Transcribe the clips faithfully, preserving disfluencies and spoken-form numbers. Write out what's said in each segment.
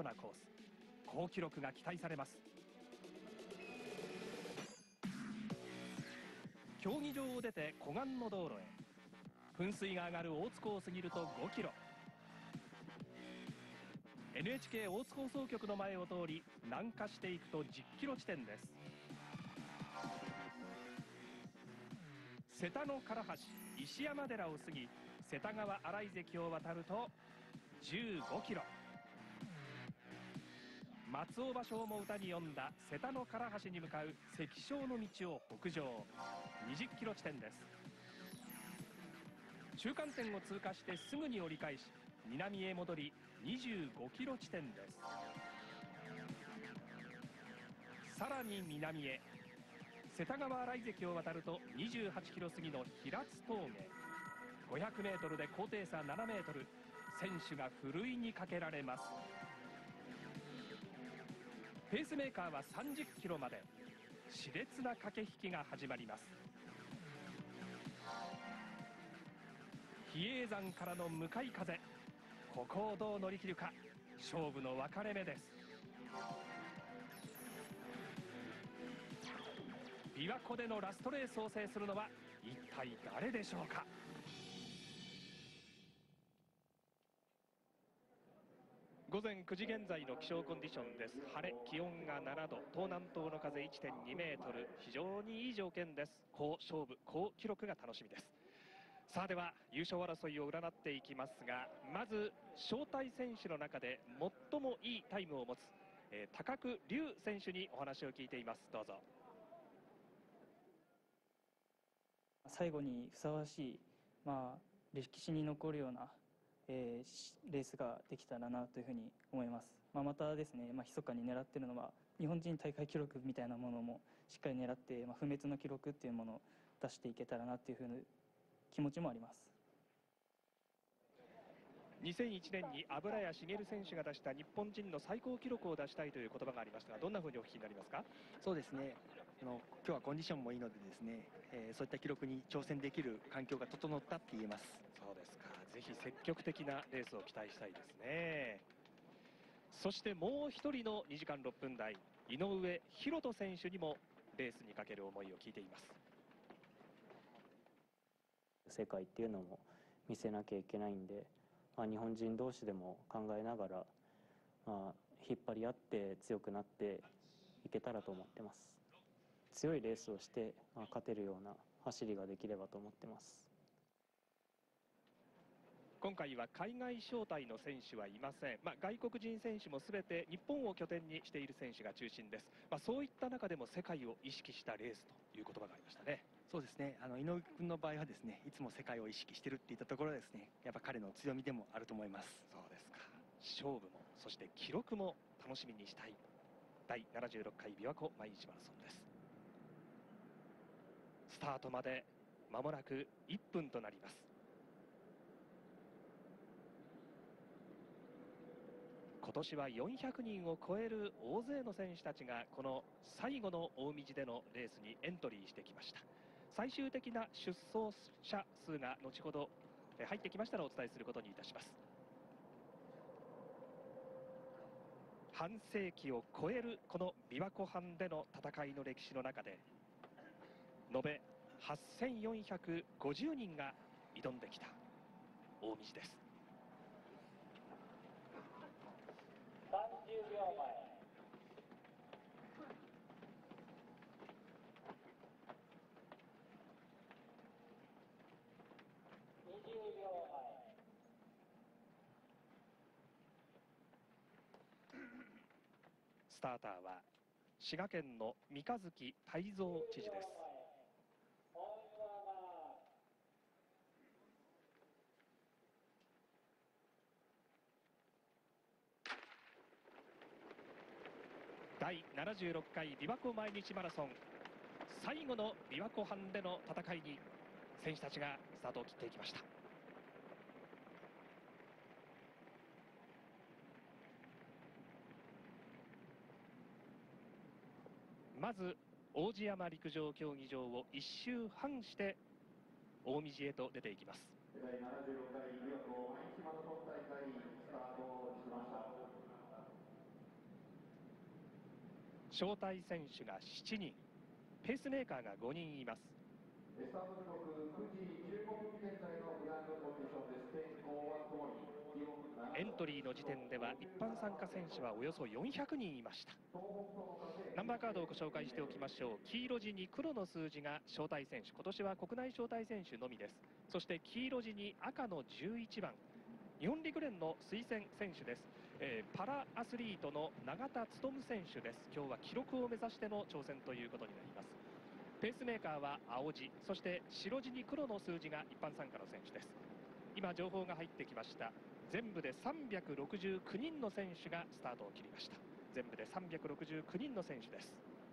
トなコース、好記録が期待されます。競技場を出て湖岸の道路へ、噴水が上がる大津湖を過ぎるとごキロ、 エヌエイチケー 大津放送局の前を通り南下していくとじゅっキロ地点です。瀬田の唐橋石山寺を過ぎ、瀬田川洗井関を渡るとじゅうごキロ、松尾芭蕉も歌に詠んだ瀬田の唐橋に向かう関所の道を北上、にじゅっキロ地点です。中間点を通過してすぐに折り返し、南へ戻りにじゅうごキロ地点です。さらに南へ、瀬田川洗井関を渡るとにじゅうはちキロ過ぎの平津峠、ごひゃくメートルで高低差ななメートル、選手がふるいにかけられます。ペースメーカーはさんじゅっキロまで、熾烈な駆け引きが始まります。比叡山からの向かい風、ここをどう乗り切るか、勝負の分かれ目です。琵琶湖でのラストレースを制するのは一体誰でしょうか。午前くじ現在の気象コンディションです。晴れ、気温がななど、東南東の風 いってんにメートル、非常にいい条件です。好勝負、好記録が楽しみです。さあ、では優勝争いを占っていきますが、まず招待選手の中で最もいいタイムを持つ、えー、高久龍選手にお話を聞いています。どうぞ。 最後にふさわしい、まあ、歴史に残るような、えー、レースができたらなというふうに思います。まあ、またですね、まあ、密かに狙っているのは日本人大会記録みたいなものもしっかり狙って、まあ、不滅の記録っていうものを出していけたらなというふうな気持ちもあります。 にせんいちねんに油谷茂選手が出した日本人の最高記録を出したいという言葉がありましたが、どんなふうにお聞きになりますか。 そうですね、あの今日はコンディションもいいのでですね、えー、そういった記録に挑戦できる環境が整ったって言えます。 そうですか。ぜひ積極的なレースを期待したいですね。そしてもう一人のにじかんろっぷん台、井上大仁選手にもレースにかける思いを聞いています。 世界っていうのも見せなきゃいけないんで、まあ、日本人同士でも考えながら、まあ、引っ張り合って強くなっていけたらと思ってます。強いレースをして、まあ、勝てるような走りができればと思ってます。 今回は海外招待の選手はいません。まあ、外国人選手もすべて日本を拠点にしている選手が中心です。まあ、そういった中でも世界を意識したレースという言葉がありましたね。 そうですね、あの井上君の場合はですね、いつも世界を意識しているっていったところですね、やっぱ彼の強みでもあると思います。 そうですか。勝負もそして記録も楽しみにしたいだいななじゅうろっかい琵琶湖毎日マラソンです。スタートまで間もなくいっぷんとなります。今年はよんひゃくにんを超える大勢の選手たちがこの最後の大道でのレースにエントリーしてきました。最終的な出走者数が後ほど入ってきましたらお伝えすることにいたします。半世紀を超えるこの琵琶湖畔での戦いの歴史の中で、延べはっせんよんひゃくごじゅうにんが挑んできた大道です。 さんじゅうびょうまえ。にじゅうびょうまえ。 スターターは滋賀県の三日月泰造知事です。だいななじゅうろっかい琵琶湖毎日マラソン、最後の琵琶湖畔での戦いに選手たちがスタートを切っていきました。まず王子山陸上競技場を一周半して大道へと出ていきます。 だいななじゅうろっかい琵琶湖毎日マラソン大会スタートしました。 招待選手がしちにん、ペースメーカーがごにんいます。 スタート時刻くじじゅうごふん現在のグラウンドコンディションです。天候はともに気温ななエントリーの時点では一般参加選手はおよそよんひゃくにんいました。ナンバーカードをご紹介しておきましょう。黄色地に黒の数字が招待選手、今年は国内招待選手のみです。そして黄色地に赤のじゅういちばん、日本陸連の推薦選手です。えー、パラアスリートの永田務選手です。今日は記録を目指しての挑戦ということになります。ペースメーカーは青地、そして白地に黒の数字が一般参加の選手です。今情報が入ってきました。全部でさんびゃくろくじゅうきゅうにんの選手がスタートを切りました。全部でさんびゃくろくじゅうきゅうにんの選手です。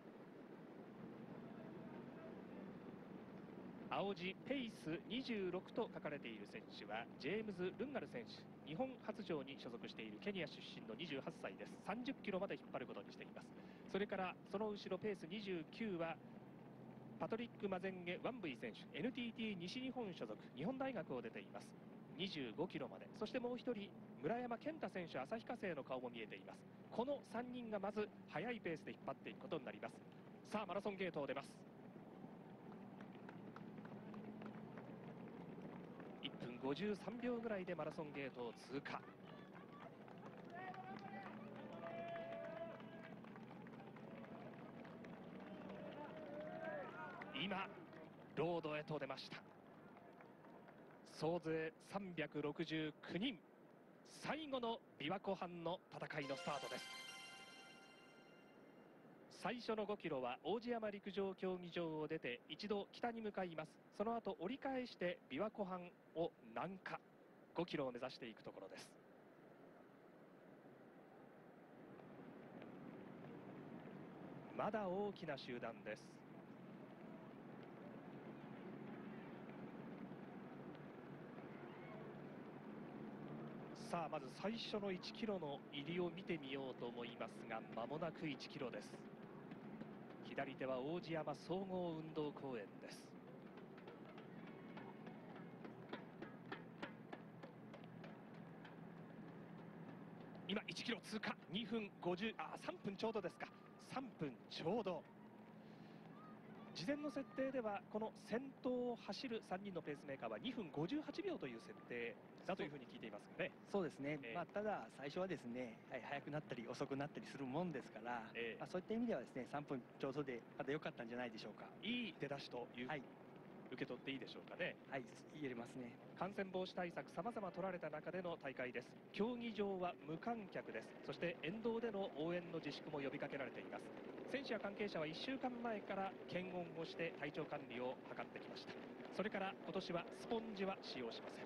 青字ペースにじゅうろくと書かれている選手はジェームズ・ルンガル選手、日本発条に所属しているケニア出身のにじゅうはっさいです。さんじゅっキロまで引っ張ることにしています。それからその後ろペースにじゅうきゅうはパトリック・マゼンゲ・ワンブイ選手、 エヌティーティー 西日本所属、日本大学を出ています。にじゅうごキロまで。そしてもう一人村山健太選手、旭化成の顔も見えています。このさんにんがまず速いペースで引っ張っていくことになります。さあマラソンゲートを出ます。いっぷんごじゅうさんびょうぐらいでマラソンゲートを通過。今ロードへと出ました。総勢さんびゃくろくじゅうきゅうにん、最後の琵琶湖畔の戦いのスタートです。最初のごキロは王子山陸上競技場を出て一度北に向かいます。その後折り返して琵琶湖畔を南下、ごキロを目指していくところです。まだ大きな集団です。さあまず最初のいちキロの入りを見てみようと思いますが、間もなくいちキロです。左手は王子山総合運動公園です。今いちキロ通過、にふんごじゅう、あさんぷんちょうどですか。さんぷんちょうど。事前の設定ではこの先頭を走るさんにんのペースメーカーはにふんごじゅうはちびょうという設定だというふうに聞いていますがね。 そうですね、 えーまあ、ただ最初はですね、はい、速くなったり遅くなったりするもんですから、 えーまあ、そういった意味ではですねさんぷんちょうどでまだ良かったんじゃないでしょうか。 いい出だしという、 はい、 受け取っていいでしょうかね。 はい、言えますね。 感染防止対策さまざま取られた中での大会です。競技場は無観客です。そして沿道での応援の自粛も呼びかけられています。選手や関係者はいっしゅうかんまえから検温をして体調管理を図ってきました。それから今年はスポンジは使用しません。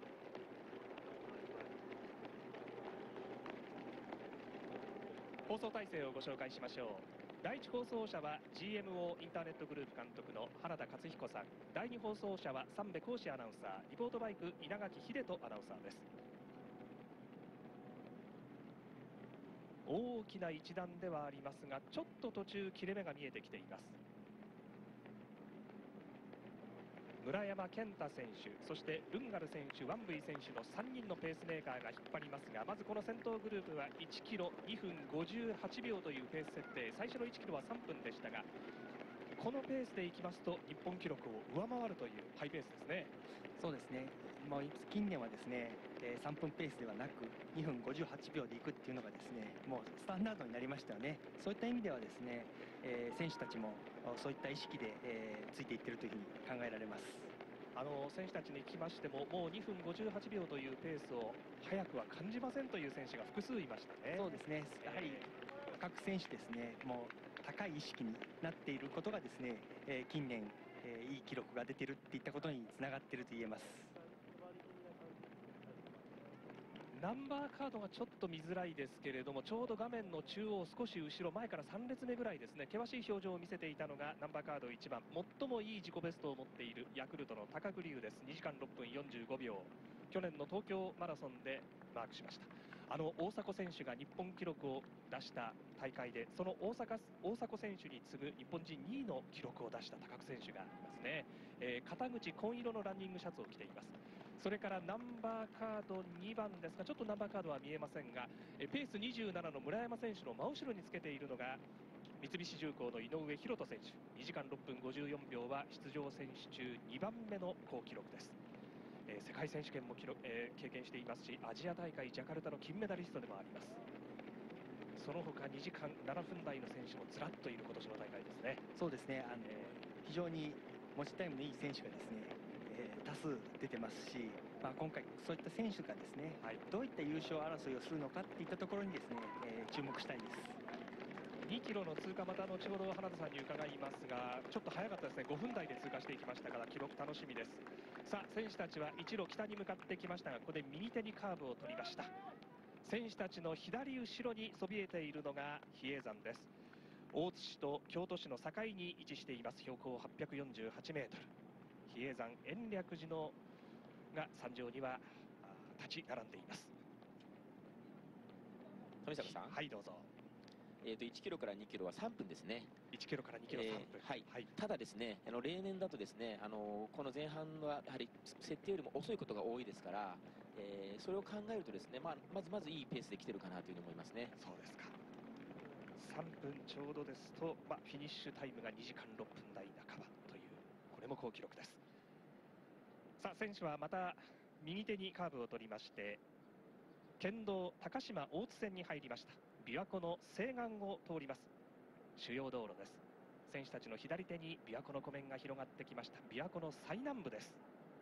放送体制をご紹介しましょう。第一放送車は ジーエムオー インターネットグループ監督の原田勝彦さん、第二放送車は三部浩志アナウンサー、リポートバイク稲垣秀人アナウンサーです。大きな一段ではありますが、ちょっと途中切れ目が見えてきています。村山健太選手、そしてルンガル選手、ワンブイ選手のさんにんのペースメーカーが引っ張りますが、まずこの先頭グループはいちキロにふんごじゅうはちびょうというペース設定、最初のいちキロはさんぷんでしたが、このペースでいきますと日本記録を上回るというハイペースですね。 そうですね、もう近年はですね、えー、さんぷんペースではなくにふんごじゅうはちびょうでいくっていうのがですね、もうスタンダードになりましたよね。そういった意味ではですね、えー、選手たちもそういった意識で、えー、ついていっているというふうに考えられます。 あの選手たちに聞きましても、もうにふんごじゅうはちびょうというペースを早くは感じませんという選手が複数いましたね。 そうですね、やはり各選手ですね、もう高い意識になっていることがですね、えー、近年、えー、いい記録が出ているっていったことにつながっていると言えます。 ナンバーカードがちょっと見づらいですけれども、ちょうど画面の中央少し後ろ、前からさん列目ぐらいですね、険しい表情を見せていたのがナンバーカードいちばん、最もいい自己ベストを持っているヤクルトの高久龍です。にじかんろっぷんよんじゅうごびょう、去年の東京マラソンでマークしました。あの大迫選手が日本記録を出した大会で、その大阪大迫選手に次ぐ日本人にいの記録を出した高久選手がいますね。えー、肩口紺色のランニングシャツを着ています。それからナンバーカードにばんですが、ちょっとナンバーカードは見えませんが、えペースにじゅうななの村山選手の真後ろにつけているのが三菱重工の井上大翔選手、にじかんろっぷんごじゅうよんびょうは出場選手中にばんめの好記録です。えー、世界選手権も記録、えー、経験していますし、アジア大会ジャカルタの金メダリストでもあります。その他にじかんななふん台の選手もずらっといる今年の大会ですね。 そうですね、あの非常に持ちタイムのいい選手がですね、えー、多数出てますし、まあ、今回そういった選手がですね、はい、どういった優勝争いをするのかっていったところにですね、えー、注目したいです。 にキロの通過、また後ほど花田さんに伺いますが、ちょっと早かったですね。ごふん台で通過していきましたから記録楽しみです。さあ、選手たちは一路北に向かってきましたが、ここで右手にカーブを取りました。選手たちの左後ろにそびえているのが比叡山です。大津市と京都市の境に位置しています。標高はっぴゃくよんじゅうはちメートル、比叡山延暦寺のが山上には立ち並んでいます。 富坂さん、 はい、どうぞ。 えー、といちキロからにキロはさんぷんですね。 いちキロからにキロさんぷん、 えーはいはい、ただですね、あの例年だとですね、あのこの前半はやはり設定よりも遅いことが多いですから、えー、それを考えるとですね、まあ、まずまずいいペースで来てるかなというふうに思いますね。 そうですか。さんぷんちょうどですと、まあ、フィニッシュタイムがにじかんろっぷん台半ばという、これも好記録です。さあ、選手はまた右手にカーブを取りまして、県道高島大津線に入りました。琵琶湖の西岸を通ります主要道路です。選手たちの左手に琵琶湖の湖面が広がってきました。琵琶湖の最南部です。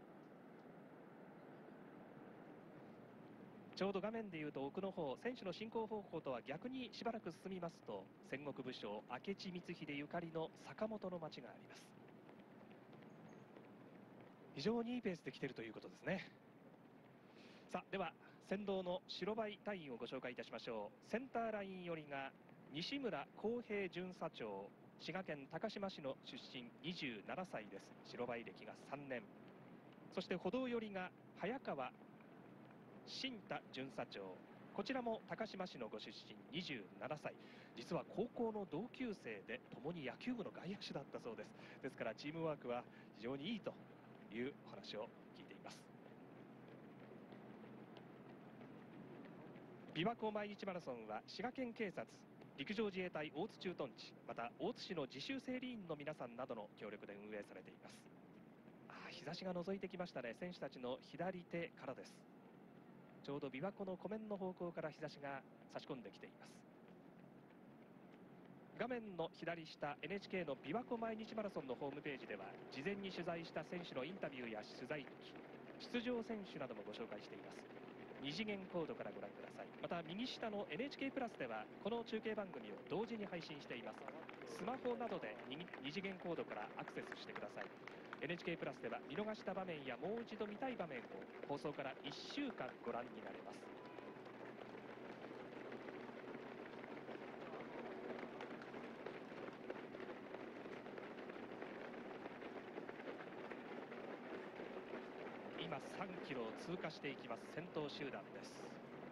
ちょうど画面でいうと奥の方、選手の進行方向とは逆にしばらく進みますと、戦国武将明智光秀ゆかりの坂本の町があります。非常にいいペースで来ているということですね。さあ、では先導の白バイ隊員をご紹介いたしましょう。センターライン寄りが西村康平巡査長、滋賀県高島市の出身、にじゅうななさいです。白バイ歴がさんねん。そして歩道寄りが早川新太巡査長、こちらも高島市のご出身、にじゅうななさい。実は高校の同級生で共に野球部の外野手だったそうです。ですからチームワークは非常にいいというお話を聞いています。琵琶湖毎日マラソンは滋賀県警察、陸上自衛隊大津駐屯地、また大津市の自主整理員の皆さんなどの協力で運営されています。あ、日差しが覗いてきましたね。選手たちの左手からです。ちょうど琵琶湖の湖面の方向から日差しが差し込んできています。画面の左下 エヌエイチケー の琵琶湖毎日マラソンのホームページでは、事前に取材した選手のインタビューや取材記、出場選手などもご紹介しています。二次元コードからご覧ください。また右下の エヌエイチケー プラスではこの中継番組を同時に配信しています。スマホなどで二次元コードからアクセスしてください。 エヌエイチケー プラスでは見逃した場面やもう一度見たい場面を放送からいっしゅうかんご覧になれます。今さんキロを通過していきます。先頭集団です。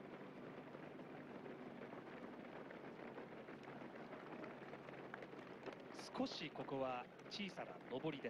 少しここは小さな上りです。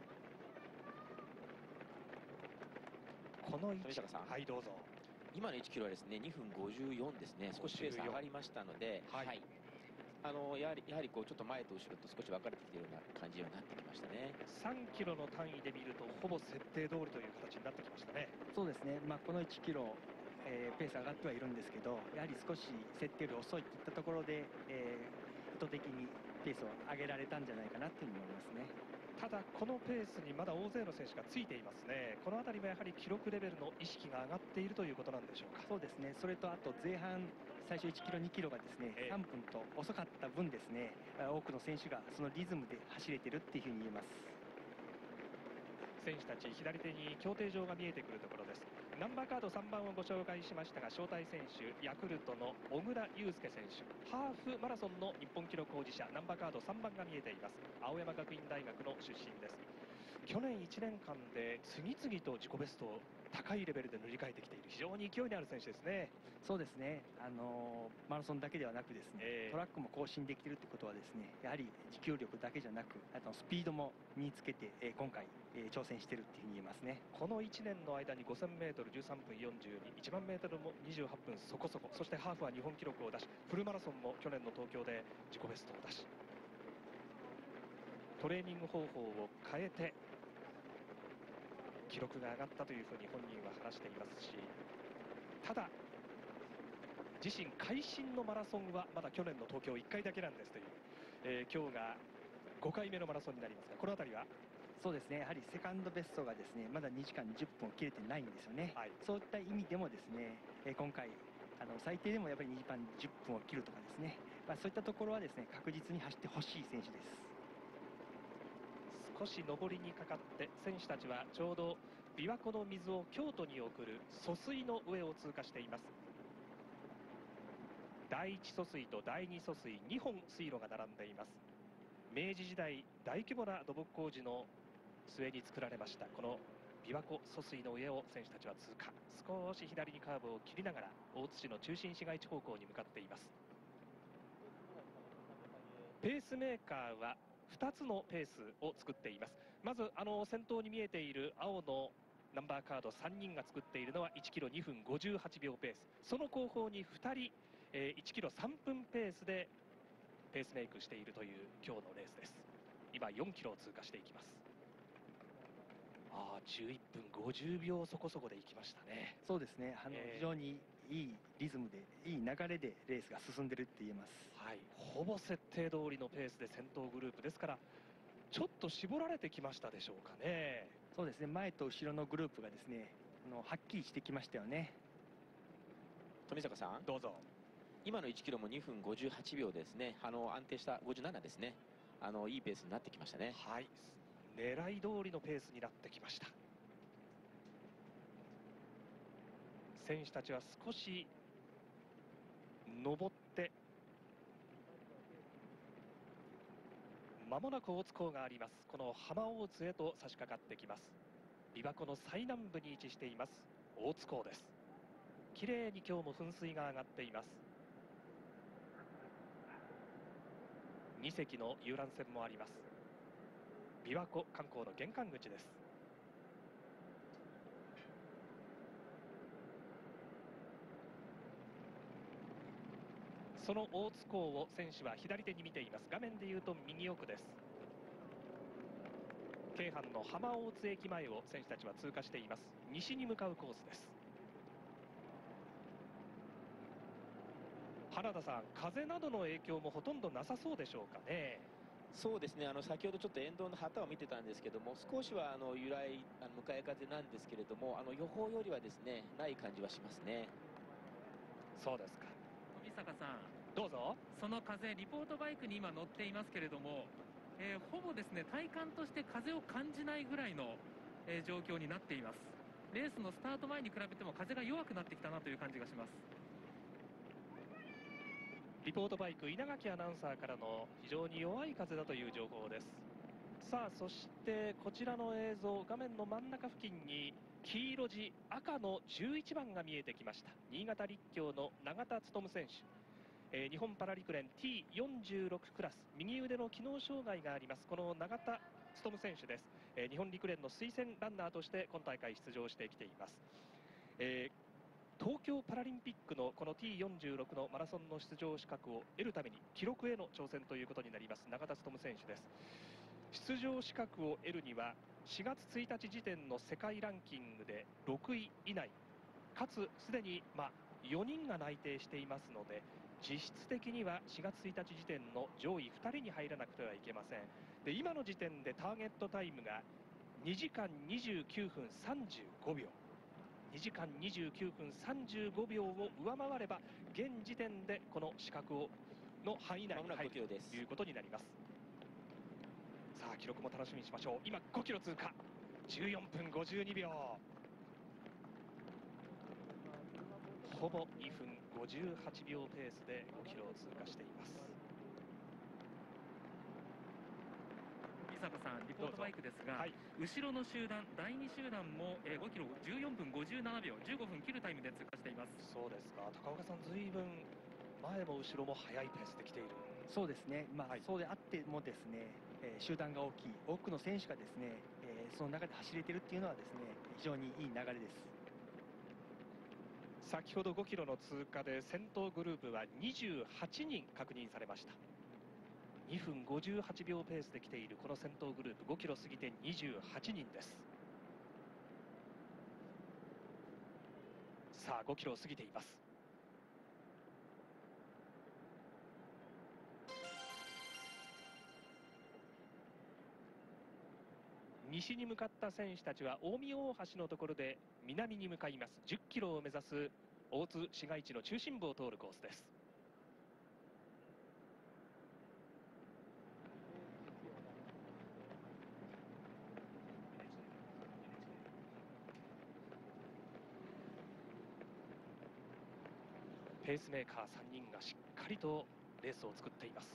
この位置、はい、どうぞ。 今のいちキロはですねにふんごじゅうよんですね。少しペース上がりましたので、はい、はい、あのやはりやはりこうちょっと前と後ろと少し分かれてきているような感じにはなってきましたね。 さんキロの単位で見るとほぼ設定通りという形になってきましたね。 そうですね、まあ、このいちキロ、えー、ペース上がってはいるんですけど、やはり少し設定より遅いといったところで、えー、意図的にペースを上げられたんじゃないかなというふうに思いますね。 ただこのペースにまだ大勢の選手がついていますね。この辺りはやはり記録レベルの意識が上がっているということなんでしょうか。 そうですね、それとあと前半最初いちキロにキロがですね、えー、さんぷんと遅かった分ですね、多くの選手がそのリズムで走れてるっていうふうに言えます。 選手たち左手に競艇場が見えてくるところです。ナンバーカードさんばんをご紹介しましたが、招待選手ヤクルトの小倉優介選手、ハーフマラソンの日本記録保持者、ナンバーカードさんばんが見えています。青山学院大学の出身です。 去年いちねんかんで次々と自己ベストを高いレベルで塗り替えてきている非常に勢いのある選手ですね。 そうですね、あのーマラソンだけではなくですね、 えートラックも更新できるということはですね、やはり持久力だけじゃなく、あとスピードも身につけて、えー今回、えー挑戦しているっていうふうに言えますね。 このいちねんの間に ごせんメートルじゅうさんぷんよんじゅうに、いちまんメートルもにじゅうはっぷんそこそこ、そしてハーフは日本記録を出し、フルマラソンも去年の東京で自己ベストを出し、トレーニング方法を変えて記録が上がったというふうに本人は話していますし、ただ自身会心のマラソンはまだ去年の東京いっかいだけなんですという、えー今日がごかいめのマラソンになりますが、この辺りはそうですね、やはりセカンドベストがですね、まだにじかんじゅっぷんを切れてないんですよね。 はいそういった意味でもですね、えー今回あの最低でもやっぱりにじかんじゅっぷんを切るとかですね、まあ、そういったところはですね、確実に走ってほしい選手です。 少し上りにかかって選手たちはちょうど琵琶湖の水を京都に送る疎水の上を通過しています。だいいち疎水とだいに疎水にほん水路が並んでいます。明治時代大規模な土木工事の末に作られましたこの琵琶湖疎水の上を選手たちは通過、少し左にカーブを切りながら大津市の中心市街地方向に向かっています。ペースメーカーはふたつのペースを作っています。まずあの先頭に見えている青のナンバーカードさんにんが作っているのはいちキロにふんごじゅうはちびょうペース、その後方にふたり、えー、いちキロさんぷんペースでペースメイクしているという今日のレースです。今よんキロを通過していきます。ああじゅういっぷんごじゅうびょうそこそこで行きましたね。 そうですね、あのえー非常にいいリズムで、いい流れでレースが進んでるって言えます。 はい、ほぼ設定通りのペースで先頭グループですから、ちょっと絞られてきましたでしょうかね。 そうですね、前と後ろのグループがですね、あのはっきりしてきましたよね。 富坂さん、 どうぞ。 今のいちキロもにふんごじゅうはちびょうですね。あの安定したごじゅうななですね。あのいいペースになってきましたね。 はい、狙い通りのペースになってきました。選手たちは少し上ってまもなく大津港があります。この浜大津へと差し掛かってきます。琵琶湖の最南部に位置しています大津港です。綺麗に今日も噴水が上がっています。にせきの遊覧船もあります。琵琶湖観光の玄関口です。その大津港を選手は左手に見ています。画面でいうと右奥です。京阪の浜大津駅前を選手たちは通過しています。西に向かうコースです。原田さん、風などの影響もほとんどなさそうでしょうかね。 そうですね、あの先ほどちょっと沿道の旗を見てたんですけども、少しはあの由来あの向かい風なんですけれども、あの予報よりはですねない感じはしますね。 そうですか。 富坂さん、 どうぞ。 その風、リポートバイクに今乗っていますけれども、えーほぼですね体感として風を感じないぐらいの、えー状況になっています。レースのスタート前に比べても風が弱くなってきたなという感じがします。 リポートバイク稲垣アナウンサーからの非常に弱い風だという情報です。さあそしてこちらの映像、画面の真ん中付近に黄色地赤のじゅういちばんが見えてきました。新潟立教の永田務選手、えー日本パラ陸連 ティーよんじゅうろく クラス、右腕の機能障害がありますこの永田務選手です。えー日本陸連の推薦ランナーとして今大会出場してきています。えー東京パラリンピックのこの ティーよんじゅうろく のマラソンの出場資格を得るために記録への挑戦ということになります永田務選手です。出場資格を得るにはしがつついたち時点の世界ランキングでろくい以内かつすでにまあよにんが内定していますので、実質的にはしがつついたち時点の上位ふたりに入らなくてはいけません。で今の時点でターゲットタイムがにじかんにじゅうきゅうふんさんじゅうごびょう、にじかんにじゅうきゅうふんさんじゅうごびょうを上回れば現時点でこの資格をの範囲内に入るということになります。さあ記録も楽しみにしましょう。今ごキロ通過、じゅうよんぷんごじゅうにびょう、ほぼにふんごじゅうはちびょうペースでごキロを通過しています。 富坂さん、リポートバイクですが、 はい、 後ろの集団、だいに集団も、えー、ごキロじゅうよんぷんごじゅうななびょう、じゅうごふん切るタイムで通過しています。 そうですか、高岡さん、ずいぶん前も後ろも速いペースで来ている。 そうですね、まあはい、 そうであってもですね、えー、集団が大きい、多くの選手がですね、えー、その中で走れてるっていうのはですね、非常にいい流れです。 先ほどごキロの通過で先頭グループはにじゅうはちにん確認されました。にふんごじゅうはちびょうペースで来ているこの先頭グループ、ごキロ過ぎてにじゅうはちにんです。さあごキロを過ぎています。西に向かった選手たちは近江大橋のところで南に向かいます。じゅっキロを目指す大津市街地の中心部を通るコースです。ペースメーカーさんにんがしっかりとレースを作っています。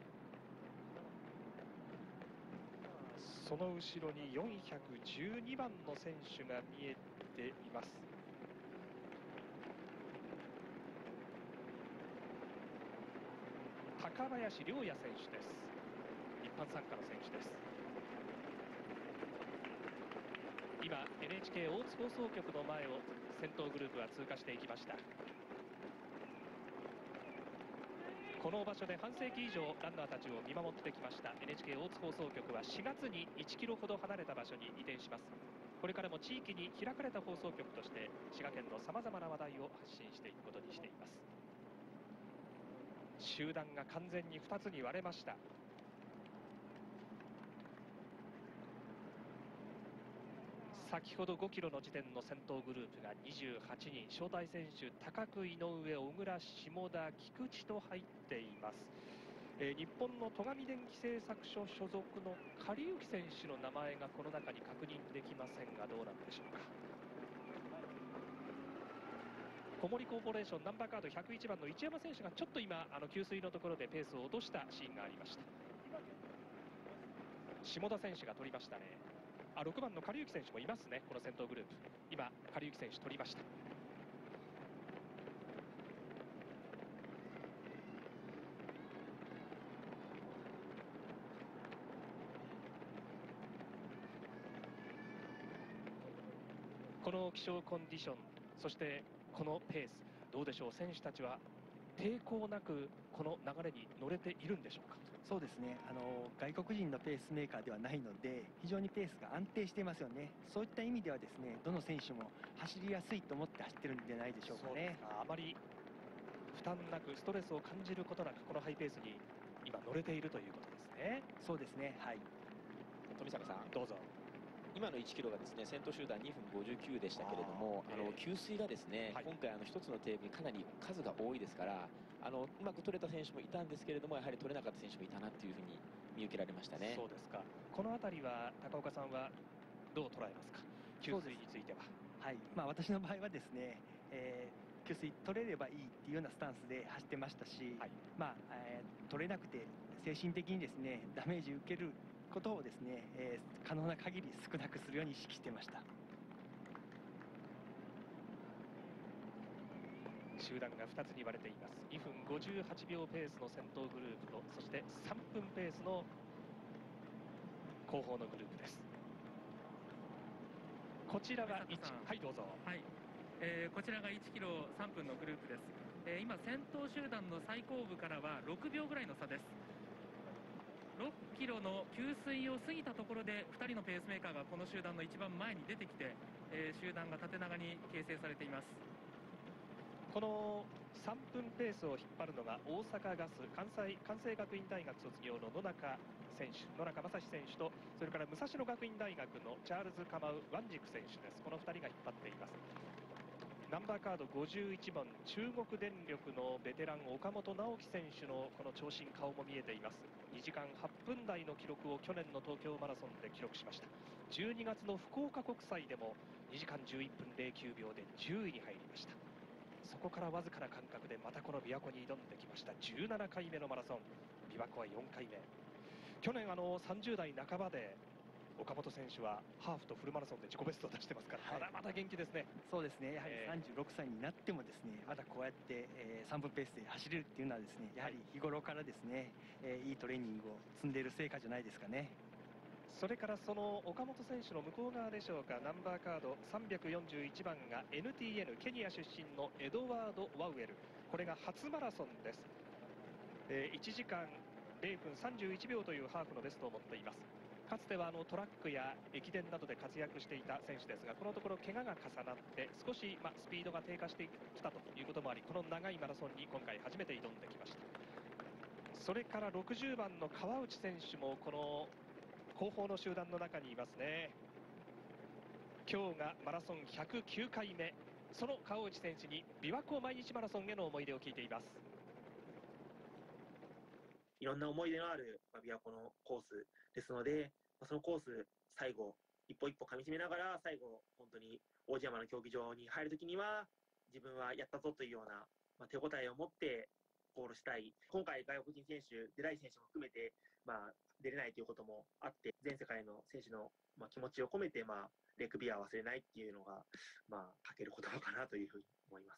その後ろによんひゃくじゅうにばんの選手が見えています。高林良也選手です。一般参加の選手です。今 エヌエイチケー 大津放送局の前を先頭グループは通過していきました。この場所で半世紀以上ランナーたちを見守ってきました エヌエイチケー 大津放送局はしがつにいちキロほど離れた場所に移転します。これからも地域に開かれた放送局として滋賀県のさまざまな話題を発信していくことにしています。集団が完全にふたつに割れました。先ほどごキロの時点の先頭グループがにじゅうはちにん、招待選手高久、井上、小倉、下田、菊池と入っています。えー、日本の戸上電機製作所所属の狩幸選手の名前がこの中に確認できませんが、どうなんでしょうか。小森コーポレーションナンバーカードひゃくいちばんの市山選手がちょっと今あの給水のところでペースを落としたシーンがありました。下田選手が取りましたね。あ、ろくばんの狩幸選手もいますね、この先頭グループ。今狩幸選手取りました。この気象コンディション、そしてこのペース、どうでしょう、選手たちは抵抗なくこの流れに乗れているんでしょうか。 そうですね、あの外国人のペースメーカーではないので非常にペースが安定していますよね。そういった意味ではですね、どの選手も走りやすいと思って走ってるんじゃないでしょうかね。 あまり負担なくストレスを感じることなくこのハイペースに今乗れているということですね。 そうですね、はい。 富坂さん、 どうぞ。 今のいちキロがですね、先頭集団にふんごじゅうきゅうでしたけれども、あ、あの給水がですね、はい、今回あのひとつのテーブルにかなり数が多いですから、あのうまく取れた選手もいたんですけれども、やはり取れなかった選手もいたなというふうに見受けられましたね。 そうですか。このあたりは高岡さんはどう捉えますか、給水については。 はい、まあ、私の場合はですね、えー、給水取れればいいっていうようなスタンスで走ってましたし、はい、まあえー、取れなくて精神的にですねダメージ受けることをですね、えー、可能な限り少なくするように意識してました。 集団がふたつに割れています。にふんごじゅうはちびょうペースの先頭グループと、そしてさんぷんペースの後方のグループです。こちらははい、 はい、どうぞ。 はい、えー、こちらがいちキロさんぷんのグループです。えー、今先頭集団の最後部からはろくびょうぐらいの差です。ろっキロの給水を過ぎたところでふたりのペースメーカーがこの集団の一番前に出てきて、えー、集団が縦長に形成されています。 このさんぷんペースを引っ張るのが大阪ガス関西関西学院大学卒業の野中選手、野中正史選手と、それから武蔵野学院大学のチャールズ・カマウ・ワンジク選手です。このふたりが引っ張っています。ナンバーカードごじゅういちばん、中国電力のベテラン岡本直樹選手のこの長身顔も見えています。にじかんはっぷんだいの記録を去年の東京マラソンで記録しました。じゅうにがつの福岡国際でもにじかんじゅういっぷんぜろきゅうびょうでじゅういに入りました。そこからわずかな間隔でまたこの琵琶湖に挑んできました。じゅうななかいめのマラソン、琵琶湖はよんかいめ。 去年あのさんじゅう代半ばで岡本選手はハーフとフルマラソンで自己ベストを出してますから、はい、まだまだ元気ですね。 そうですね、やはりさんじゅうろくさいになってもですね、まだこうやって、えー、さんぷんペースで走れるっていうのはですね、やはり日頃からですね、えー、いいトレーニングを積んでいる成果じゃないですかね。 それからその岡本選手の向こう側でしょうか、ナンバーカードさんびゃくよんじゅういちばんが エヌティーエヌ ケニア出身のエドワード・ワウエル、これが初マラソンです。えー、いちじかんれいふんさんじゅういちびょうというハーフのベストを持っています。かつてはあのトラックや駅伝などで活躍していた選手ですが、このところ怪我が重なって少し、ま、スピードが低下してきたということもあり、この長いマラソンに今回初めて挑んできました。それからろくじゅうばんの川内選手もこの後方の集団の中にいますね。今日がマラソンひゃくきゅうかいめ、その川内選手に琵琶湖毎日マラソンへの思い出を聞いています。 いろんな思い出のある琵琶湖のコースですので、そのコース最後一歩一歩噛み締めながら、最後本当に王子山の競技場に入るときには自分はやったぞというような、まあ、手応えを持ってゴールしたい。今回外国人選手、出ない選手も含めて、まあ、出れないということもあって、全世界の選手の、まあ、気持ちを込めて、まあ、レクビアは忘れないっていうのが、まあ、書ける言葉かなというふうに思います。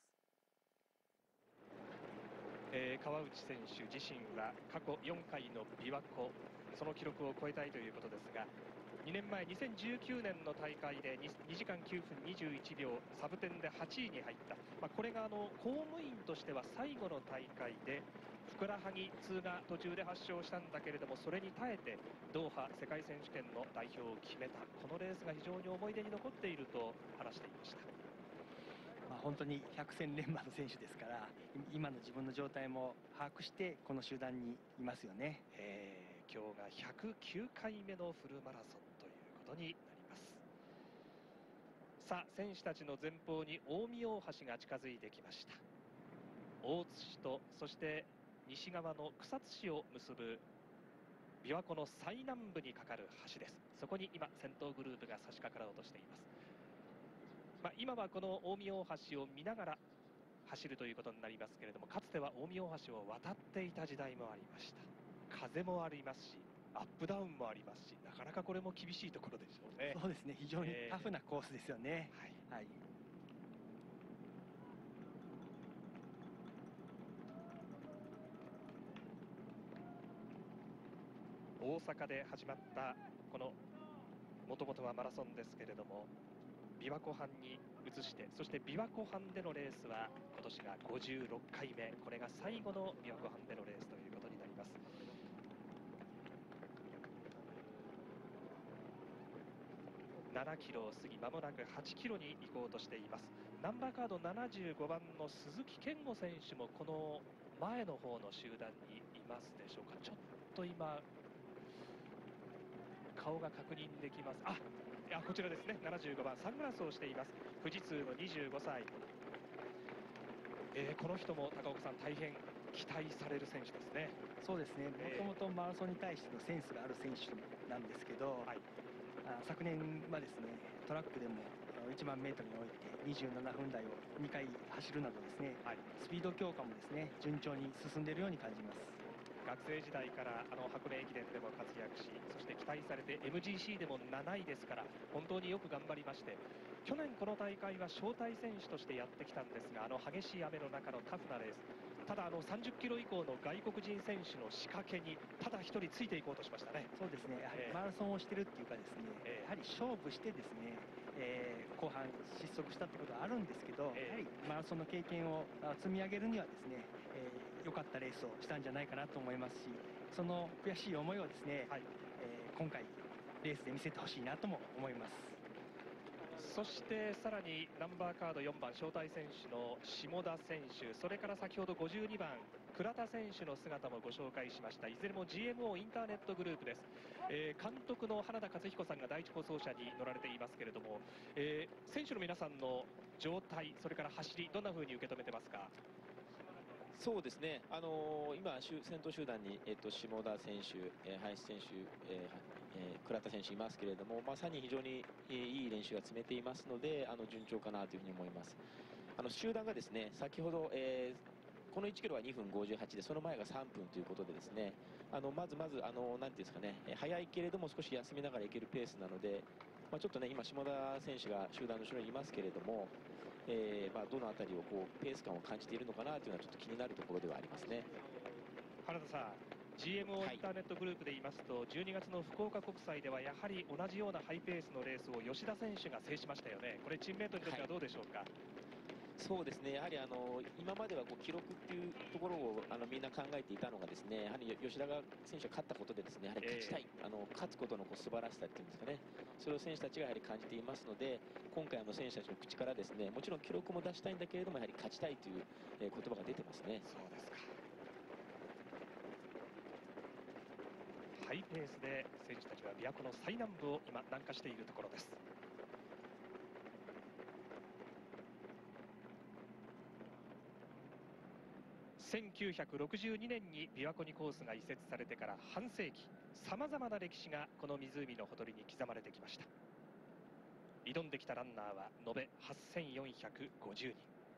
えー、川内選手自身は過去よんかいの琵琶湖、その記録を超えたいということですが、にねんまえにせんじゅうきゅうねんの大会で にじかんきゅうふんにじゅういちびょう、サブテンではちいに入った、まあ、これがあの公務員としては最後の大会で、ふくらはぎ痛が途中で発症したんだけれども、それに耐えてドーハ世界選手権の代表を決めた、このレースが非常に思い出に残っていると話していました。 まあ、本当に百戦錬磨の選手ですから、今の自分の状態も把握してこの集団にいますよね。 えー、今日がひゃくきゅうかいめのフルマラソンということになります。さあ、選手たちの前方に近江大橋が近づいてきました。大津市とそして西側の草津市を結ぶ琵琶湖の最南部に架かる橋です。そこに今先頭グループが差し掛かろうとしています。まあ、今はこの近江大橋を見ながら走るということになりますけれども、かつては近江大橋を渡っていた時代もありました。風もありますし、アップダウンもありますし、なかなかこれも厳しいところでしょうね。 そうですね、非常にタフなコースですよね。えー、はい、はい。 大阪で始まったこのもともとはマラソンですけれども、琵琶湖畔に移して、そして琵琶湖畔でのレースは今年がごじゅうろっかいめ、これが最後の琵琶湖畔でのレースということになります。ななキロを過ぎ、まもなくはちキロに行こうとしています。ナンバーカードななじゅうごばんの鈴木健吾選手もこの前の方の集団にいますでしょうか。ちょっと今顔が確認できます。あ、いや、こちらですね、ななじゅうごばん、サングラスをしています、富士通のにじゅうごさい、えー、この人も高岡さん、大変期待される選手ですね。 そうですね、もともとマラソンに対してのセンスがある選手なんですけど、はい、あ昨年はですね、トラックでもいちまんメートルにおいてにじゅうななふんだいをにかい走るなどですね、はい、スピード強化もですね、順調に進んでいるように感じます。 学生時代からあの箱根駅伝でも活躍し、そして期待されて エムジーシー でもなないですから、本当によく頑張りまして、去年この大会は招待選手としてやってきたんですが、あの激しい雨の中のタフなレース、ただあのさんじゅっキロ以降の外国人選手の仕掛けにただ一人ついていこうとしましたね。 そうですね、やはりマラソンをしてるっていうかですね、えー、やはり勝負してですね、えー、後半失速したってことはあるんですけど、えー、やはりマラソンの経験を積み上げるにはですね、えー良かったレースをしたんじゃないかなと思いますし、その悔しい思いをですね、はい、えー、今回レースで見せてほしいなとも思います。 そしてさらにナンバーカードよんばん招待選手の下田選手、それから先ほどごじゅうにばん倉田選手の姿もご紹介しました。いずれも ジーエムオー インターネットグループです。えー、監督の花田勝彦さんが第一放送車に乗られていますけれども、えー、選手の皆さんの状態、それから走り、どんなふうに受け止めてますか？ そうですね、あのー、今、先頭集団に、えっと、下田選手、えー、林選手、えーえー、倉田選手いますけれども、まさに非常に、えー、いい練習が積めていますので、あの順調かなというふうに思います。あの集団がですね、先ほど、えこのいちキロはにふんごじゅうはちで、その前がさんぷんということでですね、あのまずまずあのなんていうんですかね、え速いけれども少し休みながらいけるペースなので、まあ、ちょっとね今下田選手が集団の後ろにいますけれども、えーまあ、どのあたりをこうペース感を感じているのかなというのはちょっと気になるところではありますね。 原田さん、 ジーエムオー インターネットグループで言いますと、じゅうにがつの福岡国際ではやはり同じようなハイペースのレースを吉田選手が制しましたよね。これチームメートにとってはどうでしょうか。はい、 そうですね、やはりあの今まではこう記録っていうところをあのみんな考えていたのがですね、やはり吉田が選手が勝ったことでですね、やはり勝ちたい、えー、あの勝つことのこう素晴らしさっていうんですかね、それを選手たちがやはり感じていますので、今回の選手たちの口からですね、もちろん記録も出したいんだけれどもやはり勝ちたいという、えー、言葉が出てますね。 そうですか。ハイペースで選手たちは琵琶湖の最南部を今南下しているところです。せんきゅうひゃくろくじゅうにねんに琵琶湖にコースが移設されてから半世紀、さまざまな歴史がこの湖のほとりに刻まれてきました。挑んできたランナーは延べはっせんよんひゃくごじゅうにん。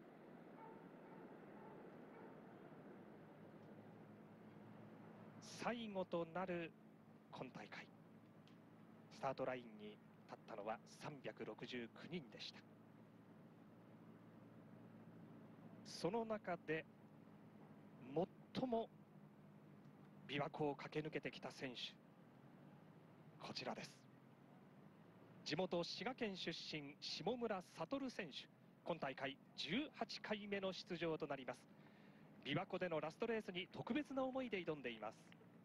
最後となる今大会、スタートラインに立ったのはさんびゃくろくじゅうきゅうにんでした。その中で最も琵琶湖を駆け抜けてきた選手、こちらです。地元滋賀県出身、下村悟選手、今大会じゅうはちかいめの出場となります。琵琶湖でのラストレースに特別な思いで挑んでいます。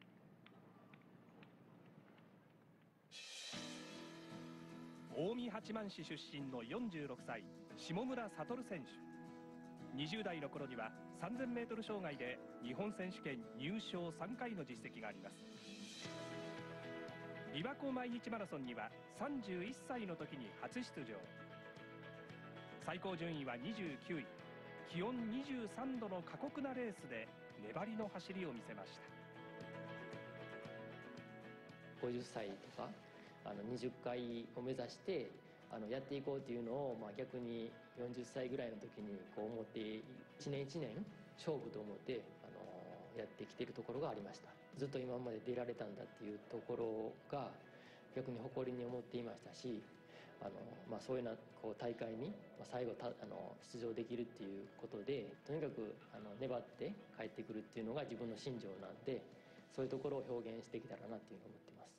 近江八幡市出身のよんじゅうろくさい、下村悟選手。にじゅう代の頃には さんぜんメートル 障害で日本選手権入賞さんかいの実績があります。琵琶湖毎日マラソンにはさんじゅういっさいの時に初出場。最高順位はにじゅうきゅうい、気温にじゅうさんどの過酷なレースで粘りの走りを見せました。 ごじゅっさいとかあのにじゅっかいを目指してあのやっていこうというのを、まあ、逆によんじゅっさいぐらいの時にこう思っていちねんいちねん勝負と思ってあのやってきているところがありました。ずっと今まで出られたんだっていうところが逆に誇りに思っていましたし、あの、まあ、そういうようなこう大会に最後たあの出場できるっていうことで、とにかくあの粘って帰ってくるっていうのが自分の信条なんで、そういうところを表現してきたらなっていうのを思っています。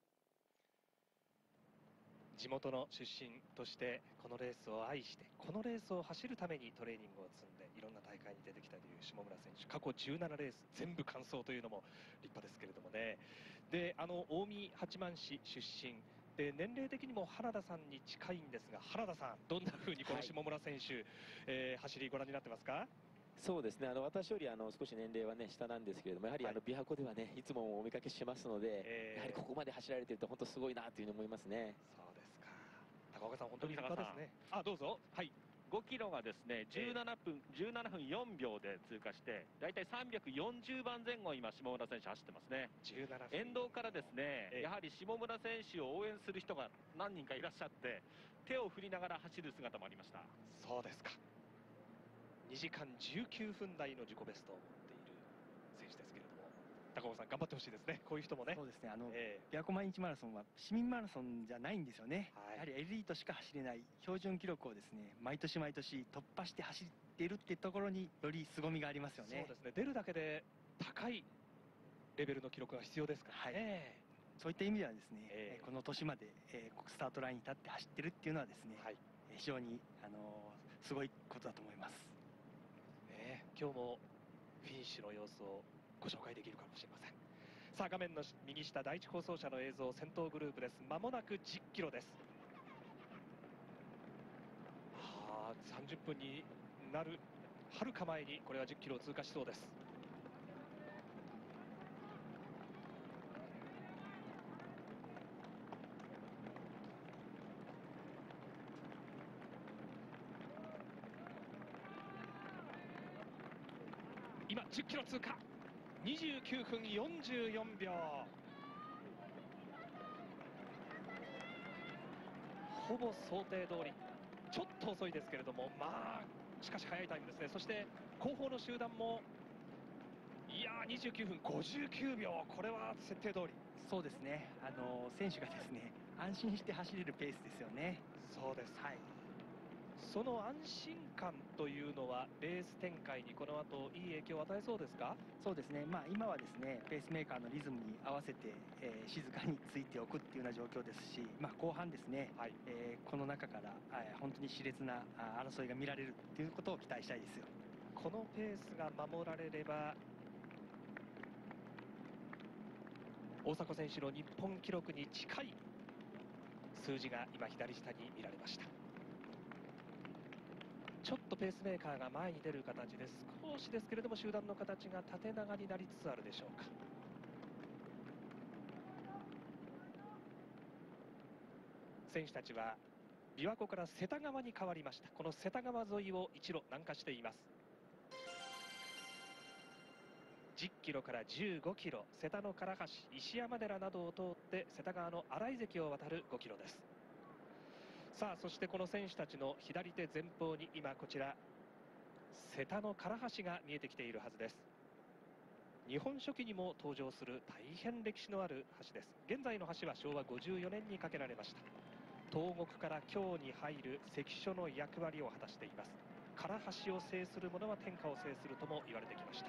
地元の出身としてこのレースを愛して、このレースを走るためにトレーニングを積んでいろんな大会に出てきたという下村選手、過去じゅうななレース全部完走というのも立派ですけれどもね。で、あの近江八幡市出身で、年齢的にも原田さんに近いんですが、原田さん、どんなふうにこの下村選手、はい、えー、走りご覧になってますか？ そうですね、あの私よりあの少し年齢は、ね、下なんですけれども、やはりあの琵琶湖では、ね、いつもお見かけしますので、えー、やはりここまで走られていると本当すごいなというふうに思いますね。 そうですか。高岡さん、本当に立派ですね。あ、どうぞ。はい。 ごキロがですねじゅうななふん、じゅうななふんよんびょうで通過して、だいたいさんびゃくよんじゅうばんぜん後、今、下村選手走ってますね。 じゅうななふん。 沿道からですね、やはり下村選手を応援する人が何人かいらっしゃって、手を振りながら走る姿もありました。 そうですか。にじかんじゅうきゅうふん台の自己ベストを持っている選手ですけれども、高尾さん頑張ってほしいですね。こういう人もね。 そうですね、あの、えー、琵琶湖毎日マラソンは市民マラソンじゃないんですよね、はい、やはりエリートしか走れない標準記録をですね毎年毎年突破して走っているっていうところにより凄みがありますよね。 そうですね、出るだけで高いレベルの記録が必要ですからね、はい、 そういった意味ではですね、えー、この年まで、えー、スタートラインに立って走ってるっていうのはですね、はい、非常に、あのー、すごいことだと思います。 今日もフィニッシュの様子をご紹介できるかもしれません。さあ、画面の右下、第一放送車の映像、先頭グループです。まもなくじゅっキロです。はあ、さんじゅっぷんになるはるか前にこれはじゅっキロを通過しそうです。今じゅっキロ通過、にじゅうきゅうふんよんじゅうよんびょう。ほぼ想定通り、ちょっと遅いですけれども、まあしかし速いタイムですね。そして後方の集団もいやーにじゅうきゅうふんごじゅうきゅうびょう、これは設定通り。 そうですね、あの選手がですね安心して走れるペースですよね。 そうです、 はい、 その安心感というのはレース展開にこの後いい影響を与えそうですか？ そうですね、まあ、今はですねペースメーカーのリズムに合わせて、えー、静かについておくっていうような状況ですし、まあ、後半ですね、はい、えー、この中から、えー、本当に熾烈な争いが見られるということを期待したいですよ。 このペースが守られれば大迫選手の日本記録に近い数字が今左下に見られました。ちょっとペースメーカーが前に出る形です。少しですけれども集団の形が縦長になりつつあるでしょうか。選手たちは琵琶湖から世田川に変わりました。この世田川沿いを一路南下しています。じゅっキロからじゅうごキロ、瀬田の唐橋、石山寺などを通って世田川の新井関を渡るごキロです。さあ、そしてこの選手たちの左手前方に今こちら瀬田の唐橋が見えてきているはずです。日本書紀にも登場する大変歴史のある橋です。現在の橋はしょうわごじゅうよねんに架けられました。東国から京に入る関所の役割を果たしています。唐橋を制する者は天下を制するとも言われてきました。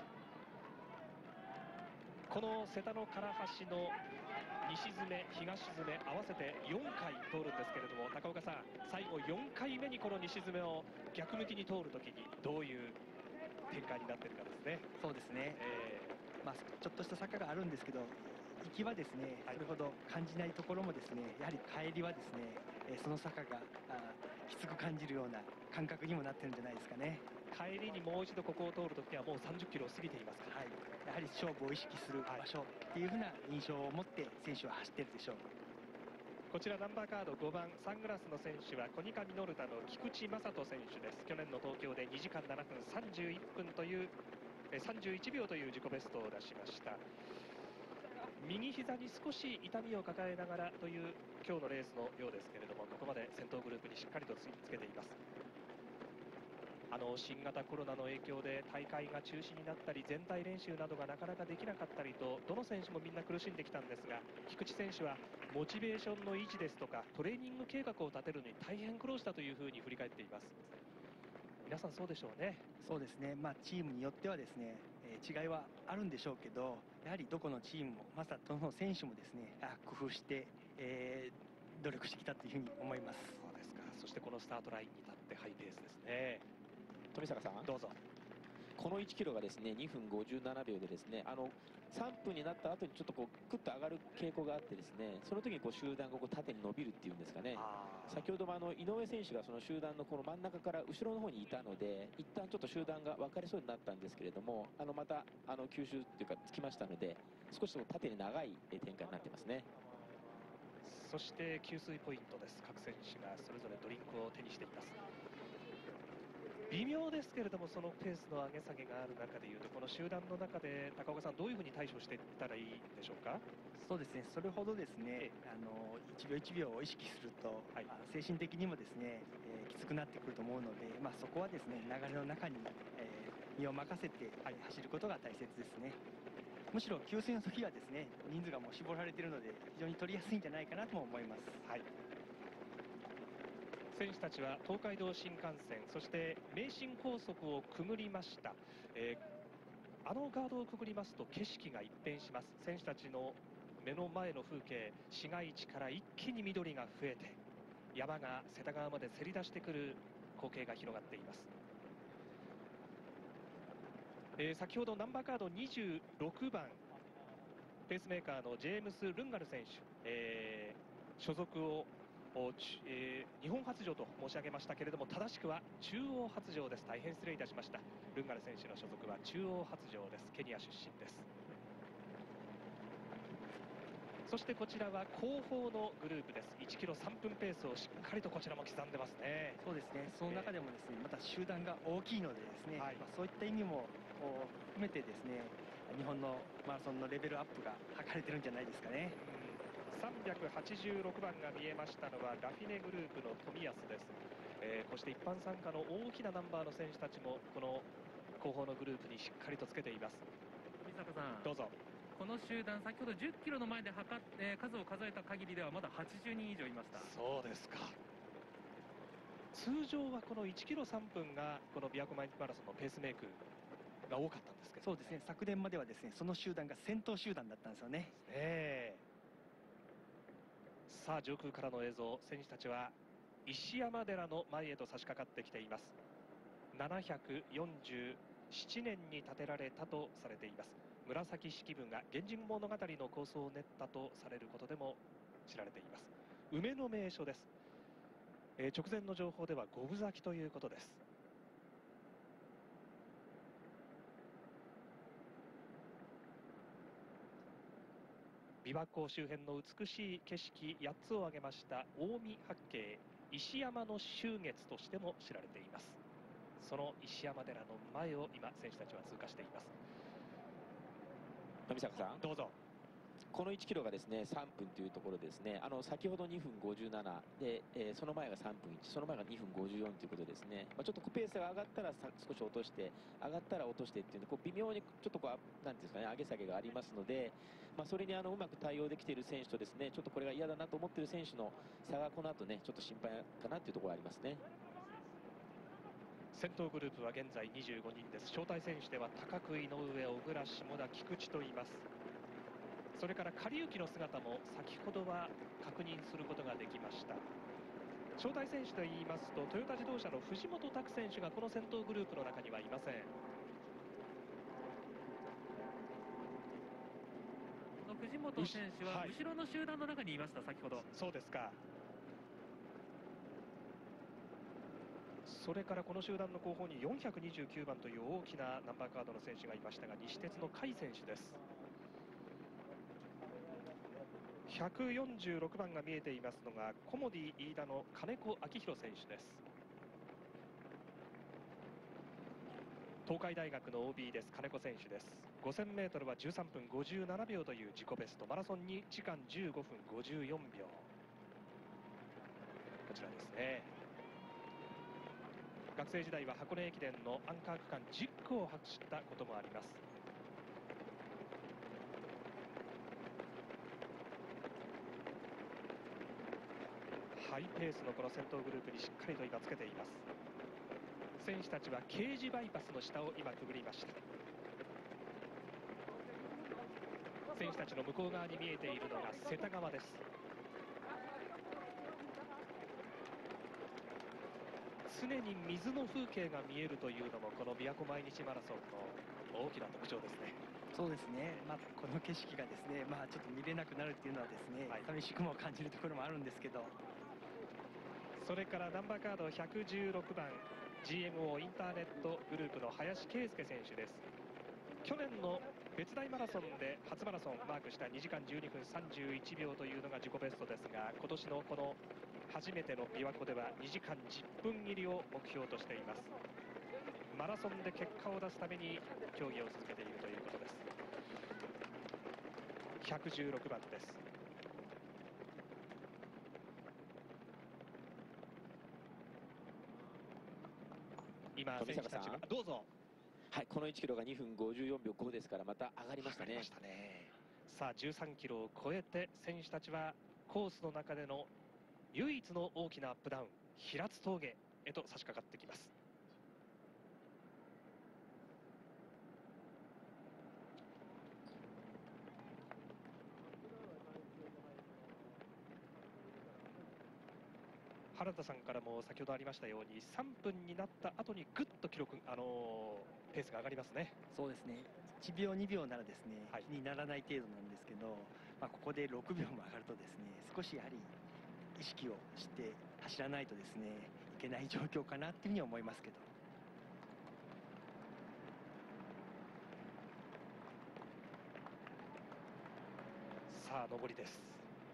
この瀬田の唐橋の西詰め東詰め合わせてよんかい通るんですけれども、高岡さん、最後よんかいめにこの西詰めを逆向きに通るときにどういう展開になっているかですね。 そうですね、えーまあ、ちょっとした坂があるんですけど行きはですね、それほど感じないところもですね、やはり帰りはですね、えー、その坂がきつく感じるような感覚にもなってるんじゃないですかね。 帰りにもう一度ここを通るときにはもうさんじゅっキロを過ぎていますから、 はい、やはり勝負を意識する場所っていうふうな印象を持って選手は走っているでしょう。 こちらナンバーカードごばん、サングラスの選手はコニカミノルタの菊池正人選手です。去年の東京でにじかんななふんさんじゅういっぷんというさんじゅういちびょうという自己ベストを出しました。右膝に少し痛みを抱えながらという今日のレースのようですけれども、ここまで先頭グループにしっかりとつけています。あの新型コロナの影響で大会が中止になったり全体練習などがなかなかできなかったりとどの選手もみんな苦しんできたんですが、菊池選手はモチベーションの維持ですとかトレーニング計画を立てるのに大変苦労したというふうに振り返っています。皆さんそうでしょうね。 そうですね、まあ、チームによってはですね、えー、違いはあるんでしょうけど、やはりどこのチームもまたどの選手もですねあ工夫して、えー、努力してきたというふうに思います。 そうですか。そしてこのスタートラインに立ってハイペースですね。 富坂さん、 どうぞ。 このいちキロがですねにふんごじゅうななびょうでですね、あのさんぷんになった後にちょっとこうクッと上がる傾向があってですね、その時にこう集団がこう縦に伸びるっていうんですかね。先ほどもあの井上選手がその集団のこの真ん中から後ろの方にいたので、一旦ちょっと集団が分かれそうになったんですけれども、あのまたあの吸収っていうかつきましたので、少し縦に長い展開になってますね。 そして給水ポイントです。各選手がそれぞれドリンクを手にしています。微妙ですけれども、そのペースの上げ下げがある中でいうと、この集団の中で高岡さん、どういうふうに対処していったらいいでしょうか。 そうですね、それほどですね、あのいちびょういちびょうを意識すると、はい、精神的にもですね、えー、きつくなってくると思うので、まあ、そこはですね流れの中に、えー、身を任せて、はい、走ることが大切ですね。むしろ給水の時はですね人数がもう絞られているので非常に取りやすいんじゃないかなとも思います。 はい、選手たちは東海道新幹線、そして名神高速をくぐりました。えー、あのガードをくぐりますと景色が一変します。選手たちの目の前の風景、市街地から一気に緑が増えて山が世田川までせり出してくる光景が広がっています。えー、先ほどナンバーカードにじゅうろくばんペースメーカーのジェームス・ルンガル選手、えー、所属をえー、日本発条と申し上げましたけれども、正しくは中央発条です。大変失礼いたしました。ルンガル選手の所属は中央発条です。ケニア出身です。そしてこちらは後方のグループです。いちキロさんぷんペースをしっかりとこちらも刻んでますね。 そうですね、その中でもですね、また集団が大きいのでですね、はい、まあ、そういった意味も含めてですね、日本のマラソンのレベルアップが図れてるんじゃないですかね。 さんびゃくはちじゅうろくばんが見えましたのはラフィネグループの冨安です。 えー、こうして一般参加の大きなナンバーの選手たちもこの後方のグループにしっかりとつけています。 富坂さん、 どうぞ。 この集団、先ほどじゅっキロの前で測っ、えー、数を数えた限りではまだはちじゅうにん以上いました。 そうですか。通常はこのいちキロさんぷんがこの琵琶湖毎日マラソンのペースメイクが多かったんですけど、 そうですね、昨年まではですね、その集団が先頭集団だったんですよね。 えー、さあ上空からの映像、選手たちは石山寺の前へと差し掛かってきています。ななひゃくよんじゅうななねんに建てられたとされています紫式部が「源氏物語」の構想を練ったとされることでも知られています。梅の名所です。えー、直前の情報では五分咲きということです。琵琶湖周辺の美しい景色やっつを挙げました近江八景石山の秋月としても知られています。その石山寺の前を今選手たちは通過しています。 富坂さん、 どうぞ。 このいちキロがですねさんぷんというところですね。あの先ほどにふんごじゅうななで、えー、その前がさんぷんいち、その前がにふんごじゅうよんということですね。まあ、ちょっとペースが上がったらさ少し落として上がったら落としてっていうのこう微妙にちょっとこうなんていうんですかね、上げ下げがありますので、まあ、それにあのうまく対応できている選手とですね、ちょっとこれが嫌だなと思っている選手の差がこの後ねちょっと心配かなというところがありますね。 先頭グループは現在にじゅうごにんです。招待選手では高久、井上、小倉、下田、菊池といます。それから狩行の姿も先ほどは確認することができました。招待選手といいますとトヨタ自動車の藤本拓選手がこの先頭グループの中にはいません。 この藤本選手は後ろの集団の中にいました、先ほど。 そうですか。それからこの集団の後方によんひゃくにじゅうきゅうばんという大きなナンバーカードの選手がいましたが、西鉄の甲斐選手です。ひゃくよんじゅうろくばんが見えていますのがコモディ飯田の金子明宏選手です。東海大学の オービー です。金子選手です。 ごせんメートル はじゅうさんぷんごじゅうななびょうという自己ベスト、マラソンにじかんじゅうごふんごじゅうよんびょう、こちらですね。学生時代は箱根駅伝のアンカー区間じゅっくを走ったこともあります。ハイペースのこの先頭グループにしっかりと今つけています。選手たちは京滋バイパスの下を今くぐりました。選手たちの向こう側に見えているのが世田川です。常に水の風景が見えるというのもこの琵琶湖毎日マラソンの大きな特徴ですね。 そうですね、まあ、この景色がですね、まあ、ちょっと見れなくなるっていうのはですね、はい、寂しくも感じるところもあるんですけど、 それからナンバーカードひゃくじゅうろくばん ジーエムオー インターネットグループの林圭介選手です。去年の別大マラソンで初マラソンマークしたにじかんじゅうにふんさんじゅういちびょうというのが自己ベストですが、今年のこの初めての琵琶湖ではにじかんじゅっぷん切りを目標としています。マラソンで結果を出すために競技を続けているということです。ひゃくじゅうろくばんです。今選手たちがどうぞ。 はい、このいちキロがにふんごじゅうよんびょうごですからまた上がりましたね。 したね。さあじゅうさんキロを超えて選手たちはコースの中での唯一の大きなアップダウン平津峠へと差し掛かってきます。原田さんからも先ほどありましたようにさんぷんになった後にぐっと記録、あのー、ペースが上がりますね。 そうですね、いちびょうにびょうならですね、はい、気にならない程度なんですけど、まあ、ここでろくびょうも上がるとですね、少しやはり意識をして走らないとですねいけない状況かなっていうふうに思いますけど。 さあ上りです。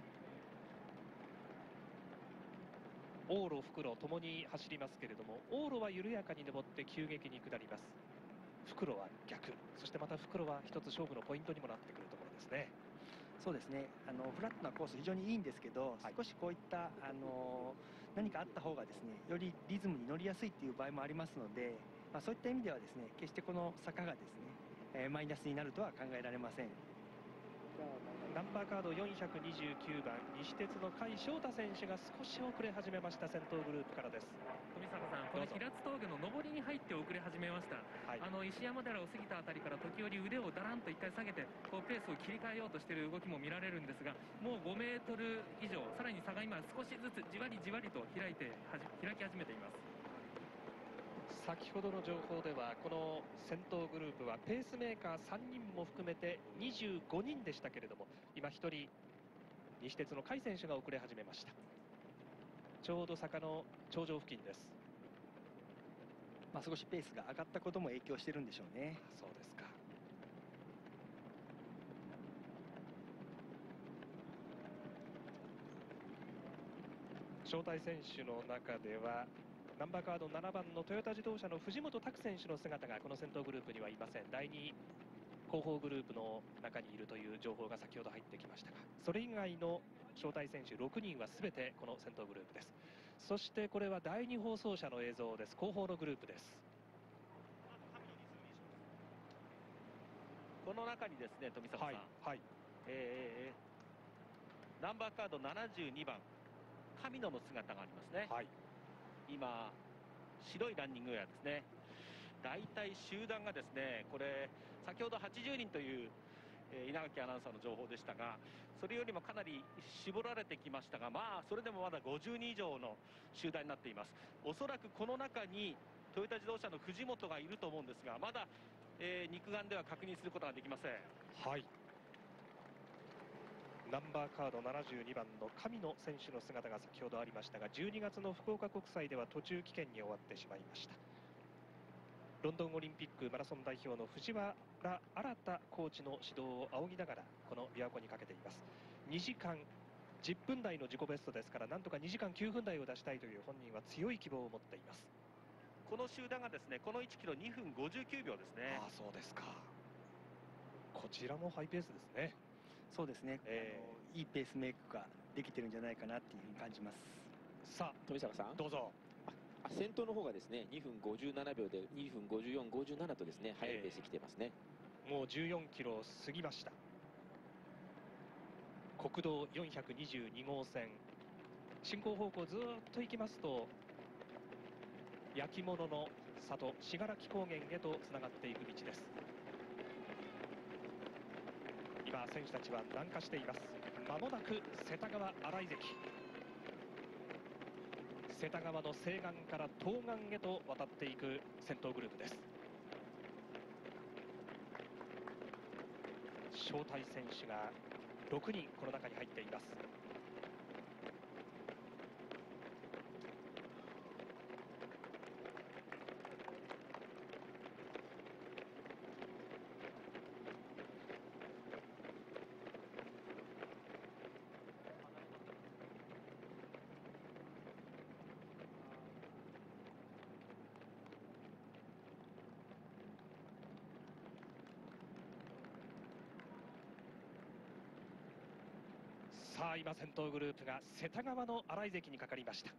往路復路ともに走りますけれども、往路は緩やかに上って急激に下ります。復路は逆、そしてまた復路は一つ勝負のポイントにもなってくるところですね。 そうですね、あのフラットなコース非常にいいんですけど、はい、少しこういったあの何かあった方がですねよりリズムに乗りやすいっていう場合もありますので、まあ、そういった意味ではですね決してこの坂がですね、えーマイナスになるとは考えられません。 ナンバーカードよんひゃくにじゅうきゅうばん西鉄の甲斐翔太選手が少し遅れ始めました。先頭グループからです。 富坂さん、この平津峠の上りに入って遅れ始めました、はい、あの石山寺を過ぎたあたりから時折腕をだらんといっかい下げてこうペースを切り替えようとしている動きも見られるんですが、もうごメートル以上さらに差が今少しずつじわりじわりと開いてはじ開き始めています。 先ほどの情報ではこの先頭グループはペースメーカーさんにんも含めてにじゅうごにんでしたけれども、今ひとり西鉄の甲斐選手が遅れ始めました。ちょうど坂の頂上付近です。 まあ、少しペースが上がったことも影響してるんでしょうね。 そうですか。招待選手の中ではナンバーカードななばんのトヨタ自動車の藤本拓選手の姿がこの先頭グループにはいません。だいに後方グループの中にいるという情報が先ほど入ってきましたが、それ以外の招待選手ろくにんは全てこの先頭グループです。そしてこれはだいに放送車の映像です。後方のグループです。 この中にですね富坂さん、はいはい、えー、ナンバーカードななじゅうにばん神野の姿がありますね、はい、今白いランニングウェアですね。大体集団がですねこれ先ほどはちじゅうにんという、えー、稲垣アナウンサーの情報でしたが、それよりもかなり絞られてきましたが、まあそれでもまだごじゅうにん以上の集団になっています。おそらくこの中にトヨタ自動車の藤本がいると思うんですが、まだ、えー、肉眼では確認することができません。 はい、ナンバーカードななじゅうにばんの神野選手の姿が先ほどありましたが、じゅうにがつの福岡国際では途中棄権に終わってしまいました。ロンドンオリンピックマラソン代表の藤原新コーチの指導を仰ぎながらこの琵琶湖にかけています。にじかんじゅっぷん台の自己ベストですから、なんとかにじかんきゅうふん台を出したいという本人は強い希望を持っています。 この集団がですねこのいちキロにふんごじゅうきゅうびょうですね。 ああ、そうですか。こちらもハイペースですね。 そうですね、 えー、あのいいペースメイクができてるんじゃないかなっていうふうに感じます。 さあ富坂さんどうぞ。 あ先頭の方がですねにふんごじゅうななびょうでにふんごじゅうよん、ごじゅうななとですね速いペースで来ていますね、 えー、もうじゅうよんキロを過ぎました。国道よんひゃくにじゅうにごうせん進行方向ずっと行きますと焼き物の里信楽高原へとつながっていく道です。今選手たちは南下しています。まもなく世田川新井関、世田川の西岸から東岸へと渡っていく先頭グループです。招待選手がろくにんこの中に入っています。さあ今先頭グループが世田川の新井関にかかりました。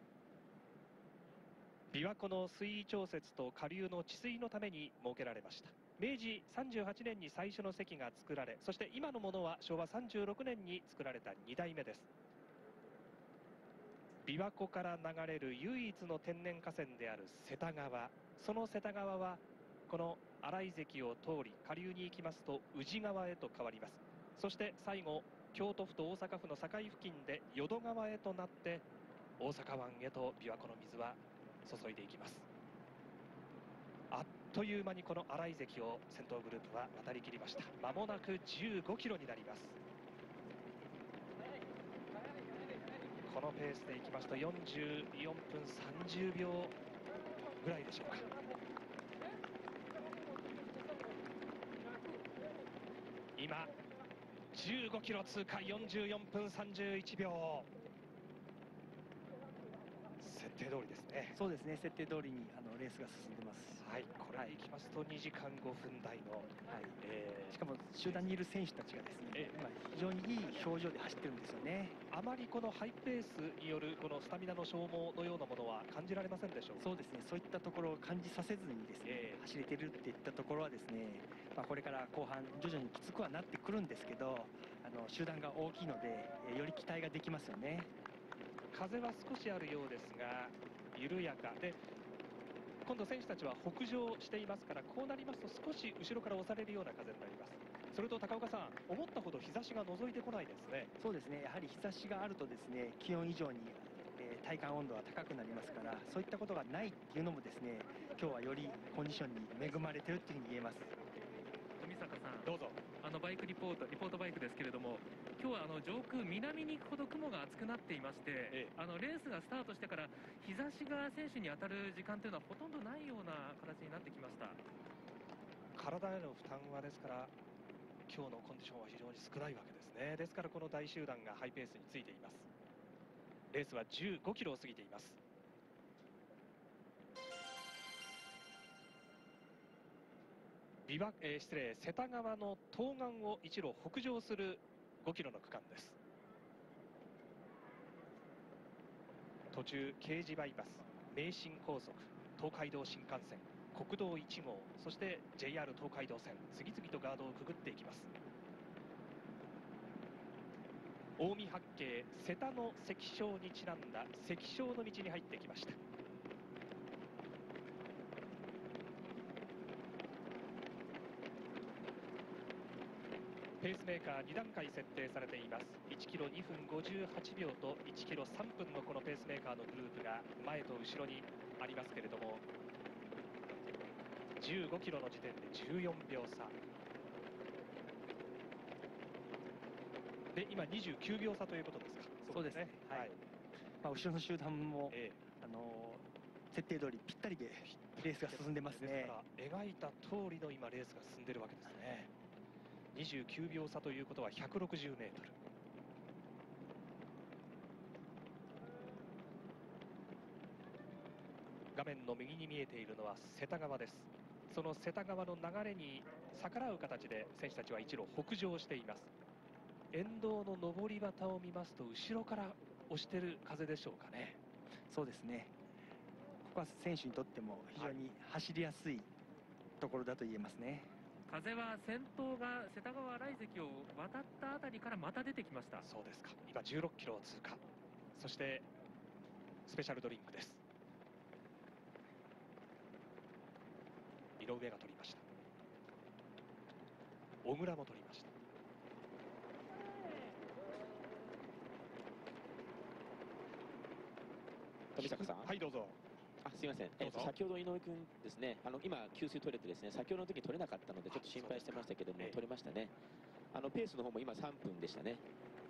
琵琶湖の水位調節と下流の治水のために設けられました。めいじさんじゅうはちねんに最初の堰が作られ、そして今のものはしょうわさんじゅうろくねんに作られたにだいめです。琵琶湖から流れる唯一の天然河川である世田川、その世田川はこの新井関を通り下流に行きますと宇治川へと変わります。そして最後京都府と大阪府の境付近で淀川へとなって大阪湾へと琵琶湖の水は注いでいきます。あっという間にこの新井関を先頭グループは渡り切りました。まもなくじゅうごキロになります。このペースでいきますとよんじゅうよんぷんさんじゅうびょうぐらいでしょうか。今じゅうごキロ通過、よんじゅうよんぷんさんじゅういちびょう。世定通りですね。 そうですね、設定通りにあのレースが進んでます。 はい、これに行きますとにじかんごふん台の、 はいえー、 しかも集団にいる選手たちがですね、えー、今非常にいい表情で走ってるんですよね。 あまりこのハイペースによるこのスタミナの消耗のようなものは感じられませんでしょうか。 そうですね、そういったところを感じさせずにですね、えー、走れてるっていったところはですね、まあ、これから後半徐々にきつくはなってくるんですけど、あの集団が大きいので、えー、より期待ができますよね。 風は少しあるようですが緩やかで、今度選手たちは北上していますから、こうなりますと少し後ろから押されるような風になります。それと高岡さん、思ったほど日差しが覗いてこないですね。 そうですね、やはり日差しがあるとですね、気温以上に、えー、体感温度は高くなりますから、そういったことがないっていうのもですね、今日はよりコンディションに恵まれてるっていうふうに言えます。 富坂さん、 どうぞ。 あのバイクリポートリポートバイクですけれども、今日はあの上空南に行くほど雲が厚くなっていまして、ええ、あのレースがスタートしてから日差しが選手に当たる時間というのはほとんどないような形になってきました。 体への負担はですから今日のコンディションは非常に少ないわけですね。ですからこの大集団がハイペースについています。レースはじゅうごキロを過ぎています。琵琶、えー、失礼世田川の東岸を一路北上するごキロの区間です。途中京滋バイパス、名神高速、東海道新幹線、国道いち号、そして ジェイアール 東海道線、次々とガードをくぐっていきます。近江八景瀬田の関所にちなんだ関所の道に入ってきました。ペースメーカーに段階設定されています。いちキロにふんごじゅうはちびょうといちキロさんぷんのこのペースメーカーのグループが前と後ろにありますけれども、じゅうごキロの時点でじゅうよんびょう差で、今にじゅうきゅうびょう差ということですか。 そうですね、はい、まあ、後ろの集団も、えー、あのー、設定通りぴったりでレースが進んでますね。 ですから描いた通りの今レースが進んでるわけですね。にじゅうきゅうびょう差ということはひゃくろくじゅうメートル。画面の右に見えているのは世田川です。その世田川の流れに逆らう形で選手たちは一路北上しています。沿道の上り旗を見ますと後ろから押してる風でしょうかね。 そうですね、ここは選手にとっても非常に走りやすいところだと言えますね。 風は先頭が世田川洗関を渡ったあたりからまた出てきました。 そうですか。今じゅうろっキロを通過。そしてスペシャルドリンクです。井上が取りました。小倉も取りました。 富坂さん、 はいどうぞ。 あ、すみません、えー、先ほど井上君ですね、あの今給水取れてですね、先ほどの時に取れなかったのでちょっと心配してましたけども、取れましたね。あのペースの方も今さんぷんでしたね。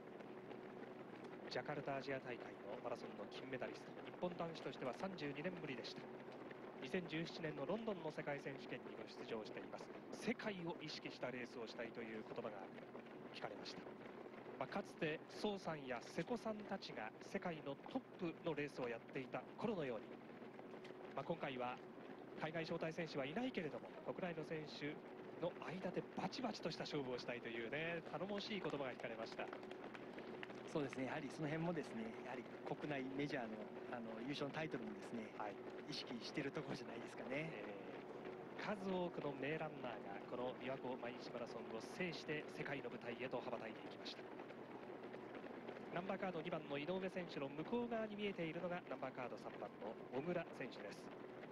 ジャカルタアジア大会のマラソンの金メダリスト、日本男子としてはさんじゅうにねんぶりでした。にせんじゅうななねんのロンドンの世界選手権にも出場しています。世界を意識したレースをしたいという言葉が聞かれました。まあ、かつて宋さんや瀬古さんたちが世界のトップのレースをやっていた頃のように、まあ、今回は海外招待選手はいないけれども国内の選手の間でバチバチとした勝負をしたいというね、頼もしい言葉が聞かれました。 そうですね、やはりその辺もですね、やはり国内メジャーの、あの優勝のタイトルもですね、はい、意識しているところじゃないですかね。えー、数多くの名ランナーがこの琵琶湖毎日マラソンを制して世界の舞台へと羽ばたいていきました。ナンバーカードにばんの井上選手の向こう側に見えているのがナンバーカードさんばんの小倉選手です。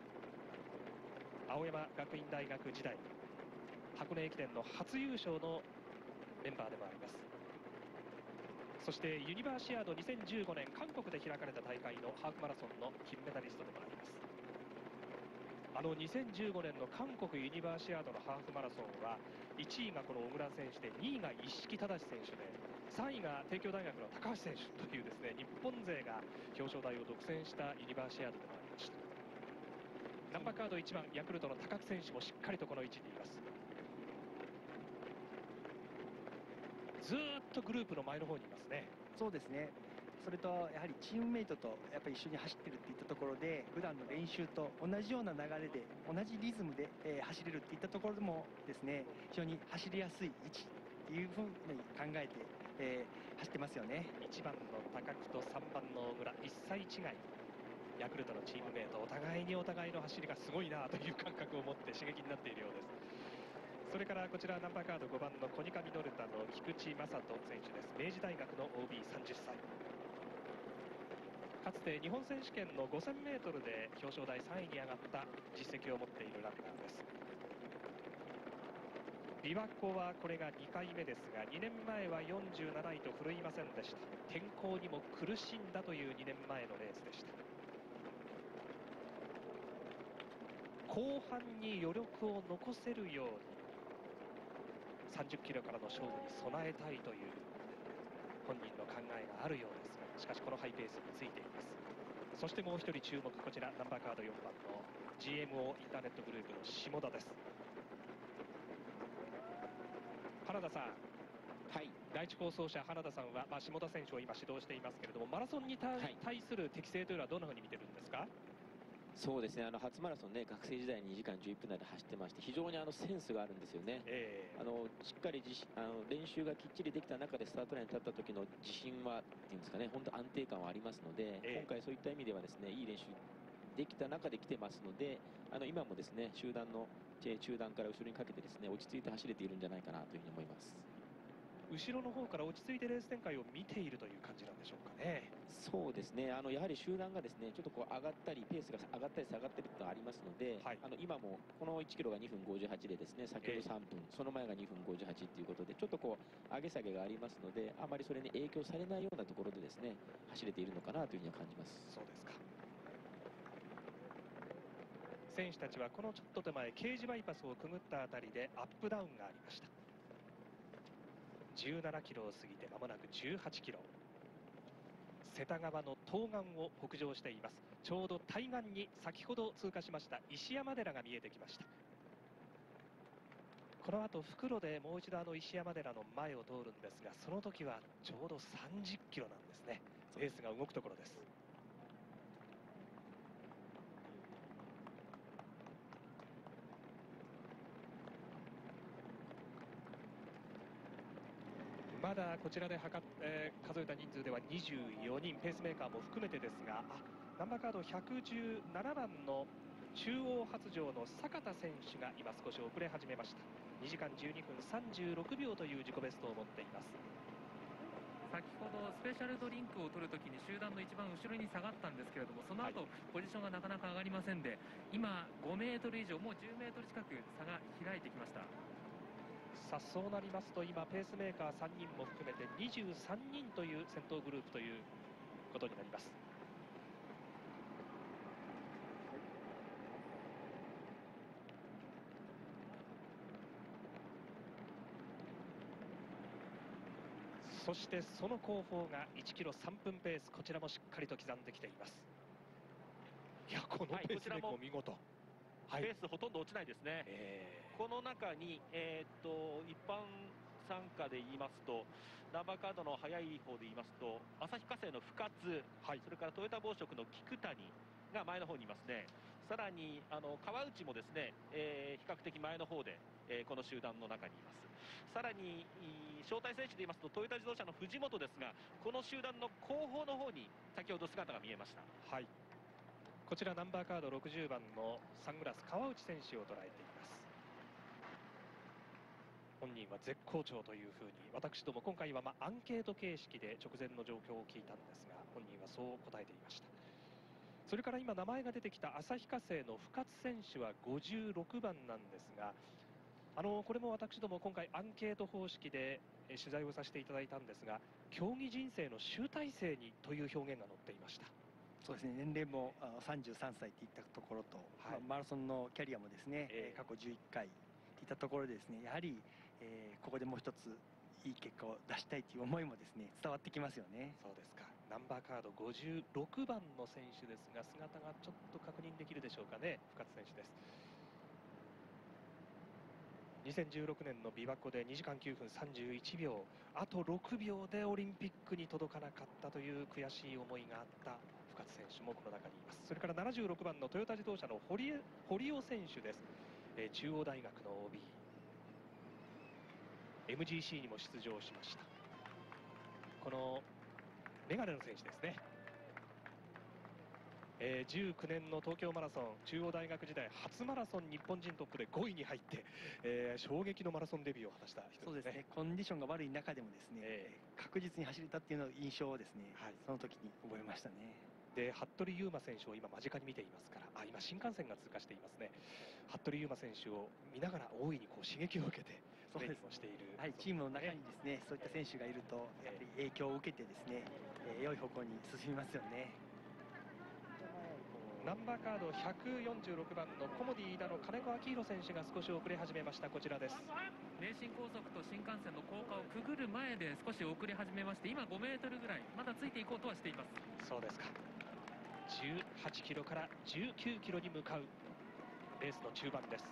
青山学院大学時代箱根駅伝の初優勝のメンバーでもあります。そしてユニバーシアードにせんじゅうごねん韓国で開かれた大会のハーフマラソンの金メダリストでもあります。あのにせんじゅうごねんの韓国ユニバーシアードのハーフマラソンはいちいがこの小倉選手でにいが一色忠選手でさんいが帝京大学の高橋選手というですね、日本勢が表彰台を独占したユニバーシアードでもありました。ナンバーカードいちばんヤクルトの高久選手もしっかりとこの位置にいます。ずーっとグループの前の方にいますね。 そうですね、 それとやはりチームメイトとやっぱり一緒に走ってるっていったところで、普段の練習と同じような流れで同じリズムで、えー走れるっていったところでもですね、非常に走りやすい位置っていうふうに考えて、えー走ってますよね。 いちばんの高久とさんばんの小倉、いっさい違い、ヤクルトのチームメート、お互いにお互いの走りがすごいなという感覚を持って刺激になっているようです。それからこちらナンバーカードごばんのコニカミノルタの菊池正人選手です。明治大学の オービーさんじゅっさい、かつて日本選手権の ごせんメートル で表彰台さんいに上がった実績を持っているランナーです。琵琶湖はこれがにかいめですが、にねんまえはよんじゅうなないと振るいませんでした。天候にも苦しんだというにねんまえのレースでした。後半に余力を残せるようにさんじゅっキロからの勝負に備えたいという本人の考えがあるようですが、しかしこのハイペースについています。そしてもう一人注目、こちらナンバーカードよんばんの ジーエムオー インターネットグループの下田です。原田さん、はい、第一放送車原田さんは、まあ、下田選手を今指導していますけれども、マラソンに対、はい、対する適性というのはどんなふうに見てるんですか？ そうですね、あの初マラソンね、学生時代ににじかんじゅういっぷん台で走ってまして、非常にあのセンスがあるんですよね。えー、あのしっかり自信あの練習がきっちりできた中でスタートラインに立った時の自信はっていうんですかね、本当安定感はありますので、えー、今回そういった意味ではですね、いい練習できた中で来てますので、あの今もですね、集団の中段から後ろにかけてですね、落ち着いて走れているんじゃないかなというふうに思います。 後ろの方から落ち着いてレース展開を見ているという感じなんでしょうかね。 そうですね、あのやはり集団がですね、ちょっとこう上がったりペースが上がったり下がったりとありますので、はい、あの今もこのいちキロがにふんごじゅうはちでですね、先ほどさんぷん、えー、その前がにふんごじゅうはちということで、ちょっとこう上げ下げがありますので、あまりそれに影響されないようなところでですね、走れているのかなというふうには感じます。 そうですか。選手たちはこのちょっと手前、刑事バイパスをくぐったあたりでアップダウンがありました。じゅうななキロを過ぎてまもなくじゅうはちキロ、世田川の東岸を北上しています。ちょうど対岸に先ほど通過しました石山寺が見えてきました。この後復路でもう一度あの石山寺の前を通るんですが、その時はちょうどさんじゅっキロなんですね。レースが動くところです。まだこちらで測っ、えー、数えた人数ではにじゅうよにん、ペースメーカーも含めてですが、あ、ナンバーカードひゃくじゅうななばんの中央発條の坂田選手が今少し遅れ始めました。にじかんじゅうにふんさんじゅうろくびょうという自己ベストを持っています。 先ほどスペシャルドリンクを取るときに集団の一番後ろに下がったんですけれども、その後、はい、ポジションがなかなか上がりませんで、今ごメートル以上、もうじゅうメートル近く差が開いてきました。 さあそうなりますと、今ペースメーカーさんにんも含めてにじゅうさんにんという先頭グループということになります。そしてその後方がいちキロさんぷんペース、こちらもしっかりと刻んできています。いや、このペースメーカーも見事、 はい、ペースほとんど落ちないですね。えー、この中に、えー、っと一般参加で言いますと、ナンバーカードの速い方で言いますと、旭化成の深津、はい、それからトヨタ紡織の菊谷が前の方にいますね。さらにあの川内もですね、えー、比較的前の方で、えー、この集団の中にいます。さらに招待選手で言いますと、トヨタ自動車の藤本ですが、この集団の後方の方に先ほど姿が見えました。 はい、こちらナンバーカードろくじゅうばんのサングラス川内選手を捉えています。本人は絶好調というふうに、私ども今回はまあアンケート形式で直前の状況を聞いたんですが、本人はそう答えていました。それから今名前が出てきた旭化成の深津選手はごじゅうろくばんなんですが、あのこれも私ども今回アンケート方式で取材をさせていただいたんですが、競技人生の集大成にという表現が載っていました。 そうですね、年齢もさんじゅうさんさいといったところと、はい、まあ、マラソンのキャリアもですね、えー、過去じゅういっかいといったところでですね、やはり、えー、ここでもう一ついい結果を出したいという思いもですね、伝わってきますよね。 そうですか。ナンバーカードごじゅうろくばんの選手ですが、姿がちょっと確認できるでしょうかね。深津選手です。 にせんじゅうろくねんの琵琶湖でにじかんきゅうふんさんじゅういちびょう、あとろくびょうでオリンピックに届かなかったという悔しい思いがあった深津選手もこの中にいます。それからななじゅうろくばんのトヨタ自動車の堀江堀尾選手です、えー、中央大学の オービー、 エムジーシー にも出場しました。このメガネの選手ですね。えー、じゅうきゅうねんの東京マラソン、中央大学時代初マラソン日本人トップでごいに入って、えー、衝撃のマラソンデビューを果たした人ですね。 そうですね、コンディションが悪い中でもですね、えー、確実に走れたっていうの印象をですね、はい、その時に覚えましたね。 で服部勇馬選手を今間近に見ていますから、あ、今新幹線が通過していますね。服部勇馬選手を見ながら大いにこう刺激を受けてトレーニングをしている、 はい、チームの中にですね、そういった選手がいるとやはり影響を受けてですね、えー、良い方向に進みますよね。 ナンバーカードひゃくよんじゅうろくばんのコモディイダの金子明宏選手が少し遅れ始めました。こちらです。 名神高速と新幹線の高架をくぐる前で少し遅れ始めまして、今ごメートルぐらいまだついていこうとはしています。 そうですか。じゅうはちキロからじゅうきゅうキロに向かうレースの中盤です。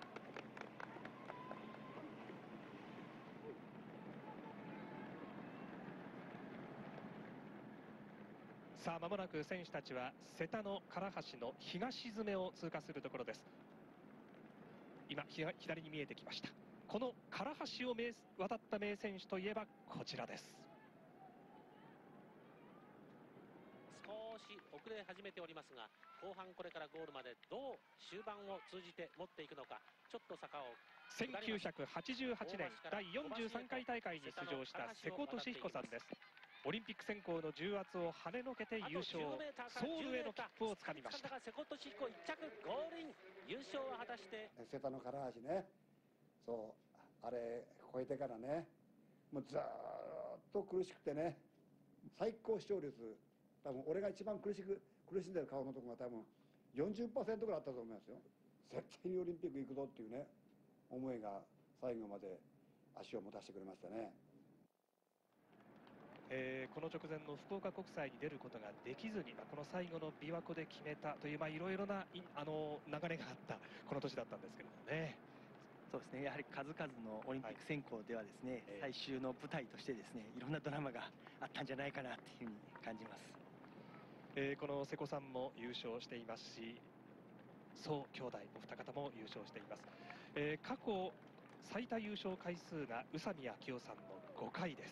さあ間もなく選手たちは瀬田の唐橋の東詰を通過するところです。今左に見えてきました。この唐橋を渡った名選手といえばこちらです。 少し遅れ始めておりますが、後半これからゴールまでどう終盤を通じて持っていくのか、ちょっと坂をせんきゅうひゃくはちじゅうはちねんだいよんじゅうさんかい大会に出場した瀬古利彦さんです。オリンピック選考の重圧を跳ねのけて優勝、ソウルへの切符をつかみました。 瀬古利彦いっちゃくゴールイン、優勝は果たして瀬田の唐橋ね、そうあれ超えてからね、もうずーっと苦しくてね、最高視聴率、多分俺が一番苦しく苦しんでる顔のところが多分 よんじゅっパーセント ぐらいあったと思いますよ。絶対にオリンピック行くぞっていうね思いが最後まで足を持たせてくれましたね。 えー、この直前の福岡国際に出ることができずに、この最後の琵琶湖で決めたという、まあ、いろいろなあの流れがあったこの年だったんですけどもね。 そうですね、やはり数々のオリンピック選考ではですね、はい、最終の舞台としてですね、いろんなドラマがあったんじゃないかなというふうに感じます。 えー、この瀬古さんも優勝していますし、宋兄弟お二方も優勝しています。えー、過去最多優勝回数が宇佐美昭夫さんのごかいです。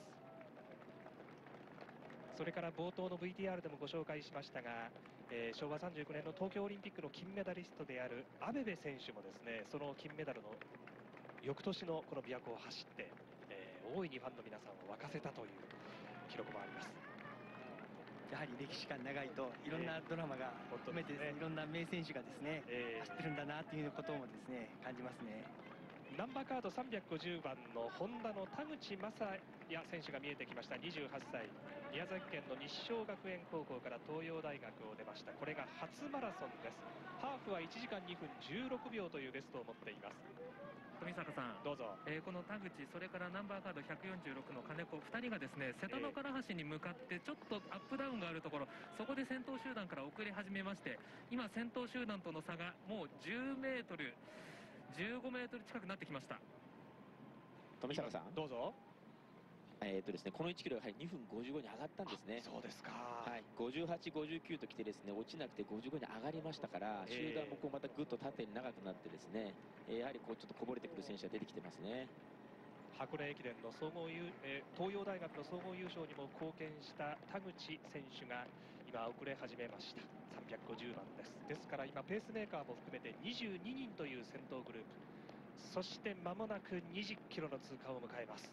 それから冒頭の ブイティーアール でもご紹介しましたが、えー、しょうわさんじゅうきゅうねんの東京オリンピックの金メダリストであるアベベ選手もですね、その金メダルの翌年のこの琵琶湖を走って、えー、大いにファンの皆さんを沸かせたという記録もあります。 やはり歴史が長いといろんなドラマが含めて、ね、いろんな名選手がですね、えー、走ってるんだなということもですね感じますね。 ナンバーカードさんびゃくごじゅうばんのホンダの田口雅也選手が見えてきました。にじゅうはっさい、宮崎県の日照学園高校から東洋大学を出ました。これが初マラソンです。ハーフはいちじかんにふんじゅうろくびょうというベストを持っています。 富坂さん、 どうぞ。 えー、この田口、それからナンバーカードひゃくよんじゅうろくの金子、ふたりがですね瀬田の唐橋に向かってちょっとアップダウンがあるところ、そこで先頭集団から遅れ始めまして、今先頭集団との差がもうじゅうメートルじゅうごメートル近くなってきました。 富坂さん、 どうぞ。 えーとですね、このいちキロがやはりにふんごじゅうごに上がったんですね。 そうですか。 はい、ごじゅうはち、ごじゅうきゅうときてですね、落ちなくてごじゅうごに上がりましたから、 えー、 集団もこうまたぐっと縦に長くなってですね、えー、やはりこうちょっとこぼれてくる選手が出てきてますね。 箱根駅伝の総合優、えー、東洋大学の総合優勝にも貢献した田口選手が今遅れ始めました。さんびゃくごじゅうばんです。ですから今ペースメーカーも含めてにじゅうににんという先頭グループ、そして間もなくにじゅっキロの通過を迎えます。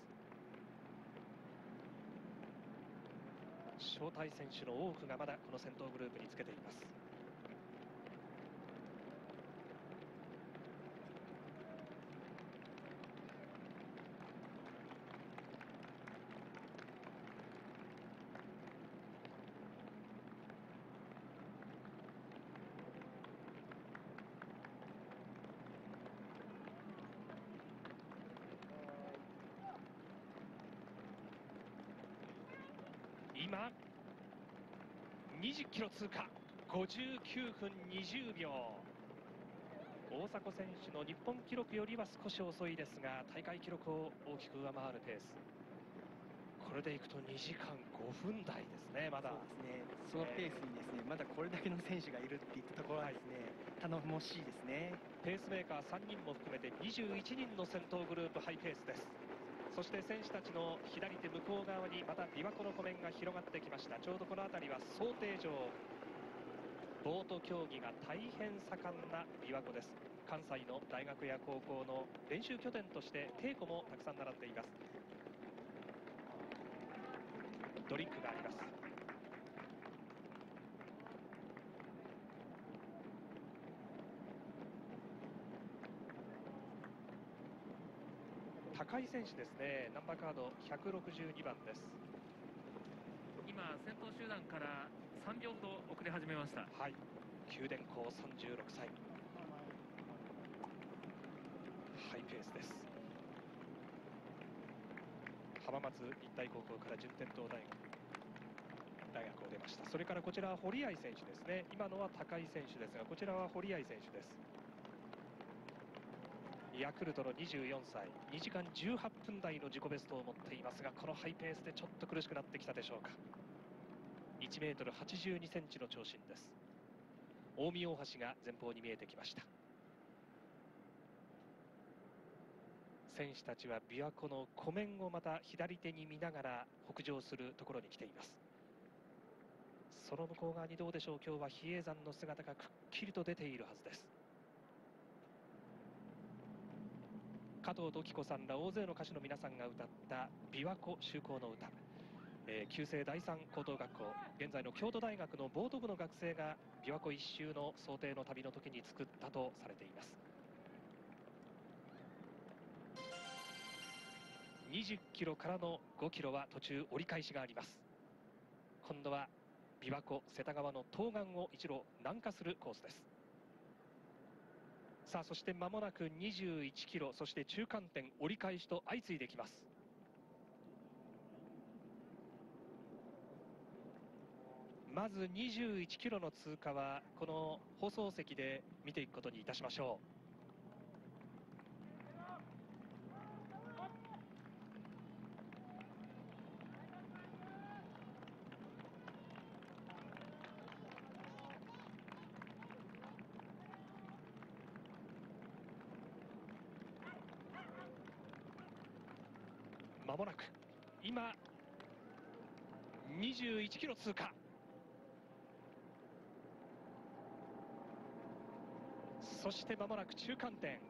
招待選手の多くがまだこの先頭グループにつけています。今にじゅっキロ通過、ごじゅうきゅうふんにじゅうびょ大迫選手の日本記録よりは少し遅いですが、大会記録を大きく上回るペース。これでいくとにじかんごふん台ですね。まだそうですね、そのペースにですね、まだこれだけの選手がいるっていったところはですね、頼もしいですね。 ペースメーカーさんにんも含めてにじゅういちにんの先頭グループ、ハイペースです。そして選手たちの左手向こう側にまた琵琶湖の湖面が広がってきました。ちょうどこの辺りは漕艇場、ボート競技が大変盛んな琵琶湖です。関西の大学や高校の練習拠点として艇庫もたくさん並んでいます。ドリンクがあります。高井選手ですね。ナンバーカードひゃくろくじゅうにばんです。 今先頭集団からさんびょうほど遅れ始めました。 はい、九電工さんじゅうろくさい、ハイペースです。浜松日体高校から順天堂大学大学を出ました。それからこちらは堀合選手ですね。今のは高井選手ですが、こちらは堀合選手です。ヤクルトのにじゅうよんさい、にじかんじゅうはっぷん台の自己ベストを持っていますが、このハイペースでちょっと苦しくなってきたでしょうか。いちメートルはちじゅうにセンチの長身です。近江大橋が前方に見えてきました。選手たちは琵琶湖の湖面をまた左手に見ながら北上するところに来ています。その向こう側にどうでしょう、今日は比叡山の姿がくっきりと出ているはずです。加藤登紀子さんら大勢の歌手の皆さんが歌った琵琶湖就航の歌、えー、旧制第三高等学校、現在の京都大学のボート部の学生が琵琶湖一周の想定の旅の時に作ったとされています。にじゅっキロからのごキロは途中折り返しがあります。今度は琵琶湖瀬田川の東岸を一路南下するコースです。さあ、そして間もなくにじゅういちキロ、そして中間点折り返しと相次いできます。まずにじゅういちキロの通過はこの放送席で見ていくことにいたしましょう。まもなく今にじゅういちキロ通過。そしてまもなく中間点。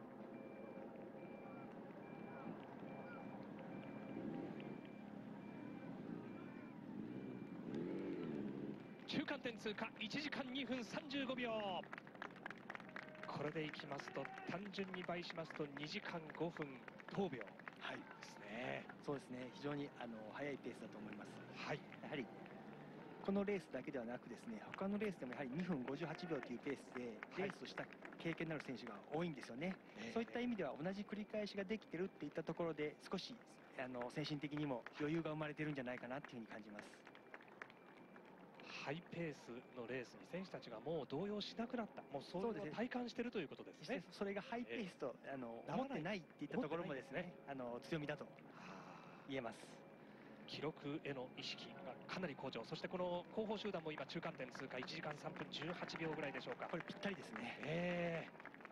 中間点通過いちじかんにふんさんじゅうごびょう。これでいきますと単純に倍しますとにじかんごふんとおびょう。 はいですね。そうですね。非常にあの速いペースだと思います。 はい。 やはりこのレースだけではなくですね、他のレースでもやはりにふんごじゅうはちびょうというペースでレースをした経験のある選手が多いんですよね。はい、そういった意味では同じ繰り返しができてるっていったところで少しあの精神的にも余裕が生まれてるんじゃないかなというふうに感じます。 ハイペースのレースに選手たちがもう動揺しなくなった、もうそういうのを体感しているということですね。 それがハイペースと、えー、あの思ってないっていったところもですね、あの強みだと言えます。 記録への意識がかなり向上、そしてこの後方集団も今中間点通過いちじかんさんぷんじゅうはちびょうぐらいでしょうか。 これぴったりですね。 え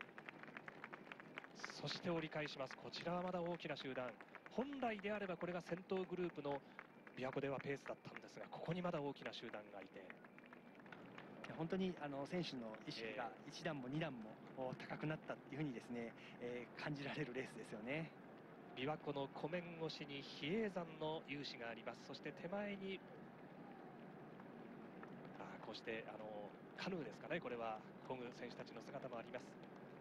ー、そして折り返します。こちらはまだ大きな集団、本来であればこれが先頭グループの琵琶湖ではペースだったんですが、ここにまだ大きな集団がいて、 本当にあの選手の意識がいちだんもにだんも高くなったっていうふうにですね、えー、感じられるレースですよね。 琵琶湖の湖面越しに比叡山の雄姿があります。そして手前にあこうしてあのカヌーですかね、これは漕ぐ選手たちの姿もあります。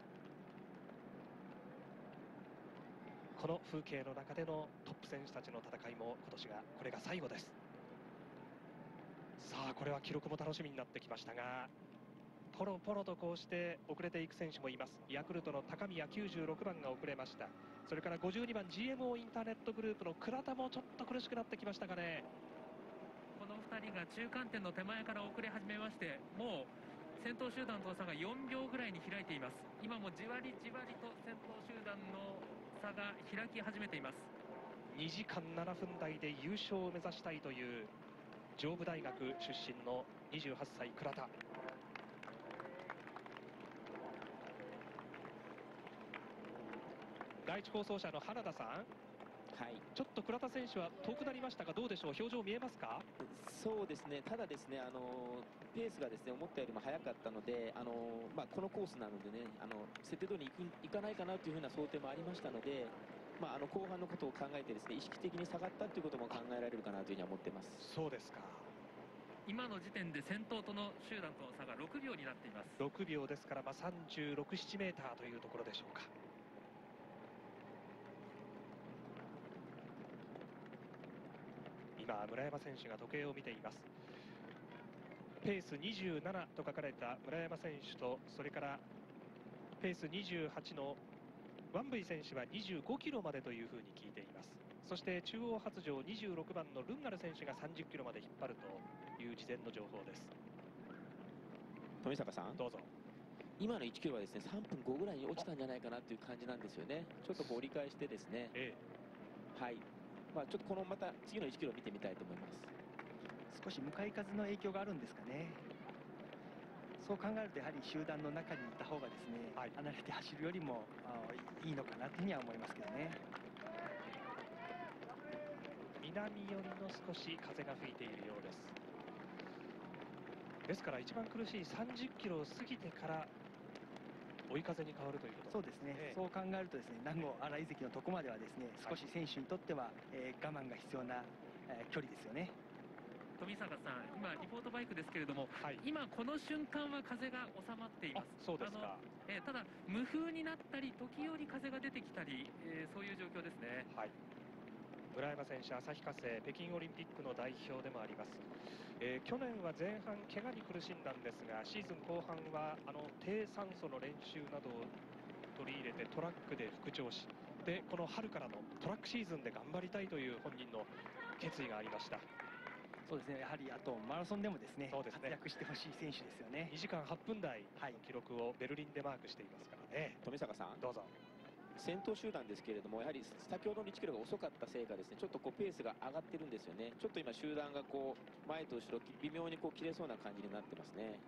この風景の中でのトップ選手たちの戦いも今年がこれが最後です。さあこれは記録も楽しみになってきましたが、ポロポロとこうして遅れていく選手もいます。ヤクルトの高宮きゅうじゅうろくばんが遅れました。それからごじゅうにばん ジーエムオー インターネットグループの倉田もちょっと苦しくなってきましたかね。 このふたりが中間点の手前から遅れ始めまして、もう先頭集団との差がよんびょうぐらいに開いています。今もじわりじわりと先頭集団の差が開き始めています。 にじかんななふん台で優勝を目指したいという上武大学出身のにじゅうはっさい倉田。第一放送車の花田さん、 はい、 ちょっと倉田選手は遠くなりましたが、どうでしょう、表情見えますか？ そうですね、ただですね、あのペースがですね思ったよりも速かったので、あのまあ、このコースなのでね、あの設定通りに行くいかないかなというふうな想定もありましたので、まあ、あの後半のことを考えてですね意識的に下がったということも考えられるかなというふうには思っています。 そうですか。 今の時点で先頭との集団との差がろくびょうになっています。 ろくびょうですから、まあ、さんじゅうろく、ななメーターというところでしょうか。今村山選手が時計を見ています。ペースにじゅうななと書かれた村山選手と、それからペースにじゅうはちのワンブイ選手はにじゅうごキロまでというふうに聞いています。そして中央発條にじゅうろくばんのルンガル選手がさんじゅっキロまで引っ張るという事前の情報です。 富坂さん、 どうぞ。 今のいちキロはですねさんぷんごぐらいに落ちたんじゃないかなという感じなんですよね。ちょっとこう折り返してですね、 ええ、はい、まあ、ちょっとこのまた次のいちキロを見てみたいと思います。 少し向かい風の影響があるんですかね。そう考えるとやはり集団の中にいた方がですね、はい、離れて走るよりもいいのかなというふうには思いますけどね。 南寄りの少し風が吹いているようです。ですから一番苦しいさんじゅっキロを過ぎてから追い風に変わるということ。 そうですね、ええ、そう考えるとですね、南郷新井関のとこまではですね少し選手にとっては、えー、我慢が必要な、えー、距離ですよね。 富坂さん、今リポートバイクですけれども、はい、今この瞬間は風が収まっています。 そうですか。 えー、ただ無風になったり時折風が出てきたり、えー、そういう状況ですね。 はい、村山選手、旭化成北京オリンピックの代表でもあります。えー、去年は前半怪我に苦しんだんですが、シーズン後半はあの低酸素の練習などを取り入れてトラックで復調し、でこの春からのトラックシーズンで頑張りたいという本人の決意がありました。 そうですね、やはりあとマラソンでもですね、 そうですね、 活躍してほしい選手ですよね。 にじかんはっぷん台の記録をベルリンでマークしていますからね。 富坂さん、 どうぞ。 先頭集団ですけれども、やはり先ほどのいちキロが遅かったせいかですね、ちょっとこうペースが上がってるんですよね。ちょっと今集団がこう前と後ろ微妙にこう切れそうな感じになってますね。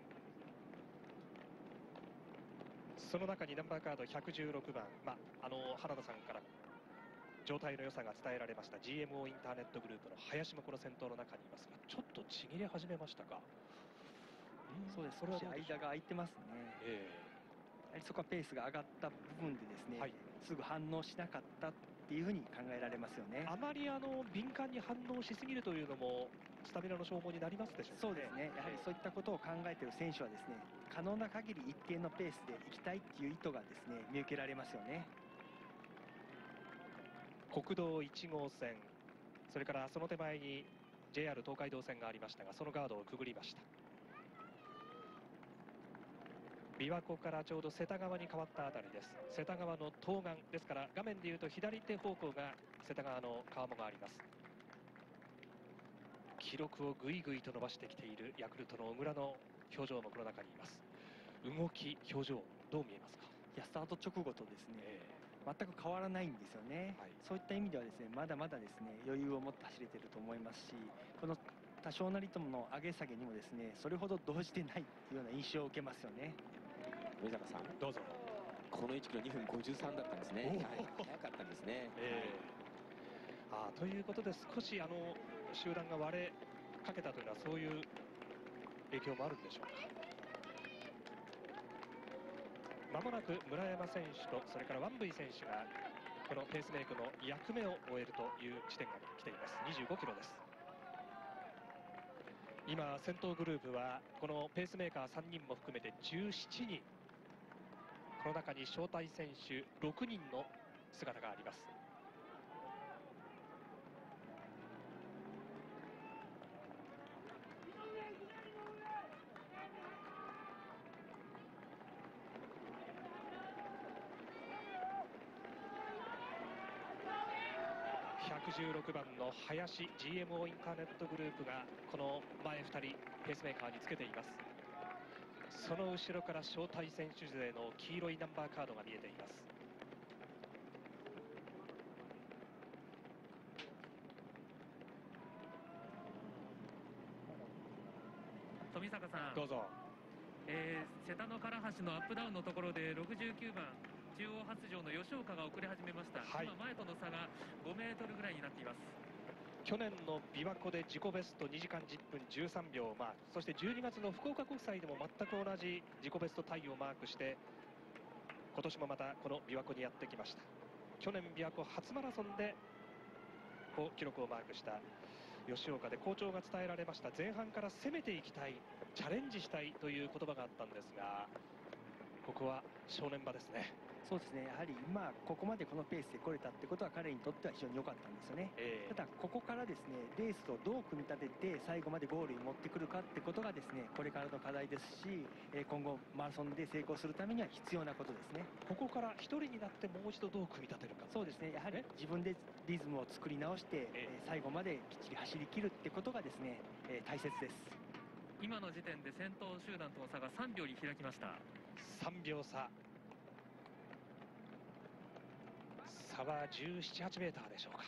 その中にナンバーカードひゃくじゅうろくばん、まあ、あの原田さんから状態の良さが伝えられました ジーエムオー インターネットグループの林もこの先頭の中にいますが、ちょっとちぎれ始めましたか。 そうです、少し間が空いてますね。 えー、やはりそこはペースが上がった部分でですね、はい、すぐ反応しなかったっていうふうに考えられますよね。 あまりあの敏感に反応しすぎるというのもスタミナの消耗になりますでしょうか。 そうですね、やはりそういったことを考えている選手はですね、可能な限り一定のペースで行きたいっていう意図がですね見受けられますよね。 国道いちごうせん、それからその手前に ジェイアール 東海道線がありましたが、そのガードをくぐりました。琵琶湖からちょうど瀬田川に変わったあたりです。瀬田川の東岸ですから、画面でいうと左手方向が瀬田川の川面があります。記録をぐいぐいと伸ばしてきているヤクルトの小倉の表情もこの中にいます。動き、表情どう見えますか。 いや、スタート直後とですね、えー、全く変わらないんですよね。はい、そういった意味ではですね、まだまだですね余裕を持って走れていると思いますし、この多少なりともの上げ下げにもですねそれほど動じてないというような印象を受けますよね。 上坂さん、 どうぞ。 このいちキロにふんごじゅうさんだったんですね。はい、早かったんですね。えー、はい、あということで少しあの集団が割れかけたというのはそういう影響もあるんでしょうか。まもなく村山選手とそれからワンブイ選手がこのペースメイクの役目を終えるという地点が来ています。にじゅうごキロです。今先頭グループはこのペースメーカーさんにんも含めてじゅうしちにん、この中に招待選手ろくにんの姿があります。ひゃくじゅうろくばんの林 ジーエムオー インターネットグループがこの前ふたりペースメーカーにつけています。 その後ろから招待選手勢の黄色いナンバーカードが見えています。 富坂さん、 どうぞ。 えー、瀬田の唐橋のアップダウンのところでろくじゅうきゅうばん中央発條の吉岡が遅れ始めました、はい、今前との差がごメートルぐらいになっています。 去年の琵琶湖で自己ベストにじかんじゅっぷんじゅうさんびょう、まあ、そしてじゅうにがつの福岡国際でも全く同じ自己ベストタイをマークして今年もまたこの琵琶湖にやってきました。去年琵琶湖初マラソンで好記録をマークした吉岡で好調が伝えられました。前半から攻めていきたい、チャレンジしたいという言葉があったんですが、ここは正念場ですね。 そうですね、やはり今ここまでこのペースで来れたってことは彼にとっては非常に良かったんですよね、えー、ただここからですねレースをどう組み立てて最後までゴールに持ってくるかってことがですねこれからの課題ですし、えー、今後マラソンで成功するためには必要なことですね。 ここから一人になってもう一度どう組み立てるか。 そうですね、やはり自分でリズムを作り直して、えー、最後まできっちり走り切るってことがですね、えー、大切です。 今の時点で先頭集団との差がさんびょうに開きました。 さんびょう差、差はじゅうなな、はちメーターでしょうか。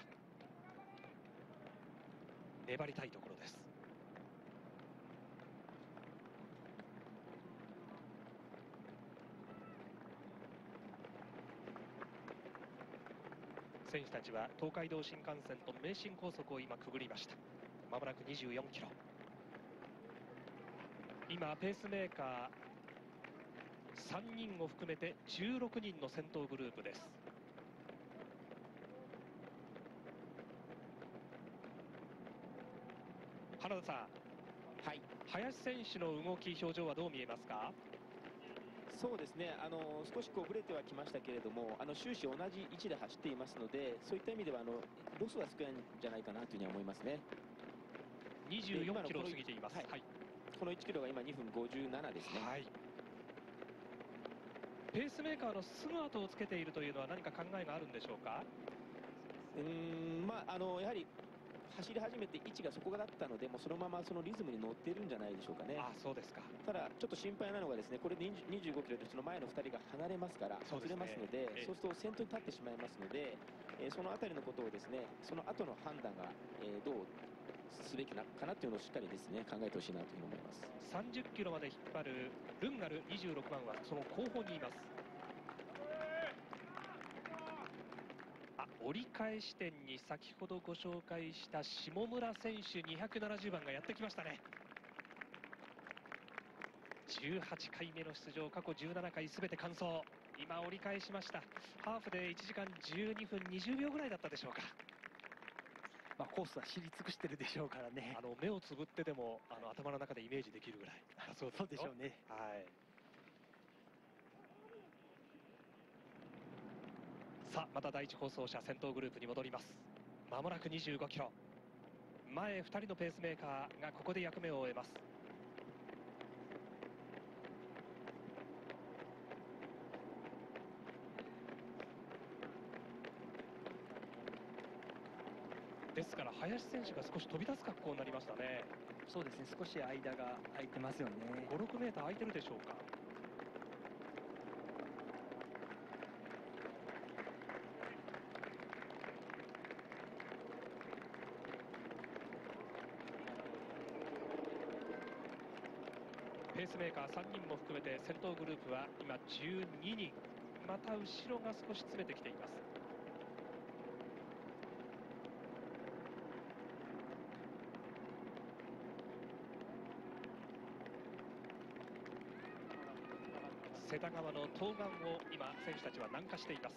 粘りたいところです。選手たちは東海道新幹線と名神高速を今くぐりました。まもなくにじゅうよんキロ。今ペースメーカーさんにんを含めてじゅうろくにんの先頭グループです。花田さん、はい、林選手の動き、表情はどう見えますか？ そうですね、あの少しこうぶれてはきましたけれども、あの終始同じ位置で走っていますので、そういった意味ではあのロスは少ないんじゃないかなというふうに思いますね。 にじゅうよんキロを過ぎています。はいはい、 このいちキロが今にふんごじゅうななですね。はい、 ペースメーカーのすぐ後をつけているというのは何か考えがあるんでしょうか？ うーん、まああのやはり走り始めて位置がそこだったので、もうそのままそのリズムに乗っているんじゃないでしょうかね。 あ、そうですか。 ただちょっと心配なのがですね、これでにじゅうごキロでその前のふたりが離れますから、外れますので、ええ、そうすると先頭に立ってしまいますので、えー、そのあたりのことをですね、その後の判断が、えー、どうすべきなかなというのをしっかりですね考えてほしいなというふうに思います。 さんじゅっキロまで引っ張るルンガルにじゅうろくばんはその後方にいます。あ、折り返し点に先ほどご紹介した下村選手にひゃくななじゅうばんがやってきましたね。じゅうはちかいめの出場、過去じゅうななかいすべて完走。今折り返しました。ハーフでいちじかんじゅうにふんにじゅうびょうぐらいだったでしょうか。 まあ、コースは知り尽くしてるでしょうからね。 あの目をつぶってでもあの頭の中でイメージできるぐらい。 そうそうでしょうね。 はい。さあまた第一放送車先頭グループに戻ります。まもなくにじゅうごキロ。前ふたりのペースメーカーがここで役目を終えます。ですから林選手が少し飛び出す格好になりましたね。 そうですね、少し間が空いてますよね。 ご、ろくメーター空いてるでしょうか。ペースメーカーさんにんも含めて先頭グループは今じゅうににん。また後ろが少し詰めてきています。世田川の東岸を今選手たちは南下しています。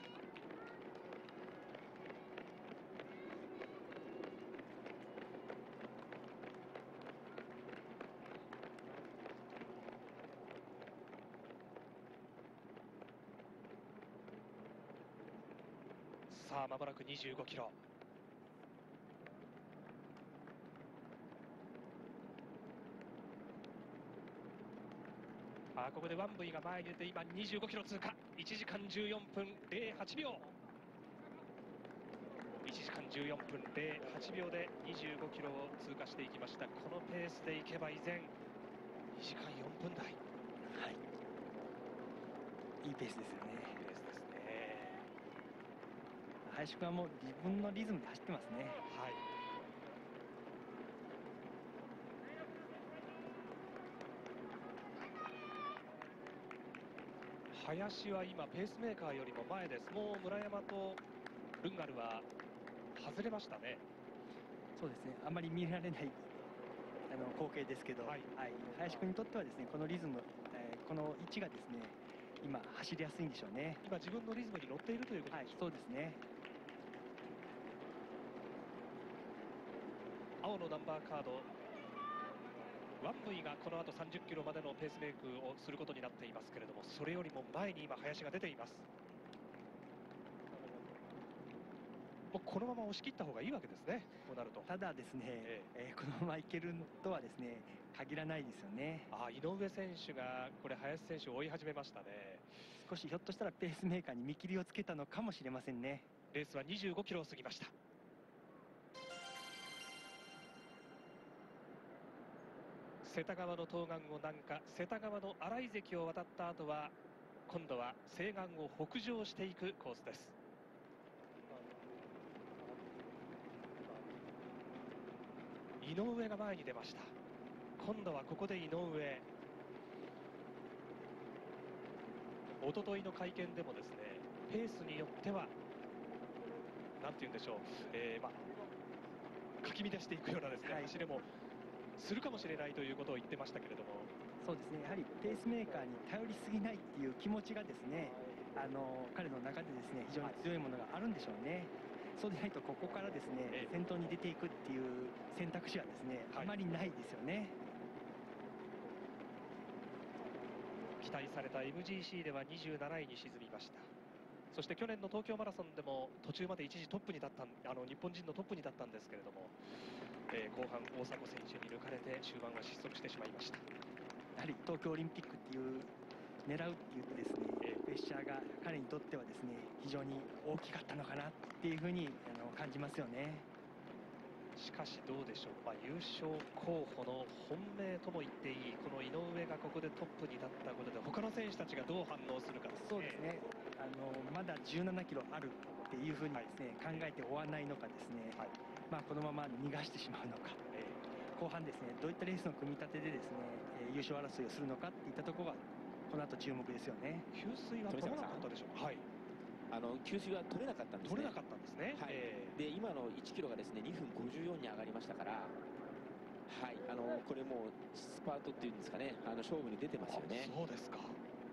さあまもなくにじゅうごキロ。あ、ここでワンブイが前に出て今にじゅうごキロ通過。いちじかんじゅうよんぷんぜろはちびょう。いちじかんじゅうよんぷんぜろはちびょうでにじゅうごキロを通過していきました。このペースでいけば依然にじかんよんぷんだい。 はい、いいペースですよね。 ペースですね。 林君はもう自分のリズムで走ってますね。 はい。林は今ペースメーカーよりも前です。もう村山とルンガルは外れましたね。 そうですね、あまり見られないあの光景ですけど、はいはい、林君にとってはですね、このリズム、えー、この位置がですね、今走りやすいんでしょうね。 今自分のリズムに乗っているということでしょうか。 はい、そうですね。 青のナンバーカードワンブイがこの後さんじゅっキロまでのペースメイクをすることになっていますけれども、それよりも前に今林が出ています。もうこのまま押し切った方がいいわけですね。こうなると。 ただですね、えええー、このままいけるとはですね、限らないですよね。 あ、井上選手がこれ林選手を追い始めましたね。 少しひょっとしたらペースメーカーに見切りをつけたのかもしれませんね。 レースはにじゅうごキロを過ぎました。世田川の東岸を南下、世田川の新井関を渡った後は今度は西岸を北上していくコースです。井上が前に出ました。今度はここで井上、おとといの会見でもですね、ペースによってはなんて言うんでしょう、えー、まあかき乱していくようなですね、はい、走りもするかもしれないということを言ってましたけれども、 そうですね、やはりペースメーカーに頼りすぎないっていう気持ちがですね、あの彼の中でですね、非常に強いものがあるんでしょうね。そうでないとここからですね、ええ、先頭に出ていくっていう選択肢はですね、はい、あまりないですよね。 期待された エムジーシー ではにじゅうなないに沈みました。そして去年の東京マラソンでも途中まで一時トップに立ったあの日本人のトップに立ったんですけれども、えー、後半大迫選手に抜かれて終盤は失速してしまいました。 やはり東京オリンピックっていう狙うっていうですね、えー、プレッシャーが彼にとってはですね、非常に大きかったのかなっていうふうにあの感じますよね。 しかしどうでしょう、まあ、優勝候補の本命とも言っていいこの井上がここでトップに立ったことで他の選手たちがどう反応するかですね。 そうですね、あのまだじゅうななキロあるっていうふうにですね、はい、考えて追わないのかですね、はい、まあこのまま逃がしてしまうのか、えー、後半ですね、どういったレースの組み立てでですね、えー、優勝争いをするのかっていったところがこの後注目ですよね。 給水は取らなかったでしょうか。はい、 あの給水は取れなかったんですね。 取れなかったんですね。 はい、えー、で今のいちキロがですねにふんごじゅうよんに上がりましたから、はい、あのこれもうスパートっていうんですかね、あの勝負に出てますよね。 そうですか。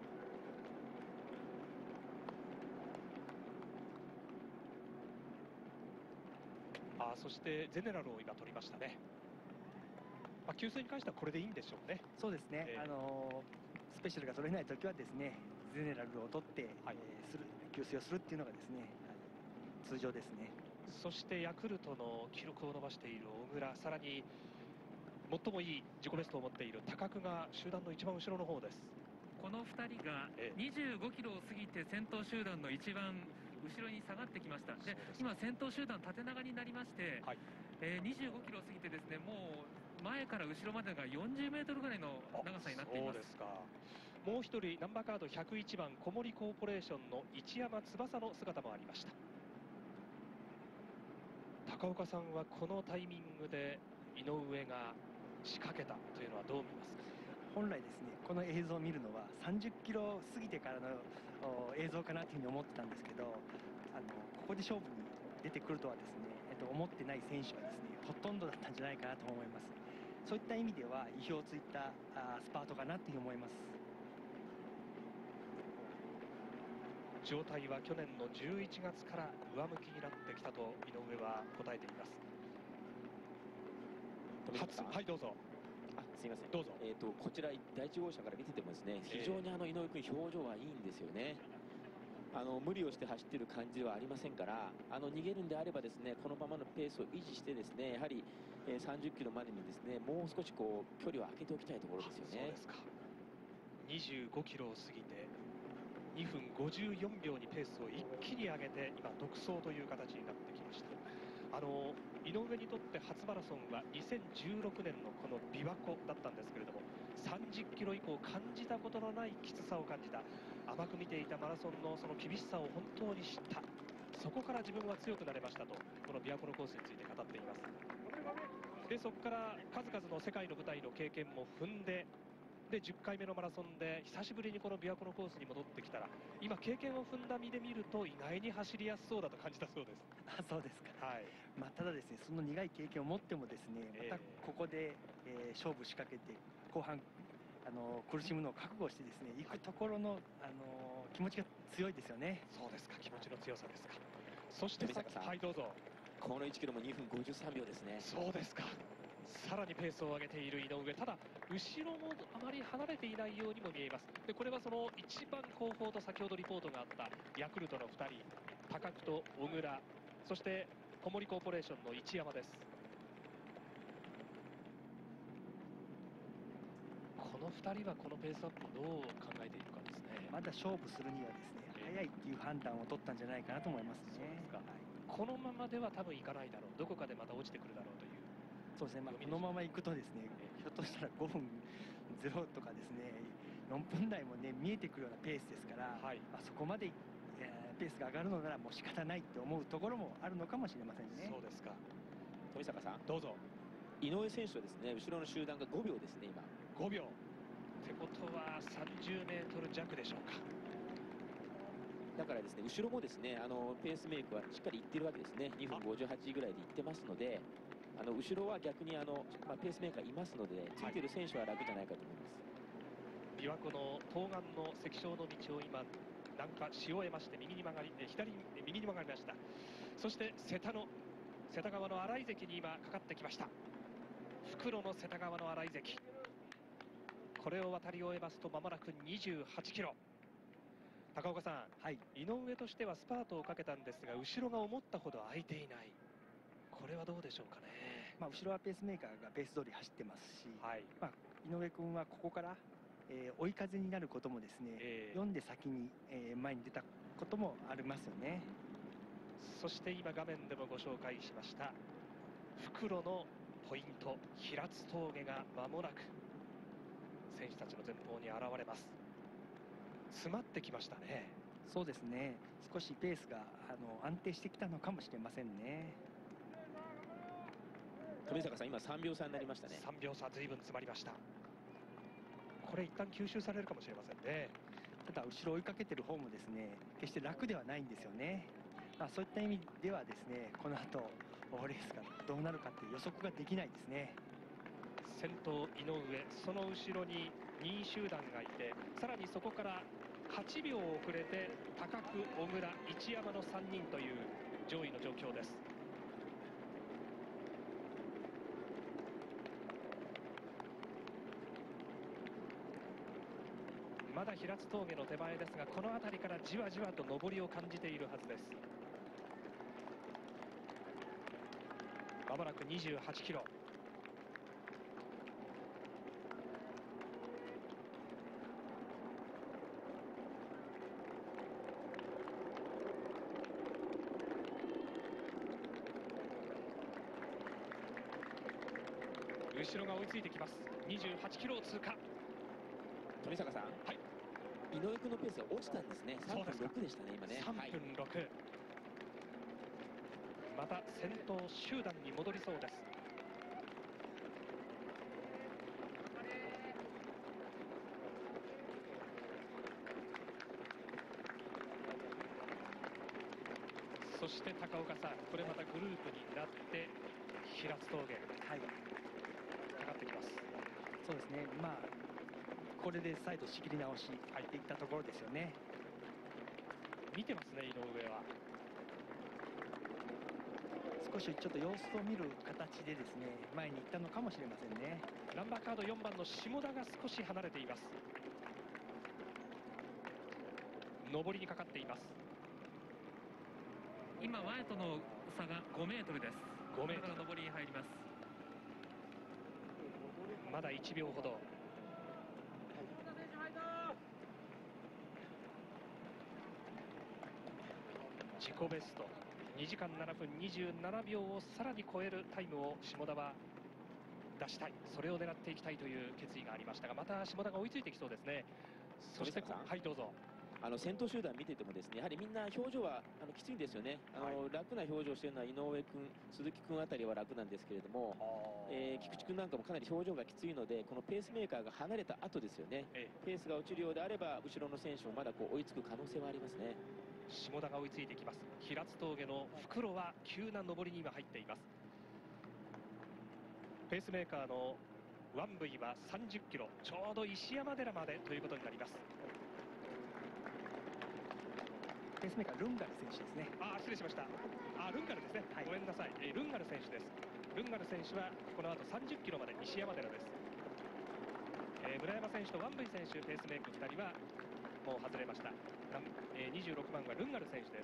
あ、そしてゼネラルを今取りましたね。まあ、給水に関してはこれでいいんでしょうね。 そうですね、えー、あのスペシャルが取れないときはですね、ゼネラルを取って、はい、えー、する給水をするっていうのがですね、はい、通常ですね。 そしてヤクルトの記録を伸ばしている小倉、さらに最もいい自己ベストを持っている高久が集団の一番後ろの方です。 このふたりがにじゅうごキロを過ぎて先頭集団の一番後ろに下がってきました。で今先頭集団縦長になりまして、はい、えー、にじゅうごキロを過ぎてですね、もう前から後ろまでがよんじゅうメートルぐらいの長さになっています。 そうですか。もう一人ナンバーカードひゃくいちばん小森コーポレーションの市山翼の姿もありました。高岡さんはこのタイミングで井上が仕掛けたというのはどう見ますか。 本来ですね、この映像を見るのはさんじゅっキロ過ぎてからの映像かなというふうに思ってたんですけど、あのここで勝負に出てくるとはですね、えっと、思ってない選手はですね、ほとんどだったんじゃないかなと思います。そういった意味では意表をついたあスパートかなというふうに思います。 状態は去年のじゅういちがつから上向きになってきたと井上は答えています。初、はい、どうぞ。 あ、すみません。 どうぞ。 えっとこちらだいいち号車から見ててもですね、非常にあの井上君表情はいいんですよね。あの無理をして走っている感じはありませんから、あの逃げるんであればですね、このままのペースを維持してですね、やはり、えー、さんじゅっキロまでにですね、もう少しこう距離を空けておきたいところですよね。 そうですか。にじゅうごキロを過ぎてにふんごじゅうよんびょうにペースを一気に上げて今独走という形になってきました。あの井上にとって初マラソンはにせんじゅうろくねんのこの琵琶湖だったんですけれども、さんじゅっキロ以降感じたことのないきつさを感じた、甘く見ていたマラソンのその厳しさを本当に知った、そこから自分は強くなれましたと、この琵琶湖のコースについて語っています。でそこから数々の世界の舞台の経験も踏んで、でじゅっかいめのマラソンで久しぶりにこの琵琶湖のコースに戻ってきたら、今経験を踏んだ身で見ると意外に走りやすそうだと感じたそうです。 あ、そうですか。 はい。 まあただですね、その苦い経験を持ってもですね、またここで、えー、勝負仕掛けて後半あの苦しむのを覚悟してですね、行くところの、あの気持ちが強いですよね。 そうですか、気持ちの強さですか。そして富坂さん、 はい、どうぞ。 このいちキロもにふんごじゅうさんびょうですね。 そうですか。さらにペースを上げている井上、ただ後ろもあまり離れていないようにも見えます。でこれはその一番後方と先ほどリポートがあったヤクルトのふたり、高久と小倉、そして小森コーポレーションの一山です。このふたりはこのペースアップどう考えているかですね。 まだ勝負するにはですね、早いっていう判断を取ったんじゃないかなと思いますね。 そうですか。はい、このままでは多分いかないだろう、どこかでまた落ちてくるだろうという。 そうですね、まあ、このまま行くとですね、ひょっとしたらごふんゼロとかですね、よんぷん台もね見えてくるようなペースですから、はい、まあ、そこまで、えー、ペースが上がるのならもう仕方ないって思うところもあるのかもしれませんね。 そうですか。 富坂さん、 どうぞ。 井上選手はですね、後ろの集団がごびょうですね、今。 ごびょうってことはさんじゅうメートル弱でしょうか。 だからですね、後ろもですね、あのペースメイクはしっかりいってるわけですね。にふんごじゅうはちぐらいでいってますので、あの後ろは逆にあの、まあ、ペースメーカーいますので、ついてる選手は楽じゃないかと思います。 琵琶湖の東岸の関所の道を今南下し終えまして、右に曲がり左に右に曲がりました。そして瀬田の瀬田川の新井関に今かかってきました。袋の瀬田川の新井関、これを渡り終えますとまもなくにじゅうはちキロ。高岡さん、はい、井上としてはスパートをかけたんですが、後ろが思ったほど空いていない、これはどうでしょうかね。 まあ、後ろはペースメーカーがペース通り走ってますし、はい、まあ、井上君はここから、えー、追い風になることもですね、えー、読んで先に、えー、前に出たこともありますよね。 そして今画面でもご紹介しました復路のポイント、平津峠が間もなく選手たちの前方に現れます。詰まってきましたね。 そうですね、少しペースがあの安定してきたのかもしれませんね。 富坂さん、今さんびょう差になりましたね。 さんびょう差、ずいぶん詰まりました。これ一旦吸収されるかもしれませんね。 ただ後ろ追いかけてる方もですね、決して楽ではないんですよね。まあ、そういった意味ではですね、この後レースがどうなるかって予測ができないですね。 先頭井上、その後ろににい集団がいて、さらにそこからはちびょう遅れて高久、小倉、一山のさんにんという上位の状況です。まだ平津峠の手前ですが、この辺りからじわじわと上りを感じているはずです。まもなくにじゅうはちキロ。後ろが追いついてきます。にじゅうはちキロを通過。 富坂さん、はい、井上君のペースが落ちたんですね。さんぷんろくでしたね、今ね。 さんぷんろく、はい、また先頭集団に戻りそうです。そして高岡さん、これまたグループになって平津峠、はい、かかってきます。 そうですね、まあこれで再度仕切り直し入っていったところですよね。 見てますね、井上は。 少しちょっと様子を見る形でですね、前に行ったのかもしれませんね。 ナンバーカードよんばんの下田が少し離れています。上りにかかっています。 今前との差がごメートルです。 ごメートル。 これから上りに入ります。 まだいちびょうほど。自己ベストにじかんななふんにじゅうななびょうをさらに超えるタイムを下田は出したい、それを狙っていきたいという決意がありましたが、また下田が追いついてきそうですね。そしてはいどうぞ。 あの先頭集団見ててもですね、やはりみんな表情はあのきついんですよね。あの、はい、楽な表情をしているのは井上君、鈴木君あたりは楽なんですけれども、えー、菊池君なんかもかなり表情がきついので、このペースメーカーが離れた後ですよね、ええ、ペースが落ちるようであれば後ろの選手もまだこう追いつく可能性はありますね。 下田が追いついてきます。平津峠の袋は急な上りに今入っています。ペースメーカーのワンブイはさんじゅっキロ、ちょうど石山寺までということになります。 ペースメーカールンガル選手ですね。 あ、失礼しました。あ、ルンガルですね、はい、ごめんなさい、えー、ルンガル選手です。ルンガル選手はこの後さんじゅっキロまで石山寺です。えー、村山選手とワンブイ選手、ペースメーカーふたりはもう外れました。えー、にじゅうろくばんはルンガル選手です。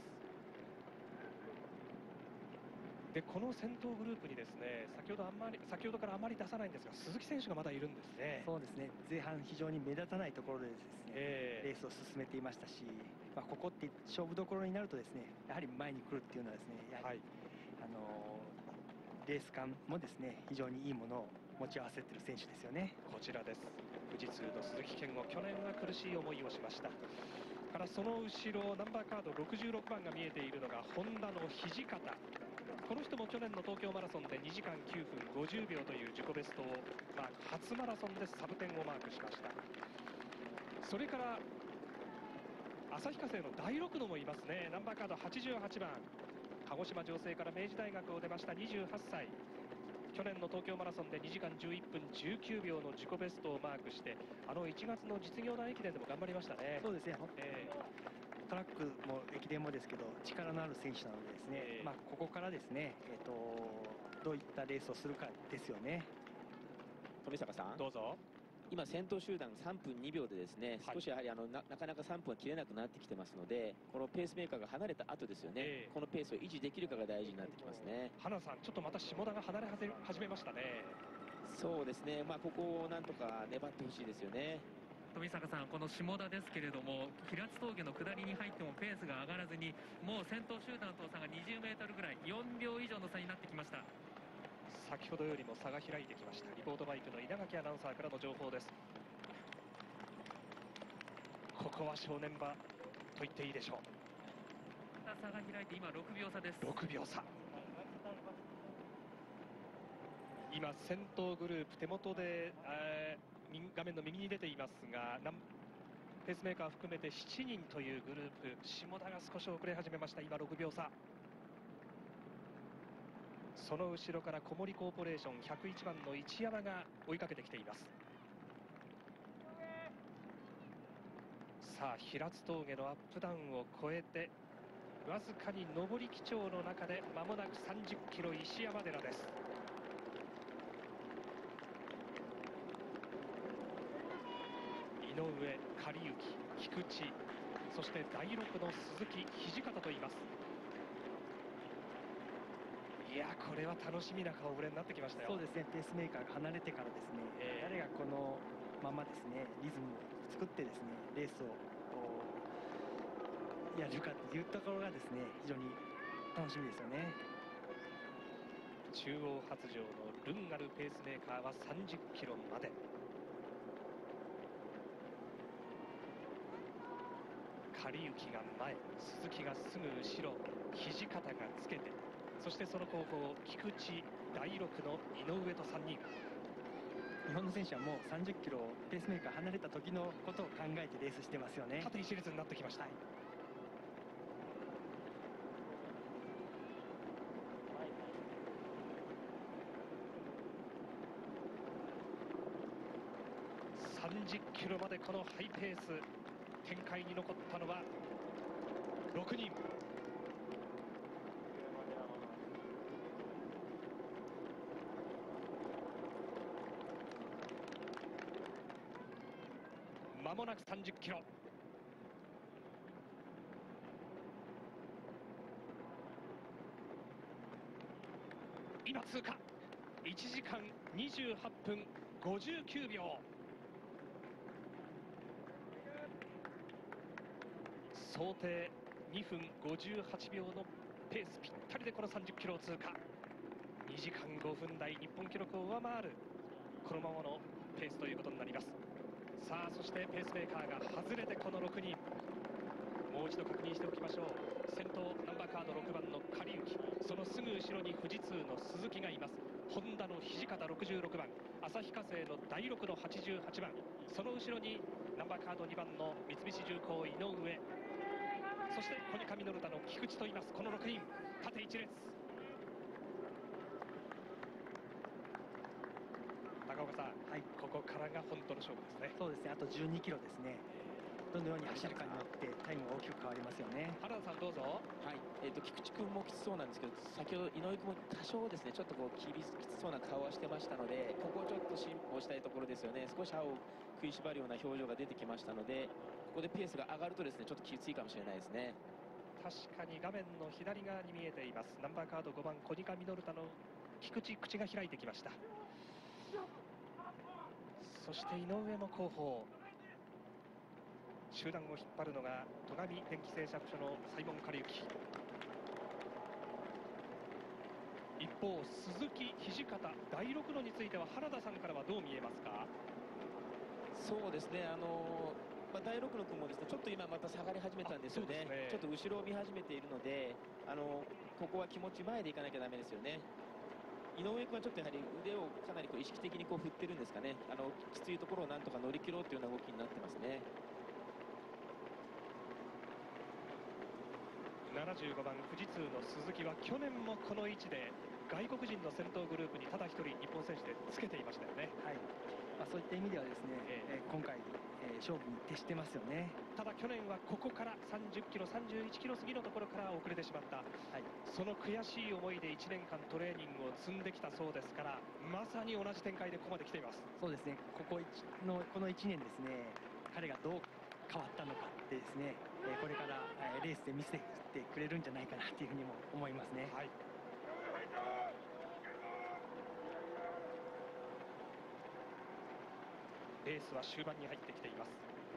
でこの先頭グループにですね、先ほどあんまり先ほどからあまり出さないんですが、鈴木選手がまだいるんですね。 そうですね、前半非常に目立たないところでですね、えー、レースを進めていましたし、まあ、ここって勝負どころになるとですね、やはり前に来るっていうのはですね、やはり、はい、あのー、レース感もですね非常にいいものを持ち合わせている選手ですよね。 こちらです。富士通の鈴木健吾、去年は苦しい思いをしました。からその後ろナンバーカードろくじゅうろくばんが見えているのがホンダの土方。この人も去年の東京マラソンでにじかんきゅうふんごじゅうびょうという自己ベストをマーク、初マラソンでサブテンをマークしました。それから旭化成の大六野もいますね。ナンバーカードはちじゅうはちばん、鹿児島城西から明治大学を出ましたにじゅうはっさい。去年の東京マラソンでにじかんじゅういっぷんじゅうきゅうびょうの自己ベストをマークして、あのいちがつの実業団駅伝でも頑張りましたね。 そうですね、えー、トラックも駅伝もですけど力のある選手なのでですね、えーまあ、ここからですね、えー、とどういったレースをするかですよね。 富坂さんどうぞ。 今先頭集団さんぷんにびょうでですね、少しやはりあの な, なかなかさんぷんは切れなくなってきてますので、このペースメーカーが離れた後ですよね、えー、このペースを維持できるかが大事になってきますね。 花さん、ちょっとまた下田が離れ始めましたね。 そうですね、まあ、ここをなんとか粘ってほしいですよね。 富坂さん、この下田ですけれども、平津峠の下りに入ってもペースが上がらずに、もう先頭集団との差がにじゅうメートルぐらい、よんびょう以上の差になってきました。 先ほどよりも差が開いてきました。リポートバイクの稲垣アナウンサーからの情報です。ここは正念場と言っていいでしょう。 差が開いて今ろくびょうさです。 ろくびょうさ。今先頭グループ手元で、えー、画面の右に出ていますが、ペースメーカー含めてしちにんというグループ、下田が少し遅れ始めました。今ろくびょうさ。その後ろから小森コーポレーションひゃくいちばんの市山が追いかけてきています。さあ平津峠のアップダウンを越えてわずかに上り基調の中で間もなくさんじゅっキロ石山寺です。井上、狩幸、菊池、そしてだいろくの鈴木、土方といます。いやこれは楽しみな顔ぶれになってきましたよ。 そうですね、ペースメーカーが離れてからですね、えー、誰がこのままですねリズムを作ってですねレースをやるかというところがですね非常に楽しみですよね。 中央発條のルンガルペースメーカーはさんじゅっキロまで。狩幸が前、鈴木がすぐ後ろ、土方がつけて、そしてその後方菊池、だいろくの井上とさんにん。 日本の選手はもうさんじゅっキロペースメーカー離れた時のことを考えてレースしてますよね。 縦一列になってきました。はい、さんじゅっキロまでこのハイペース展開に残ったのはろくにん。まもなくさんじゅっキロ。今通過いちじかんにじゅうはっぷんごじゅうきゅうびょう。想定にふんごじゅうはちびょうのペペースぴったりでこのさんじゅっキロを通過。にじかんごふん台、日本記録を上回るこのままのペースということになります。さあそしてペースメーカーが外れてこのろくにん、もう一度確認しておきましょう。先頭ナンバーカードろくばんの狩行、そのすぐ後ろに富士通の鈴木がいます。ホンダの土方ろくじゅうろくばん、旭化成のだいろくのはちじゅうはちばん、その後ろにナンバーカードにばんの三菱重工井上、そしてコニカミノルタの菊池といます。このろくにん、縦一列。高岡さん、はい、ここからが本当の勝負ですね。 そうですね、あとじゅうにキロですね。どのように走るかによってタイムが大きく変わりますよね。 原田さんどうぞ。 はい、えー、と菊池君もきつそうなんですけど、先ほど井上君も多少ですね、ちょっとこうきびきつそうな顔はしてましたので、ここをちょっと進歩したいところですよね。少し歯を食いしばるような表情が出てきましたので、ここでペースが上がるとですね、ちょっときついかもしれないですね。 確かに画面の左側に見えています、ナンバーカードごばんコニカミノルタの菊池、口が開いてきました。そして井上も後方、集団を引っ張るのが戸上電気製作所のサイモン・カリユキ。一方鈴木、土方、だいろくのについては原田さんからはどう見えますか？ そうですね、あのまあ、だいろくの君もですね、ちょっと今また下がり始めたんですよね。ね、ちょっと後ろを見始めているので、あのここは気持ち前でいかなきゃダメですよね。井上君はちょっとやはり腕をかなりこう意識的にこう振ってるんですかね。あのきついところをなんとか乗り切ろうというような動きになってますね。 ななじゅうごばん富士通の鈴木は去年もこの位置で外国人の先頭グループにただ一人日本選手でつけていましたよね。 はい、まあ、そういった意味ではですね、えー、今回、えー、勝負に徹してますよね。 ただ去年はここからさんじゅっキロ、さんじゅういちキロ過ぎのところから遅れてしまった、はい、その悔しい思いでいちねんかんトレーニングを積んできたそうですから、まさに同じ展開でここまで来ています。 そうですね、ここのこのいちねんですね、彼がどう変わったのかってですね、えー、これから、えー、レースで見せてくれるんじゃないかなというふうにも思いますね。はい、 レースは終盤に入ってきています。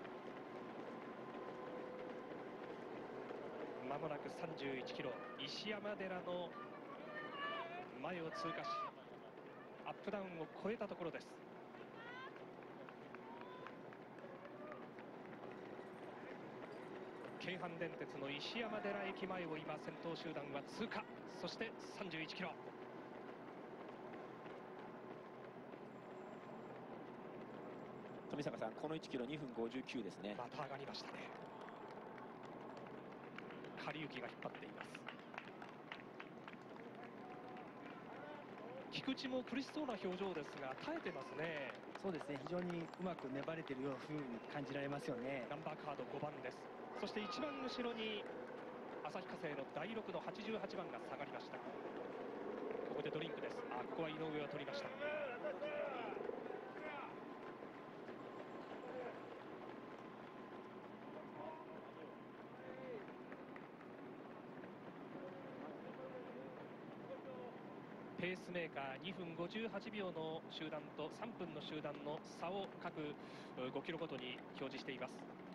まもなくさんじゅういちキロ、石山寺の前を通過し、アップダウンを越えたところです。京阪電鉄の石山寺駅前を今先頭集団は通過、そしてさんじゅういちキロ。 富坂さん、このいちキロにふんごじゅうきゅうですね。 また上がりましたね。狩行が引っ張っています。菊池も苦しそうな表情ですが耐えてますね。 そうですね、非常にうまく粘れているように感じられますよね。 ナンバーカードごばんです。そして一番後ろに旭化成のだいろくのはちじゅうはちばんが下がりました。ここでドリンクです。あ、ここは井上を取りました。ペースメーカーにふんごじゅうはちびょうの集団とさんぷんの集団の差を各ごキロごとに表示しています。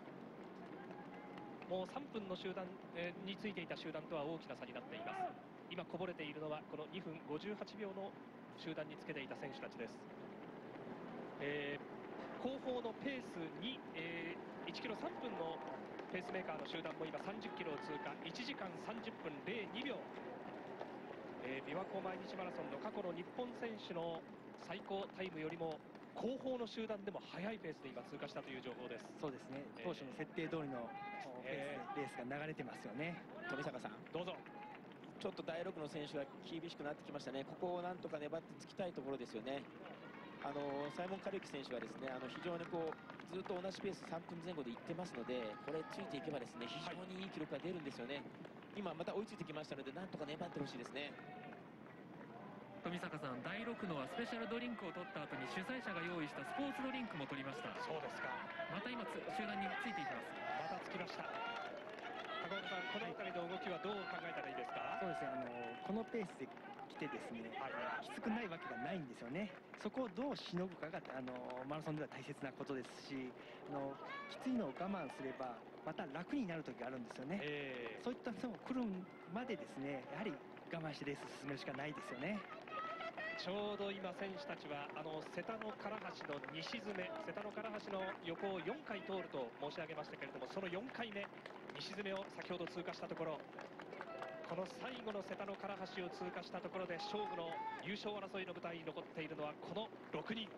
もうさんぷんの集団についていた集団とは大きな差になっています。今こぼれているのはこのにふんごじゅうはちびょうの集団につけていた選手たちです。えー、後方のペースに、えー、いちキロさんぷんのペースメーカーの集団も今さんじゅっキロを通過、いちじかんさんじゅっぷんぜろにびょう。えー、琵琶湖毎日マラソンの過去の日本選手の最高タイムよりも後方の集団でも速いペースで今通過したという情報です。 そうですね、当初の設定通りのペースでレースが流れてますよね。 富坂さん、 どうぞ。 ちょっとだいろくの選手が厳しくなってきましたね。ここをなんとか粘ってつきたいところですよね。あのサイモン・カリユキ選手はですね、あの非常にこうずっと同じペースさんぷんぜん後でいってますので、これついていけばですね、非常にいい記録が出るんですよね。今また追いついてきましたので、なんとか粘ってほしいですね。 富坂さん、だいろくのはスペシャルドリンクを取った後に主催者が用意したスポーツドリンクも取りました。 そうですか。 また今つ集団についていきます。 またつきました。高岡さん、この辺りの動きはどう考えたらいいですか？ そうですね、あのこのペースで来てですね、はい、きつくないわけがないんですよね。そこをどうしのぐかがあのマラソンでは大切なことですし、あのきついのを我慢すればまた楽になる時があるんですよね。えー、そういったのも来るまでですねやはり我慢してレース進めるしかないですよね。 ちょうど今選手たちはあの瀬田の唐橋の西詰め、瀬田の唐橋の横をよんかい通ると申し上げましたけれども、そのよんかいめ西詰めを先ほど通過したところ、この最後の瀬田の唐橋を通過したところで勝負の優勝争いの舞台に残っているのはこのろくにん。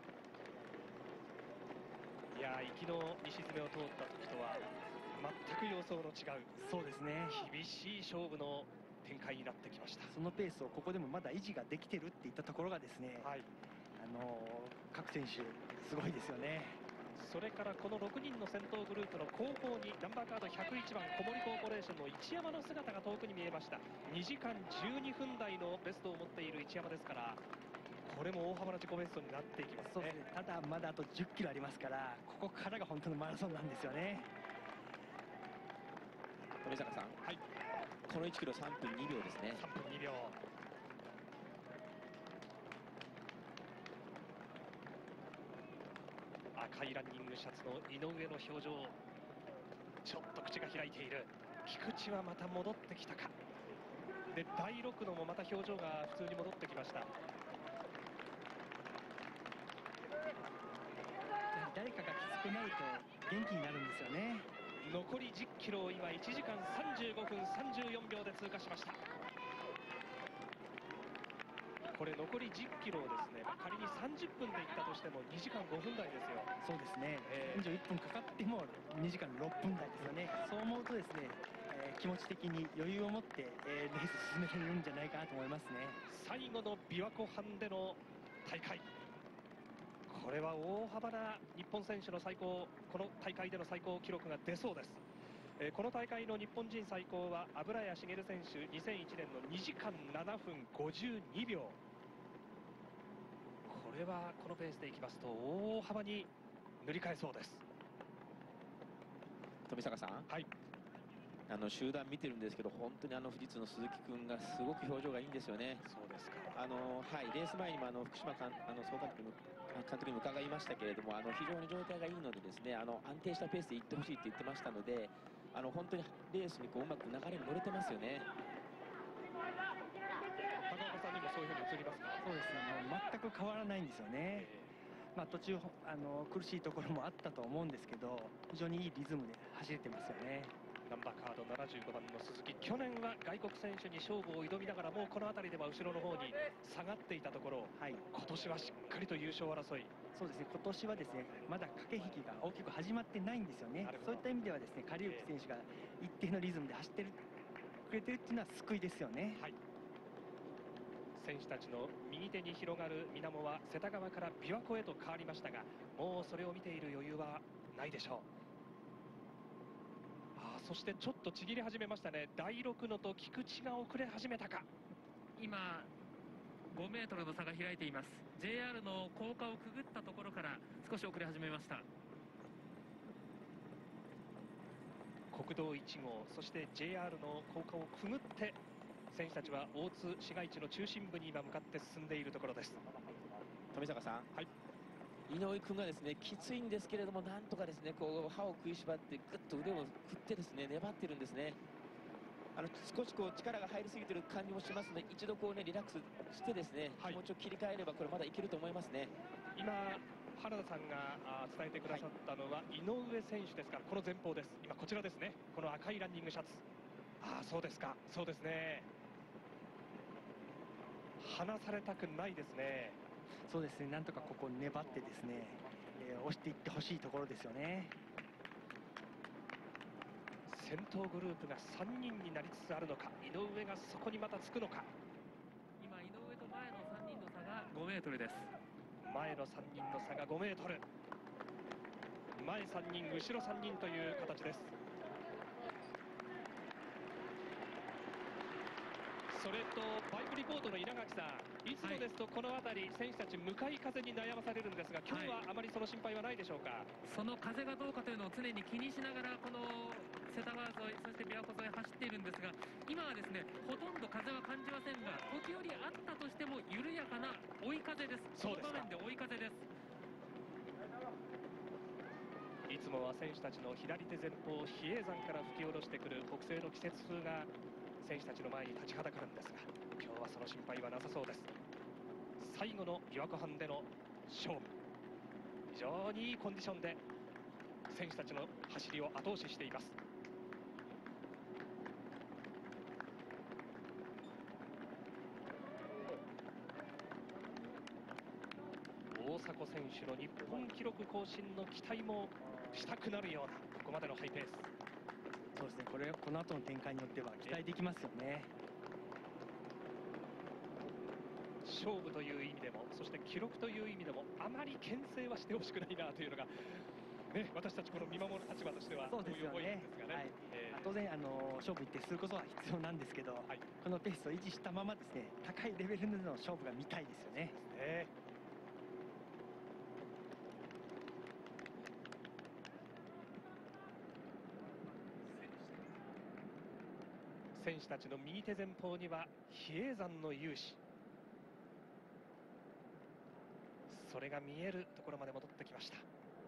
いやー、行きの西詰めを通った時とは全く様相の違う、 そうですね、 厳しい勝負の展開になってきました。 そのペースをここでもまだ維持ができてるっていったところがですね、はい、あのー、各選手すごいですよね。 それからこのろくにんの先頭グループの後方にナンバーカードひゃくいちばん小森コーポレーションの一山の姿が遠くに見えました。にじかんじゅうにふん台のベストを持っている一山ですから、これも大幅な自己ベストになっていきますね。 そうですね、ただまだあとじゅっキロありますから、ここからが本当のマラソンなんですよね。 富坂さん、はい、このいちキロさんぷんにびょうですね。 さんぷんにびょう。赤いランニングシャツの井上の表情、ちょっと口が開いている。菊池はまた戻ってきたか。でだいろくのもまた表情が普通に戻ってきました。 誰かがきつくなると元気になるんですよね。 残りじゅっキロを今いちじかんさんじゅうごふんさんじゅうよんびょうで通過しました。これ残りじゅっキロをですね、仮にさんじゅっぷんでいったとしてもにじかんごふん台ですよ。 そうですね、えー、にじゅういっぷんかかってもにじかんろっぷん台ですよね。そう思うとですね、えー、気持ち的に余裕を持って、えー、レース進められるんじゃないかなと思いますね。 最後の琵琶湖畔での大会、これは大幅な日本選手の最高、この大会での最高記録が出そうです。えー、この大会の日本人最高は油谷茂選手、にせんいちねんのにじかんななふんごじゅうにびょう。これはこのペースでいきますと大幅に塗り替えそうです。 富坂さん、 はい、 あの集団見てるんですけど、本当にあの富士通の鈴木君がすごく表情がいいんですよね。 そうですか。 あのはい、レース前にもあの福島監あの総監督の監督にも伺いましたけれども、あの非常に状態がいいのでですね、あの安定したペースでいってほしいって言ってましたので、あの本当にレースにこううまく流れに乗れてますよね。 高岡さんにもそういうふうに映りますか？ そうですね、もう全く変わらないんですよね。まあ、途中あの苦しいところもあったと思うんですけど、非常にいいリズムで走れてますよね。 ナンバーカードななじゅうごばんの鈴木、去年は外国選手に勝負を挑みながらもこの辺りでは後ろの方に下がっていたところ、はい、今年はしっかりと優勝争い。 そうですね、今年はですねまだ駆け引きが大きく始まってないんですよね。そういった意味ではですね、狩内選手が一定のリズムで走ってるくれてるっていうのは救いですよね。 はい、選手たちの右手に広がる水面は世田川から琵琶湖へと変わりましたが、もうそれを見ている余裕はないでしょう。あ、そしてちょっとちぎり始めましたね。だいろくのと菊池が遅れ始めたか。 今ごメートルの差が開いています。 ジェイアール の高架をくぐったところから少し遅れ始めました。 国道いちごう、そして ジェイアール の高架をくぐって選手たちは大津市街地の中心部に今向かって進んでいるところです。 富坂さん、はい、井上君がですねきついんですけれども、なんとかですねこう歯を食いしばってぐっと腕を振ってですね粘ってるんですね。あの少しこう力が入りすぎてる感じもしますので、一度こうねリラックスしてですね、はい、気持ちを切り替えればこれまだいけると思いますね。 今原田さんが伝えてくださったのは井上選手ですから、この前方です。今こちらですね、この赤いランニングシャツ。ああ、そうですか、そうですね、離されたくないですね。 そうですね、なんとかここ粘ってですね、えー、押していってほしいところですよね。 先頭グループがさんにんになりつつあるのか、井上がそこにまたつくのか。 今井上と前のさんにんの差がごメートルです。 前のさんにんの差がごメートル、前さんにん後ろさんにんという形です。それとバイクリポートの稲垣さん、いつもですとこの辺り、選手たち向かい風に悩まされるんですが、今日はあまりその心配はないでしょうか。 その風がどうかというのを常に気にしながらこの世田川沿い、そして琵琶湖沿い走っているんですが、今はですねほとんど風は感じませんが、時折あったとしても緩やかな追い風です。その場面で追い風です。 いつもは選手たちの左手前方、比叡山から吹き下ろしてくる北西の季節風が選手たちの前に立ちはだかるんですが、今日はその心配はなさそうです。最後の琵琶湖畔での勝負、非常にいいコンディションで選手たちの走りを後押ししています。大迫選手の日本記録更新の期待もしたくなるようなここまでのハイペース。 そうですね、これこの後の展開によっては期待できますよね。 勝負という意味でも、そして記録という意味でも、あまり牽制はしてほしくないなというのが、ね、私たちこの見守る立場としてはそうですよね。はい、えー、当然あの勝負に徹することは必要なんですけど、はい、このペースを維持したままですね、高いレベルでの勝負が見たいですよね。 えー選手たちの右手前方には比叡山の雄姿、それが見えるところまで戻ってきました。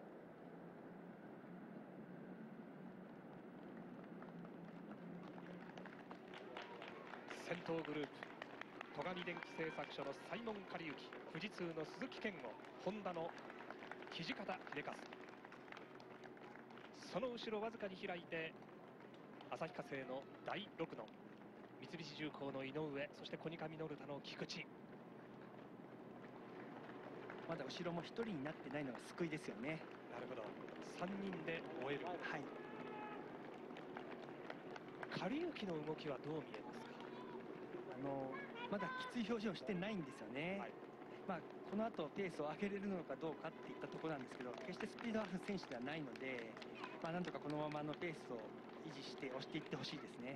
先頭グループ、戸上電機製作所の西門狩之、富士通の鈴木健吾、ホンダの土方秀和、その後ろわずかに開いて旭化成のだいろくの三菱重工の井上、そしてコニカミノルタの菊池。 まだ後ろもひとりになってないのが救いですよね。 なるほど、さんにんで終える。はい、狩之の動きはどう見えますか？ あのまだきつい表情してないんですよね。はい、まあ、この後ペースを上げれるのかどうかっていったところなんですけど、決してスピードある選手ではないので、まあ、なんとかこのままのペースを維持して押していってほしいですね。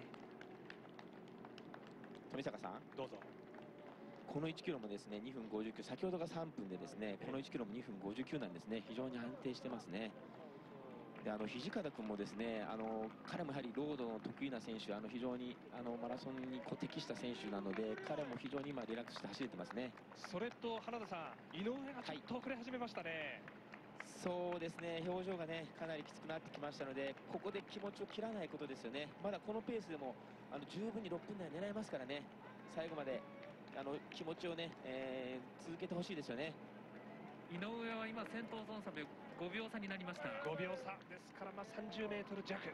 富坂さん、 どうぞ。 このいちキロもですねにふんごじゅうきゅう、先ほどがさんぷんでですねこのいちキロもにふんごじゅうきゅうなんですね。非常に安定してますね。で、あの土方君もですね、あの彼もやはりロードの得意な選手、あの非常にあのマラソンに適した選手なので、彼も非常に今リラックスして走れてますね。 それと原田さん、井上がちょっと遅れ始めましたね。はい、 そうですね、表情がねかなりきつくなってきましたので、ここで気持ちを切らないことですよね。まだこのペースでもあの十分にろっぷん台狙えますからね、最後まであの気持ちをね、えー、続けてほしいですよね。 井上は今先頭ゾーン差でごびょう差になりました。 ごびょう差ですから、まあさんじゅうメートル弱。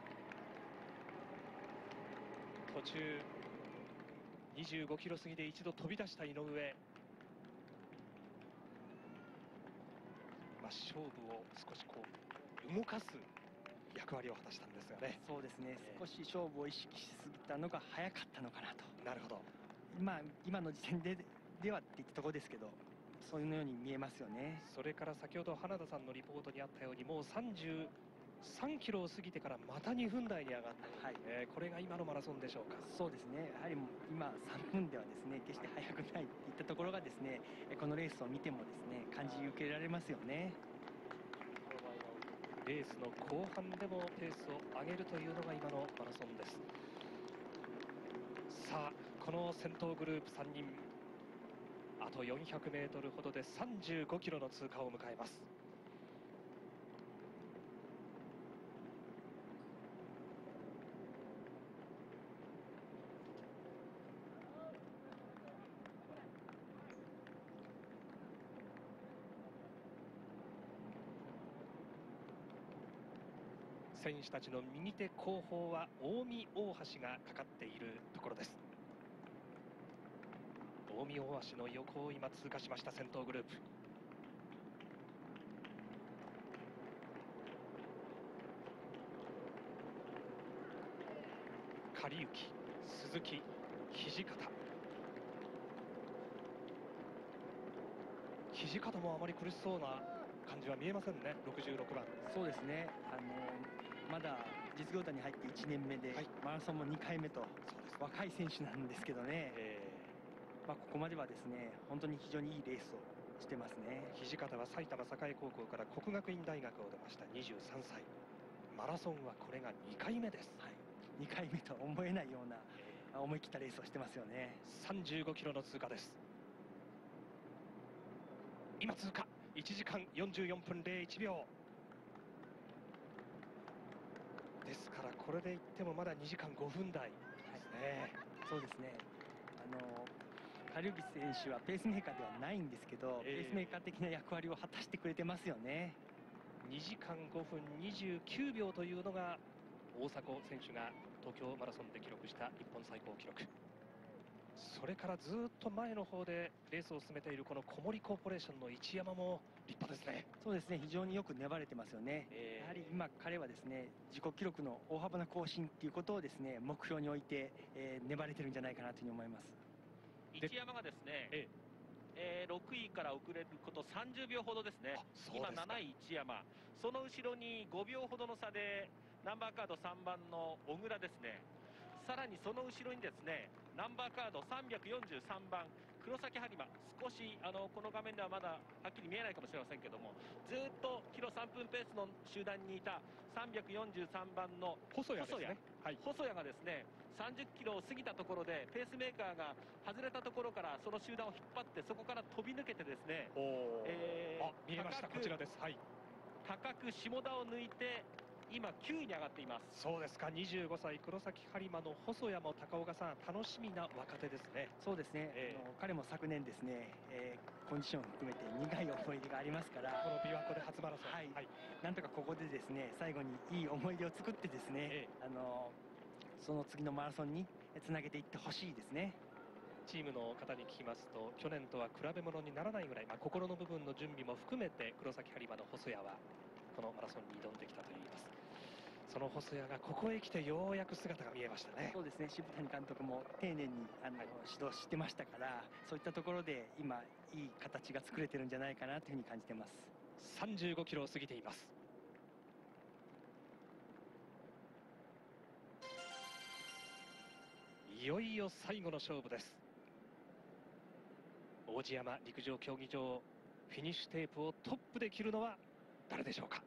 途中にじゅうごキロ過ぎで一度飛び出した井上、まあ、勝負を少しこう動かす役割を果たしたんですがね。 そうですね、少し勝負を意識しすぎたのが早かったのかなと。 なるほど。 まあ今の時点でではっていったところですけど、そういうように見えますよね。 それから先ほど花田さんのリポートにあったように、もうさんじゅうさんキロを過ぎてからまたにふん台に上がった、はい、えー、これが今のマラソンでしょうか。 そうですね、やはり今さんぷんではですね決して速くないといったところがですね、このレースを見てもですね感じ受けられますよね。 レースの後半でもペースを上げるというのが今のマラソンです。さあ、この先頭グループさんにん、あとよんひゃくメートルほどでさんじゅうごキロの通過を迎えます。選手たちの右手後方は近江大橋がかかっているところです。近江大橋の横を今通過しました、先頭グループ。狩之、鈴木、土方。土方もあまり苦しそうな感じは見えませんね。ろくじゅうろくばん。 そうですね、あのまだ実業団に入っていちねんめで、はい、マラソンもにかいめと若い選手なんですけどね、えーまあ、ここまではですね本当に非常にいいレースをしてますね。 土方は埼玉栄高校から國學院大学を出ました。にじゅうさんさい、マラソンはこれがにかいめです。 はい、にかいめとは思えないような思い切ったレースをしてますよね。 さんじゅうごキロの通過です。今通過いちじかんよんじゅうよんぷんぜろいちびょうですから、これでいってもまだにじかんごふん台ですね。そうですね。あのカリウキ選手はペースメーカーではないんですけど、えー、ペースメーカー的な役割を果たしてくれてますよね。 にじかんごふんにじゅうきゅうびょうというのが大迫選手が東京マラソンで記録した日本最高記録。それからずっと前の方でレースを進めているこの小森コーポレーションの一山も立派ですね。 そうですね、非常によく粘れてますよね。えー、やはり今彼はですね、自己記録の大幅な更新っていうことをですね、目標に置いて、えー、粘れてるんじゃないかなというふうに思います。 一山がですね、ええー、ろくいから遅れることさんじゅうびょうほどですね。今なない一山、その後ろにごびょうほどの差でナンバーカードさんばんの小倉ですね。さらにその後ろにですね、ナンバーカードさんびゃくよんじゅうさんばん黒崎播磨、少しあのこの画面ではまだはっきり見えないかもしれませんけども、ずっとキロさんぷんペースの集団にいたさんびゃくよんじゅうさんばんの細谷ですね。はい、細谷がですねさんじゅっキロを過ぎたところでペースメーカーが外れたところからその集団を引っ張って、そこから飛び抜けてですね、 えー、あ見えました、こちらです。はい、 高く下田を抜いて今きゅういに上がっています。 そうですか。にじゅうごさい黒崎播磨の細谷も高岡さん楽しみな若手ですね。 そうですね、えー、あの彼も昨年ですね、えー、コンディションを含めて苦い思い出がありますから、 この琵琶湖で初マラソン、 はいはい、なんとかここでですね最後にいい思い出を作ってですね、えー、あのその次のマラソンにつなげていってほしいですね。 チームの方に聞きますと、去年とは比べ物にならないぐらい、まあ、心の部分の準備も含めて黒崎播磨の細谷はこのマラソンに挑んできたといいます。その細谷がここへ来てようやく姿が見えましたね。 そうですね、渋谷監督も丁寧にあの、はい、指導してましたから、そういったところで今いい形が作れてるんじゃないかなというふうに感じてます。 さんじゅうごキロを過ぎています。いよいよ最後の勝負です。王子山陸上競技場、フィニッシュテープをトップで切るのは誰でしょうか。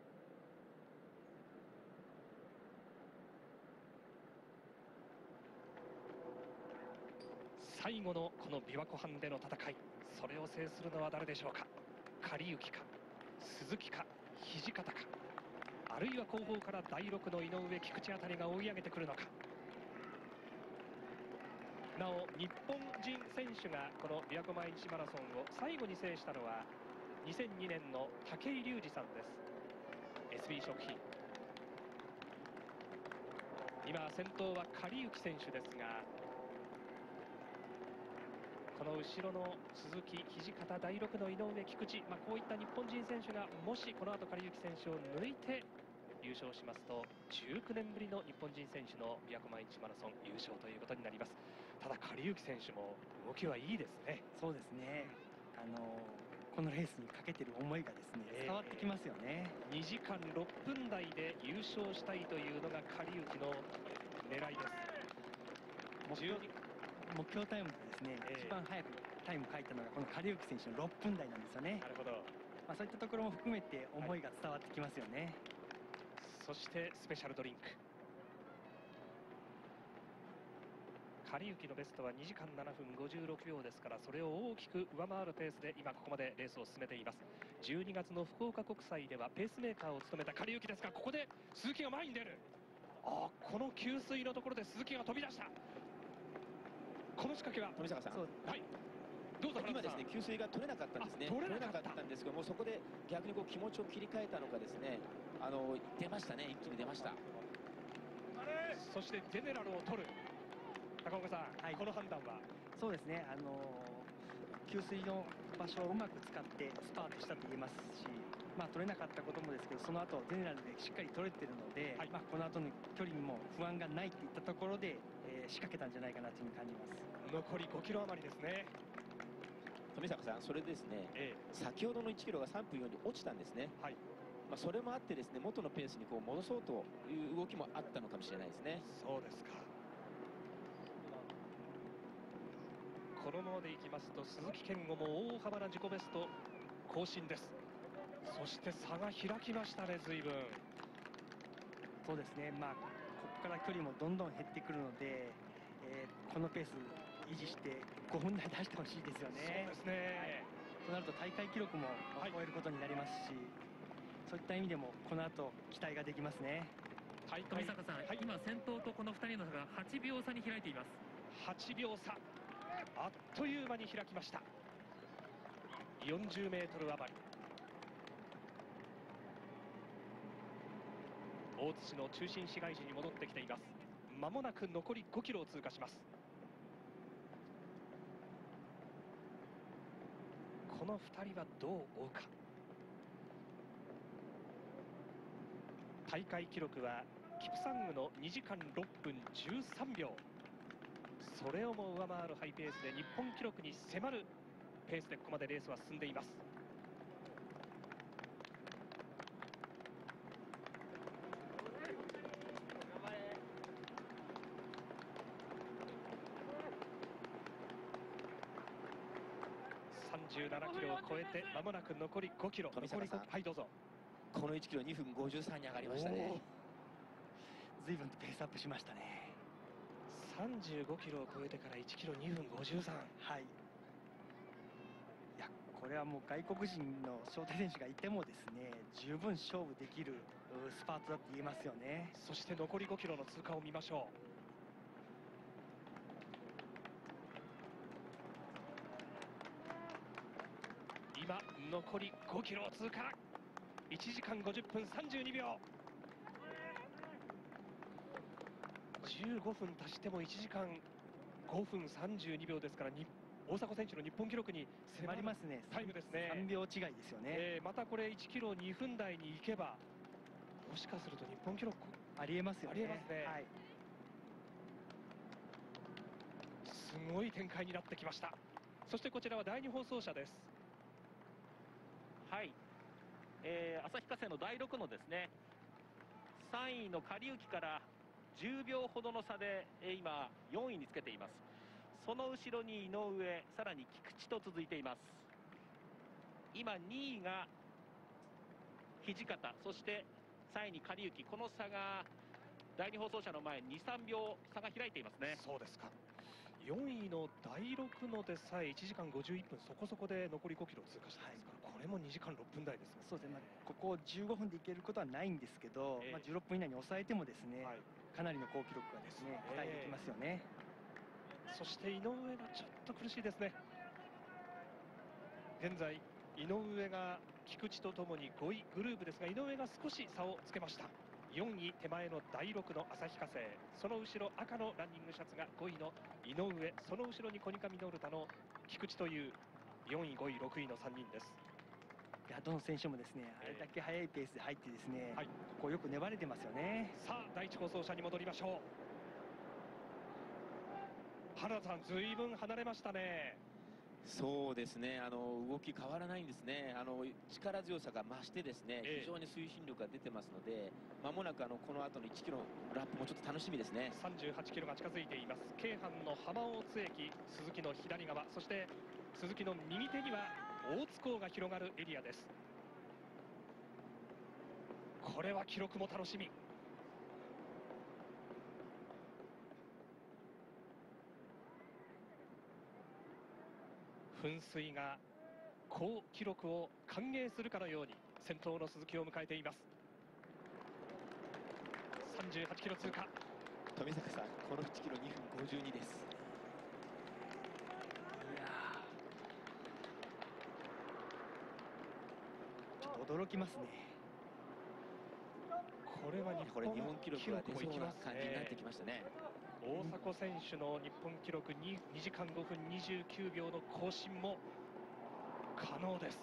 最後のこの琵琶湖畔での戦い、それを制するのは誰でしょうか。狩行か鈴木か土方か、あるいは後方からだいろくの井上菊池あたりが追い上げてくるのか。なお日本人選手がこの琵琶湖毎日マラソンを最後に制したのはにせんにねんの武井隆二さんです。 エスビー 食品、今先頭は狩行選手ですが、この後ろの鈴木、土方、だいろくの井上、菊池、まあ、こういった日本人選手がもしこの後狩行選手を抜いて優勝しますとじゅうきゅうねんぶりの日本人選手の琵琶湖毎日マラソン優勝ということになります。ただ狩行選手も動きはいいですね。 そうですね、あのこのレースにかけてる思いがですね、伝わってきますよね。 えー、にじかんろっぷんだいで優勝したいというのが狩行の狙いです。 目標目標タイムでですね、えー、一番早くタイム書いたのがこの狩行選手のろっぷんだいなんですよね。 なるほど、 まあ、そういったところも含めて思いが伝わってきますよね。はい、 そしてスペシャルドリンク、狩行のベストはにじかんななふんごじゅうろくびょうですから、それを大きく上回るペースで今ここまでレースを進めています。じゅうにがつの福岡国際ではペースメーカーを務めた狩行ですが、ここで鈴木が前に出る。あこの給水のところで鈴木が飛び出した。この仕掛けは富坂さん、はい、 どうぞ。 今ですね給水が取れなかったんですね。取れなかったんですけども、そこで逆にこう気持ちを切り替えたのかですね、あの出ましたね、一気に出ました。 そしてゼネラルを取る高岡さん、はい、この判断は。 そうですね、あの給水の場所をうまく使ってスパートしたと言えますし、まあ、取れなかったこともですけど、その後ゼネラルでしっかり取れてるので、はい、まあ、この後の距離にも不安がないっていったところで、えー、仕掛けたんじゃないかなというふうに感じます。 残りごキロ余りですね。 富坂さん、それですね、ええ、先ほどのいちキロがさんぷんよんに落ちたんですね。はい、まあ、それもあってですね、元のペースにこう戻そうという動きもあったのかもしれないですね。 そうですか。このままでいきますと鈴木健吾も大幅な自己ベスト更新です。そして差が開きましたね、随分。 そうですね、まあ、ここから距離もどんどん減ってくるので、えー、このペース維持してごふんだい出してほしいですよね。 そうですね、はい、 となると大会記録も超えることになりますし、はい、そういった意味でもこの後期待ができますね。 大富坂さん、はい、今先頭とこのふたりの差がはちびょう差に開いています。 はちびょう差、あっという間に開きました。よんじゅうメートル余り。大津市の中心市街地に戻ってきています。まもなく残りごキロを通過します。このふたりはどう追うか。大会記録はキプサングのにじかんろっぷんじゅうさんびょう、それをも上回るハイペースで日本記録に迫るペースでここまでレースは進んでいます。さんじゅうななキロを超えて間もなく残りごキロ。 富坂さん、 はい、どうぞ。 このいちキロにふんごじゅうさんに上がりましたね。 ずいぶんとペースアップしましたね。 さんじゅうごキロを超えてからいちキロにふんごじゅうさん。 はい。いや、これはもう外国人の招待選手がいてもですね、十分勝負できるスパートだと言えますよね。 そして残りごキロの通過を見ましょう。今残りごキロを通過。いちじかんごじゅっぷんさんじゅうにびょう。じゅうごふん足してもいちじかんごふんさんじゅうにびょうですから、に大迫選手の日本記録に迫りますね。タイムですね。 さんびょう違いですよね。 えー、またこれいちキロにふん台に行けば、もしかすると日本記録ありえますよね。 ありえますね。はい、すごい展開になってきました。そしてこちらはだいに放送車です。 はい、えー、旭化成のだいろくのですね、さんいの狩行からじゅうびょうほどの差で、えー、今よんいにつけています。その後ろに井上、さらに菊池と続いています。今にいが土方、そしてさんいに狩行、この差がだいに放送車の前に、さんびょう差が開いていますね。 そうですか。よんいのだいろくのでさえいちじかんごじゅういっぷんそこそこで残りごキロ通過してますから、はい、これもにじかんろっぷん台ですね。 そうですね、まあ、ここをじゅうごふんでいけることはないんですけど、えーまあ、じゅうろっぷん以内に抑えてもですね、はい、かなりの好記録がですね、期待できますよね。 えー、そして井上がちょっと苦しいですね。現在井上が菊池とともにごいグループですが、井上が少し差をつけました。よんい手前のだいろくの旭化成、その後ろ赤のランニングシャツがごいの井上、その後ろにコニカミノルタの菊池というよんいごいろくいのさんにんです。 いや、どの選手もですね、あれだけ速いペースで入ってですね、はい、ここよく粘れてますよね。 さあだいいち放送車に戻りましょう。原田さん、ずいぶん離れましたね。 そうですね、あの動き変わらないんですね。あの力強さが増してですね、非常に推進力が出てますので、まもなくあのこの後のいちキロラップもちょっと楽しみですね。 さんじゅうはちキロが近づいています。京阪の浜大津駅、鈴木の左側、そして鈴木の右手には大津港が広がるエリアです。これは記録も楽しみ。噴水が好記録を歓迎するかのように先頭の鈴木を迎えています。さんじゅうはちキロ通過。 富坂さん、このいちキロにふんごじゅうにです。 いやちょっと驚きますね。 これは日本日本記録が出そうな感じになってきましたね。 大迫選手の日本記録 2, 2時間ごふんにじゅうきゅうびょうの更新も可能です。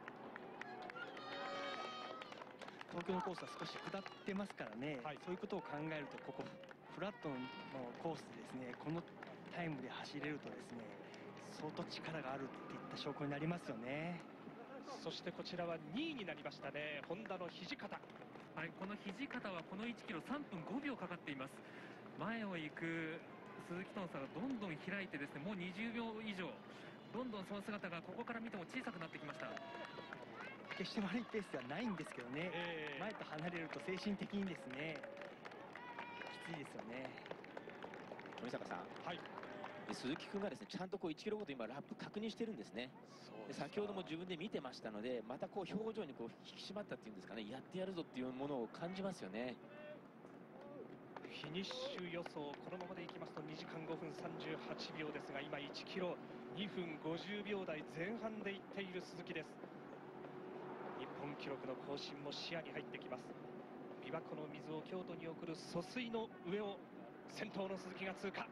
東京のコースは少し下ってますからね、はい、そういうことを考えると、ここフラットのコースでですね、このタイムで走れるとですね、相当力があるっていった証拠になりますよね。 そしてこちらはにいになりましたね、ホンダの土方。 はい、この土方はこのいちキロさんぷんごびょうかかっています。前を行く鈴木との差がどんどん開いてですね、もうにじゅうびょう以上、どんどんその姿がここから見ても小さくなってきました。 決して悪いペースではないんですけどね、えー、前と離れると精神的にですね、きついですよね。 富坂さん、はい、鈴木君がですね、ちゃんとこういちキロごと今ラップ確認してるんですね。で先ほども自分で見てましたので、またこう表情にこう引き締まったっていうんですかね、やってやるぞっていうものを感じますよね。 フィニッシュ予想、このままでいきますとにじかんごふんさんじゅうはちびょうですが、今いちキロにふんごじゅうびょうだいぜん半でいっている鈴木です。日本記録の更新も視野に入ってきます。琵琶湖の水を京都に送る疎水の上を先頭の鈴木が通過。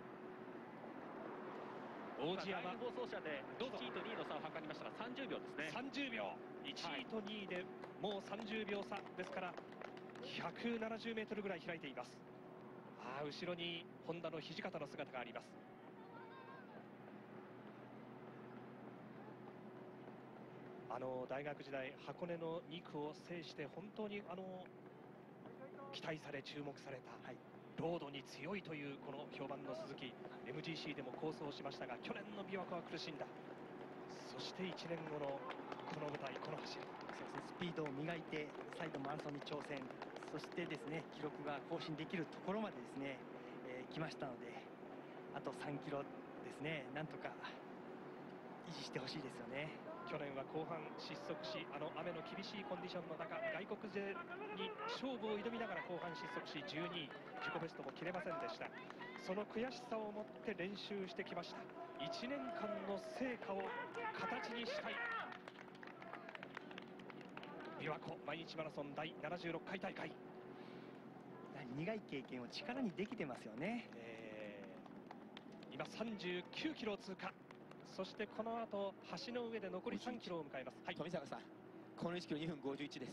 王子山、 放送車でいちいとにいの差を測りましたがさんじゅうびょうですね。 さんじゅうびょう、いちいとにいでもうさんじゅうびょう差ですから、ひゃくななじゅうメートルぐらい開いています。ああ、後ろにホンダの土方の姿があります。あの大学時代箱根のにくを制して本当にあの期待され注目された、はい、ロードに強いというこの評判の鈴木、 エムジーシー でも好走しましたが去年の琵琶湖は苦しんだ。そしていちねんごのこの舞台、この走り、 そうですね、スピードを磨いて再度マラソンに挑戦、そしてですね記録が更新できるところまでですね、えー、来ましたので、あとさんキロですね、なんとか維持してほしいですよね。 去年は後半失速し、あの雨の厳しいコンディションの中、外国勢に勝負を挑みながら後半失速しじゅうにい、自己ベストも切れませんでした。その悔しさを持って練習してきました。いちねんかんの成果を形にしたい琵琶湖毎日マラソンだいななじゅうろっかい大会。 苦い経験を力にできてますよね。 えー、今さんじゅうきゅうキロを通過。そしてこの後橋の上で残りさんキロを迎えます。はい、 富坂さん、このいちキロにふんごじゅういちです。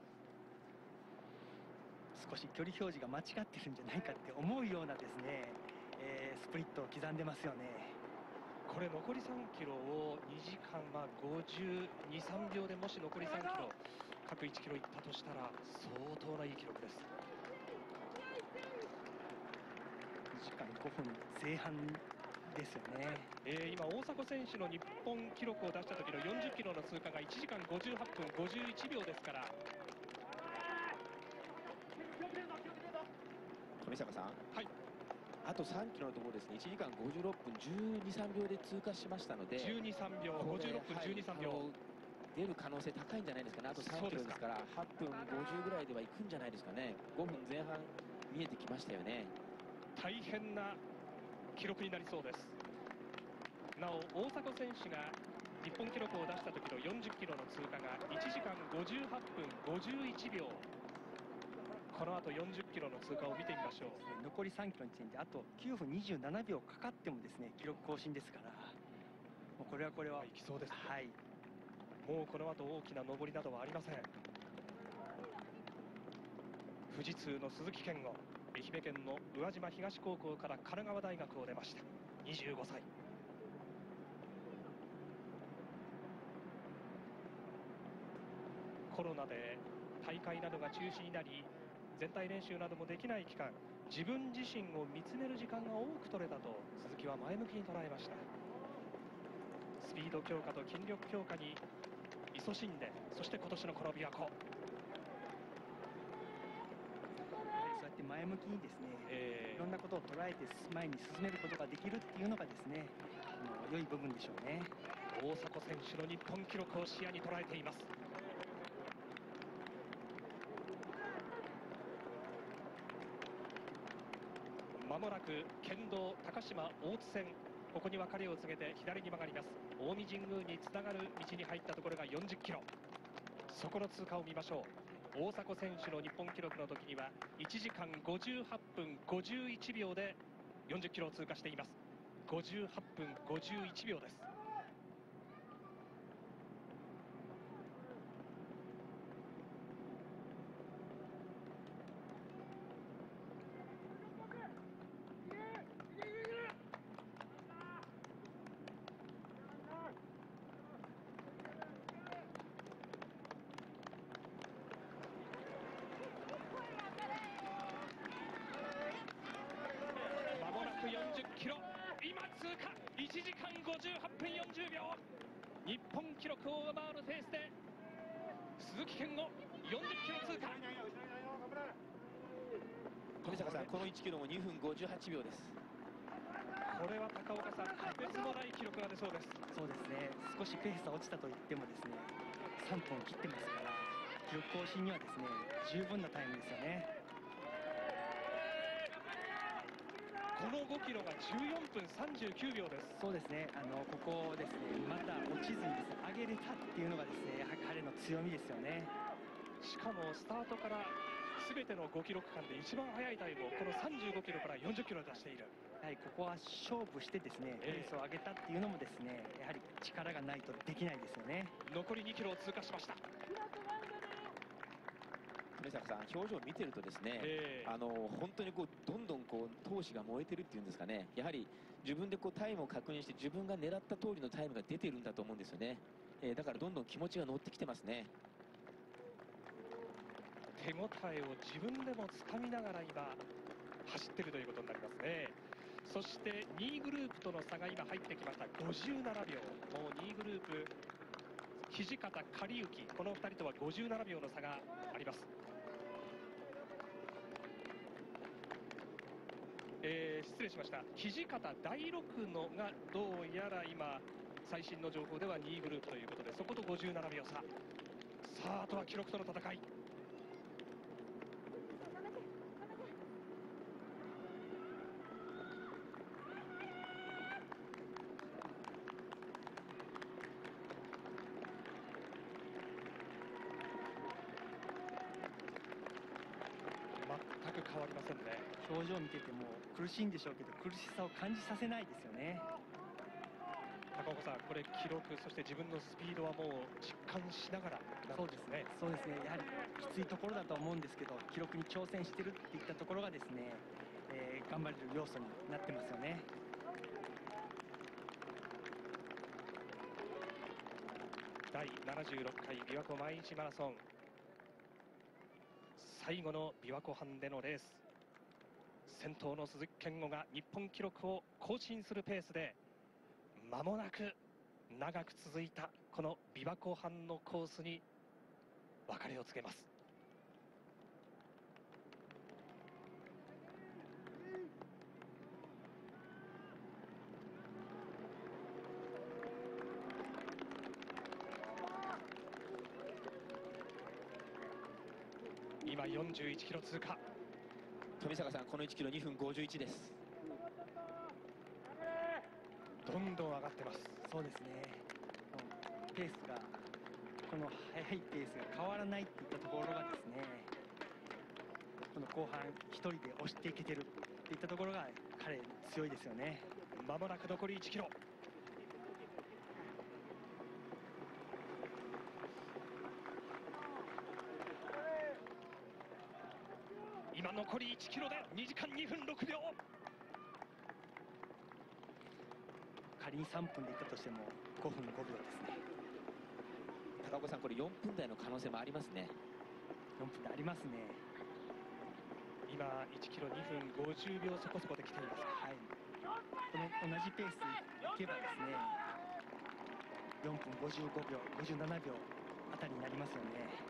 少し距離表示が間違ってるんじゃないかって思うようなですね、えー、スプリットを刻んでますよね。 これ残りさんキロをにじかんごじゅうに、さんびょうでもし残りさんキロ各いちキロいったとしたら相当ないい記録です。 にじかんごふんぜん半ですよね。 えー、今大迫選手の日本記録を出した時のよんじゅっキロの通過がいちじかんごじゅうはっぷんごじゅういちびょうですから。 富坂さん、 はい、 あとさんキロのところですね、いちじかんごじゅうろっぷんじゅうに、さんびょうで通過しましたので、 じゅうに、さんびょう、ごじゅうろっぷんじゅうに、さんびょう、はい、 出る可能性高いんじゃないですかね。あとさんキロですからはっぷんごじゅうぐらいではいくんじゃないですかね。ごふんぜん半見えてきましたよね。 大変な記録になりそうです。なお大迫選手が日本記録を出した時のよんじゅっキロの通過がいちじかんごじゅうはっぷんごじゅういちびょう。この後よんじゅっキロの通過を見てみましょう。 残りさんキロについてあときゅうふんにじゅうななびょうかかってもですね記録更新ですから、もうこれはこれはいきそうです、ね、 はい、 もうこの後大きな上りなどはありません。富士通の鈴木健吾、愛媛県の宇和島東高校から神奈川大学を出ました。にじゅうごさい。コロナで大会などが中止になり全体練習などもできない期間、自分自身を見つめる時間が多く取れたと鈴木は前向きに捉えました。スピード強化と筋力強化に勤しんで、そして今年のこの琵琶湖、 そうやって前向きにですね、えー、いろんなことを捉えて前に進めることができるっていうのがですね、あの良い部分でしょうね。 大迫選手の日本記録を視野に捉えています。まもなく県道高島大津線、ここに別れを告げて左に曲がります。近江神宮につながる道に入ったところがよんじゅっキロ、そこの通過を見ましょう。大迫選手の日本記録の時にはいちじかんごじゅうはっぷんごじゅういちびょうでよんじゅっキロを通過しています。ごじゅうはっぷんごじゅういちびょうです。いちじかんごじゅうはっぷんよんじゅうびょう、日本記録を上回るペースで鈴木健吾よんじゅっキロ通過。 富坂さん、このいちキロもにふんごじゅうはちびょうです。 これは高岡さん、とてつもない記録が出そうです。 そうですね、少しペースが落ちたと言ってもですねさんぷんを切ってますから、記録更新にはですね十分なタイムですよね。 このごキロがじゅうよんぷんさんじゅうきゅうびょうです。 そうですね、あのここですね、また落ちずにですね、上げれたっていうのがですね、やはり彼の強みですよね。 しかもスタートから全てのごキロ区間で一番速いタイムをこのさんじゅうごキロからよんじゅっキロ出している。 やはりここは勝負してですね、ペースを上げたっていうのもですね、やはり力がないとできないですよね。 残りにキロを通過しました。 富坂さん、表情を見てるとですね、えー、あの本当にこうどんどんこう闘志が燃えてるっていうんですかね、やはり自分でこうタイムを確認して自分が狙った通りのタイムが出てるんだと思うんですよね。えー、だからどんどん気持ちが乗ってきてますね。 手応えを自分でもつかみながら今走ってるということになりますね。そしてにいグループとの差が今入ってきました。ごじゅうななびょう、もうにいグループ土方狩行、このふたりとはごじゅうななびょうの差があります。えー、失礼しました。土方だいろくのがどうやら今最新の情報ではにいグループということで、そことごじゅうななびょう差。さあ、あとは記録との戦い。全く変わりませんね。 表情を見てても苦しいんでしょうけど、苦しさを感じさせないですよね。 高岡さん、これ記録、そして自分のスピードはもう実感しながらなんですね。 そうですね、やはりきついところだと思うんですけど、記録に挑戦してるっていったところがですね、えー、頑張れる要素になってますよね。 だいななじゅうろっかい琵琶湖毎日マラソン、最後の琵琶湖畔でのレース、先頭の鈴木健吾が日本記録を更新するペースで間もなく長く続いたこの琵琶湖畔のコースに別れを告げます。今よんじゅういちキロ通過。 富坂さん、このいちキロにふんごじゅういちです。 どんどん上がってます。 そうですね、ペースがこの速いペースが変わらないっていったところがですね、この後半一人で押していけてるっていったところが彼強いですよね。 まもなく残りいちキロ。今残りいちキロでにじかんにふんろくびょう。 仮にさんぷんでいったとしてもごふんごびょうですね。 高岡さん、これよんぷんだいの可能性もありますね。 よんぷんでありますね。 今いちキロにふんごじゅうびょうそこそこで来ています。 はい、この同じペースでいけばですね、よんぷんごじゅうごびょうごじゅうななびょうあたりになりますよね。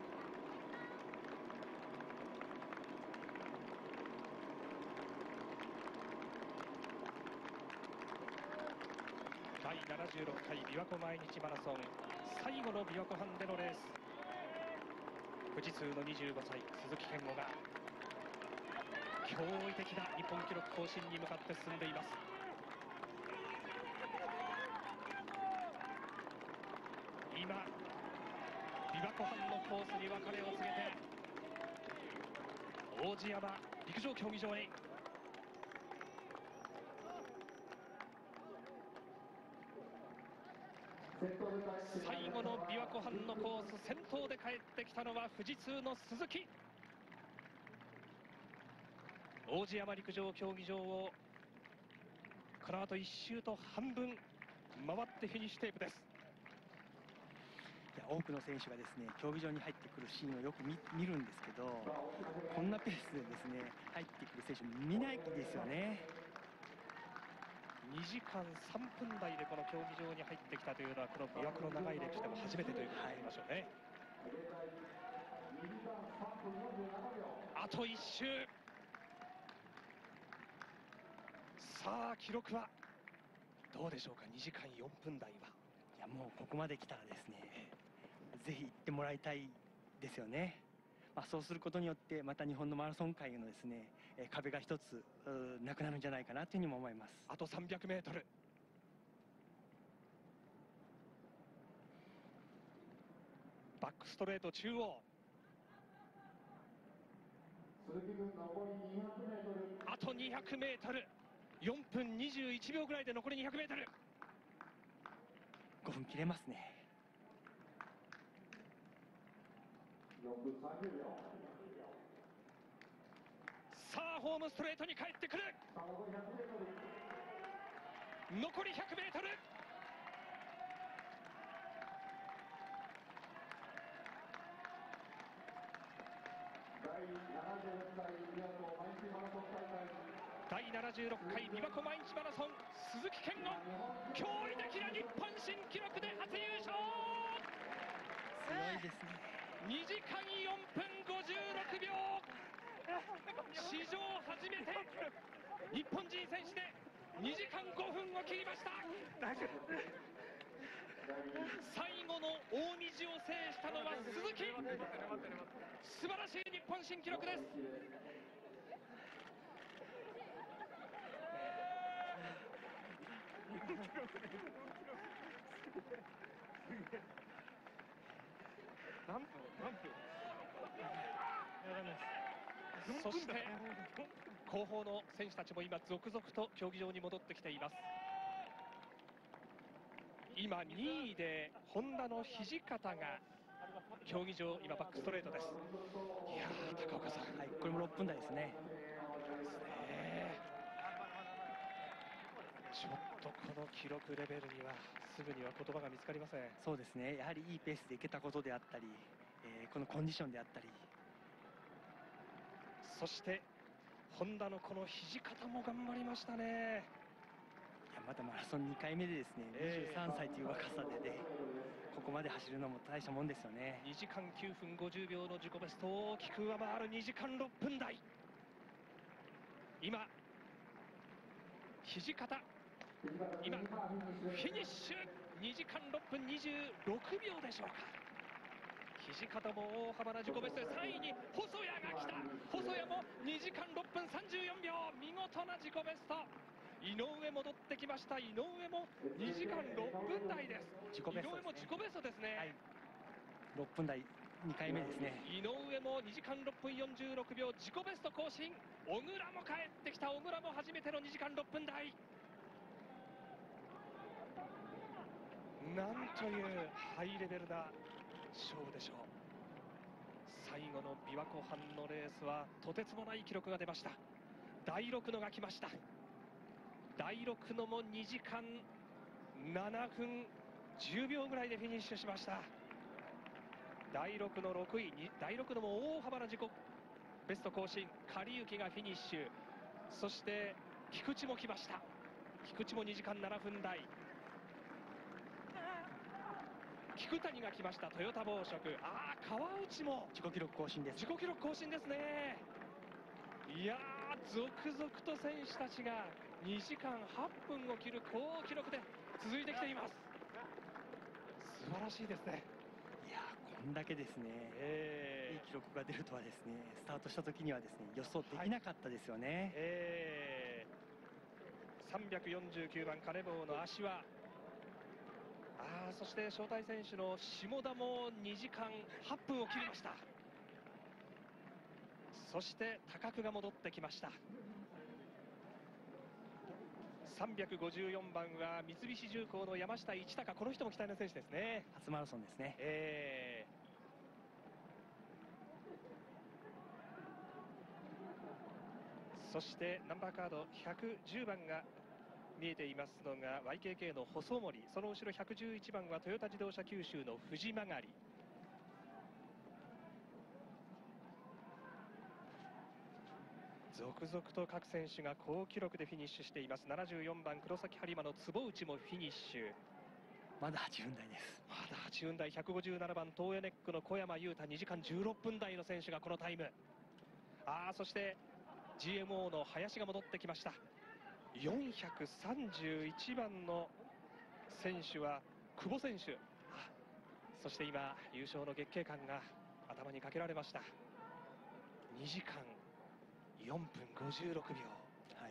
だいななじゅうろっかい琵琶湖毎日マラソン、最後の琵琶湖畔でのレース、富士通のにじゅうごさい鈴木健吾が驚異的な日本記録更新に向かって進んでいます。今琵琶湖畔のコースに別れを告げて王子山陸上競技場へ。最後の琵琶湖畔のコース、先頭で帰ってきたのは富士通の鈴木。王子山陸上競技場をこの後いっ周と半分回ってフィニッシュテープです。 いや、多くの選手がですね競技場に入ってくるシーンをよく 見, 見るんですけど、こんなペースでですね入ってくる選手見ないですよね。 にじかんさんぷんだいでこの競技場に入ってきたというのは、この琵琶湖の長い歴史でも初めてということになりましょうね。あといっ周。さあ記録はどうでしょうか。にじかんよんぷんだいは。 いや、もうここまで来たらですね、ぜひ行ってもらいたいですよね。 まあ、そうすることによってまた日本のマラソン界のですね、えー壁が一つうなくなるんじゃないかなというふうにも思います。 あとさんびゃくメートル。バックストレート中央。あとにひゃくメートル。よんぷんにじゅういちびょうぐらいで残りにひゃくメートル。 ごふん切れますね。 さあホームストレートに帰ってくる。残りひゃくメートル。だいななじゅうろっかい琵琶湖毎日マラソン、鈴木健吾、驚異的な日本新記録で初優勝。 すごいですね。 にじかんよんぷんごじゅうろくびょう。史上初めて日本人選手でにじかんごふんを切りました。最後の大道を制したのは鈴木。素晴らしい日本新記録です。 何分何分そして後方の選手たちも今続々と競技場に戻ってきています。今にいでホンダの土方が競技場、今バックストレートです。いやー、高岡さん、 はい、これもろっぷん台ですね。 ちょっとこの記録レベルにはすぐには言葉が見つかりません。 そうですね、やはりいいペースでいけたことであったり、えーこのコンディションであったり、 そしてホンダのこの土方も頑張りましたね。 いやまだマラソンにかいめでですね、 えーにじゅうさんさいという若さでね、ここまで走るのも大したもんですよね。 にじかんきゅうふんごじゅうびょうの自己ベストを大きく上回るにじかんろっぷん台。今土方、今フィニッシュ。にじかんろっぷんにじゅうろくびょうでしょうか。土方も大幅な自己ベストでさんいに細谷が来た。細谷もにじかんろっぷんさんじゅうよんびょう、見事な自己ベスト。井上戻ってきました。井上もにじかんろっぷん台です。 自己ベストですね。 井上も自己ベストですね、はい、 ろっぷん台にかいめですね。 井上もにじかんろっぷんよんじゅうろくびょう、自己ベスト更新。小倉も帰ってきた。小倉も初めてのにじかんろっぷん台。なんというハイレベルな勝負でしょう。最後の琵琶湖畔のレースはとてつもない記録が出ました。だいろくのが来ました。だいろくのもにじかんななふんじゅうびょうぐらいでフィニッシュしました。だいろくのろくい、だいろくのも大幅な自己ベスト更新。狩行がフィニッシュ。そして菊池も来ました。菊池もにじかんななふん台。菊谷が来ました。トヨタ紡織。ああ、川内も自己記録更新です。 自己記録更新ですね。いやー、続々と選手たちがにじかんはっぷんを切る好記録で続いてきています。素晴らしいですね。 いやー、こんだけですね、えー、いい記録が出るとはですね、スタートした時にはですね、予想できなかったですよね。はい、 えー、さんびゃくよんじゅうきゅうばんカネボウの足は、あー、そして招待選手の下田もにじかんはっぷんを切りました。そして高久が戻ってきました。さんびゃくごじゅうよんばんは三菱重工の山下一貴。この人も期待の選手ですね。 初マラソンですね。 えー、そしてナンバーカードひゃくじゅうばんが見えていますのが ワイケーケー の細森。その後ろひゃくじゅういちばんはトヨタ自動車九州の藤曲。続々と各選手が好記録でフィニッシュしています。ななじゅうよんばん黒崎播磨の坪内もフィニッシュ。 まだはちふん台です。 まだはちふん台。ひゃくごじゅうななばん東洋ネックの小山裕太、にじかんじゅうろっぷん台の選手がこのタイム。あー、そして ジーエムオー の林が戻ってきました。よんひゃくさんじゅういちばんの選手は久保選手。あ、そして今優勝の月桂冠が頭にかけられました。 にじかんよんぷんごじゅうろくびょう。はい、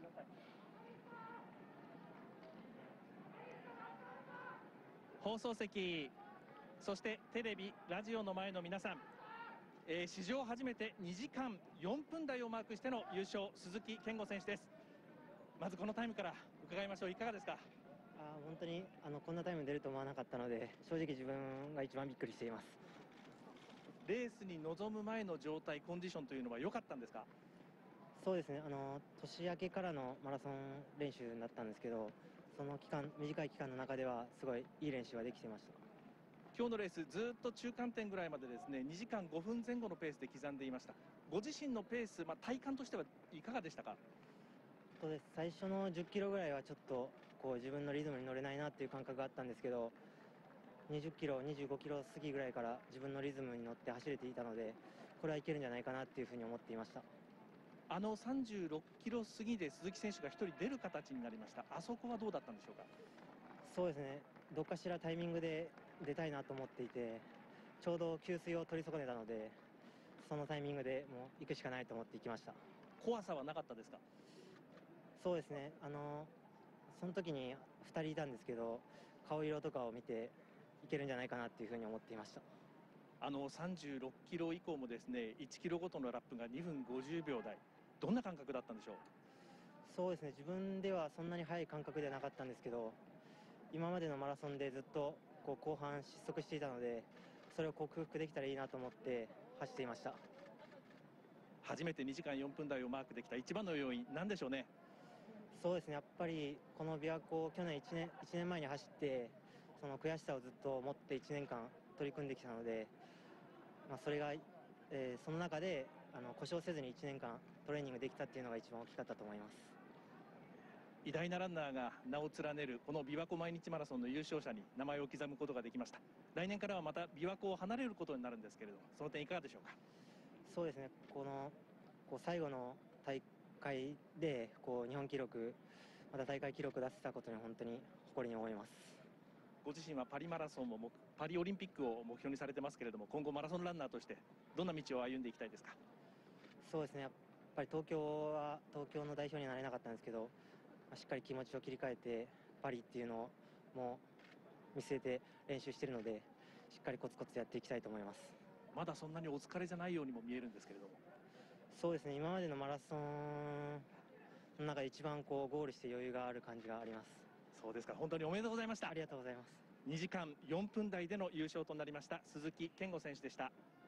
放送席、そしてテレビラジオの前の皆さん、えー、史上初めてにじかんよんぷん台をマークしての優勝、鈴木健吾選手です。まずこのタイムから伺いましょう。いかがですか？ あ本当にあのこんなタイム出ると思わなかったので、正直自分が一番びっくりしています。 レースに臨む前の状態、コンディションというのは良かったんですか？ そうですね、あの年明けからのマラソン練習になったんですけど、その期間短い期間の中ではすごいいい練習ができていました。 今日のレースずっと中間点ぐらいまでですねにじかんごふんぜん後のペースで刻んでいました。ご自身のペース、まあ、体感としてはいかがでしたか？ そうです、最初のじゅっキロぐらいはちょっとこう自分のリズムに乗れないなっていう感覚があったんですけど、にじゅっキロにじゅうごキロ過ぎぐらいから自分のリズムに乗って走れていたので、これはいけるんじゃないかなっていうふうに思っていました。 あのさんじゅうろっキロ過ぎで鈴木選手がひとり出る形になりました。あそこはどうだったんでしょうか？ そうですね、どっかしらタイミングで出たいなと思っていて、ちょうど給水を取り損ねたので、そのタイミングでもう行くしかないと思って行きました。 怖さはなかったですか？ そうですね、あのその時にふたりいたんですけど、顔色とかを見ていけるんじゃないかなっていうふうに思っていました。 あのさんじゅうろっキロ以降もですねいちキロごとのラップがにふんごじゅうびょう台、どんな感覚だったんでしょう？ そうですね、自分ではそんなに速い感覚ではなかったんですけど、今までのマラソンでずっとこう後半失速していたので、それを克服できたらいいなと思って走っていました。 初めてにじかんよんぷん台をマークできた一番の要因、なんでしょうね？ そうですね、やっぱりこの琵琶湖を去年いちねん、いちねんまえに走って、その悔しさをずっと持っていちねんかん取り組んできたので、まあ、それが、えー、その中であの故障せずにいちねんかんトレーニングできたっていうのが一番大きかったと思います。 偉大なランナーが名を連ねるこの琵琶湖毎日マラソンの優勝者に名前を刻むことができました。来年からはまた琵琶湖を離れることになるんですけれども、その点いかがでしょうか？ そうですね、このこう最後の大会でこう日本記録、また大会記録出せたことに本当に誇りに思います。 ご自身はパリマラソンもパリオリンピックを目標にされてますけれども、今後マラソンランナーとしてどんな道を歩んでいきたいですか？ そうですね、やっぱり東京は東京の代表になれなかったんですけど、しっかり気持ちを切り替えてパリっていうのをもう見据えて練習しているので、しっかりコツコツやっていきたいと思います。 まだそんなにお疲れじゃないようにも見えるんですけれども。 そうですね、今までのマラソンの中で一番こうゴールして余裕がある感じがあります。 そうですか、本当におめでとうございました。 ありがとうございます。 にじかんよんぷん台での優勝となりました鈴木健吾選手でした。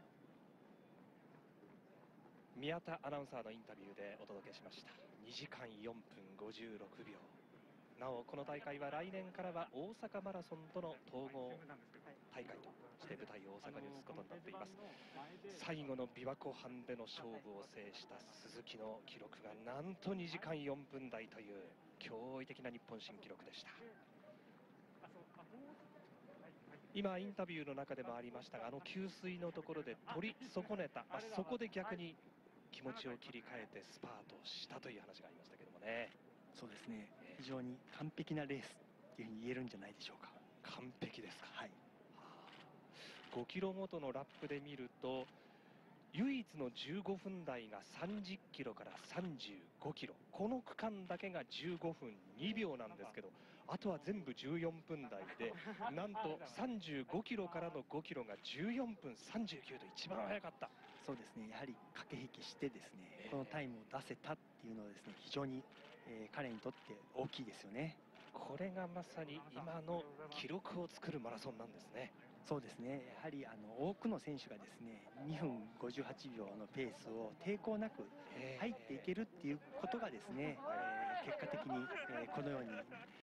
宮田アナウンサーのインタビューでお届けしました。にじかんよんぷんごじゅうろくびょう。なおこの大会は来年からは大阪マラソンとの統合大会として舞台を大阪に移すことになっています。最後の琵琶湖畔での勝負を制した鈴木の記録がなんとにじかんよんぷん台という驚異的な日本新記録でした。今インタビューの中でもありましたが、あの給水のところで取り損ねた、まあ、そこで逆に気持ちを切り替えてスパートしたという話がありましたけどもね。 そうですね、非常に完璧なレースっていうふうに言えるんじゃないでしょうか。 完璧ですか？ はい。 ごキロごとのラップで見ると唯一のじゅうごふん台がさんじゅっキロからさんじゅうごキロ、この区間だけがじゅうごふんにびょうなんですけど、あとは全部じゅうよんぷん台で、なんとさんじゅうごキロからのごキロがじゅうよんぷんさんじゅうきゅうと一番速かった。 そうですね、やはり駆け引きしてですね、このタイムを出せたっていうのはですね、非常に、えー、彼にとって大きいですよね。 これがまさに今の記録を作るマラソンなんですね。 そうですね、やはりあの多くの選手がですねにふんごじゅうはちびょうのペースを抵抗なく入っていけるっていうことがですね、えー、結果的に、えー、このように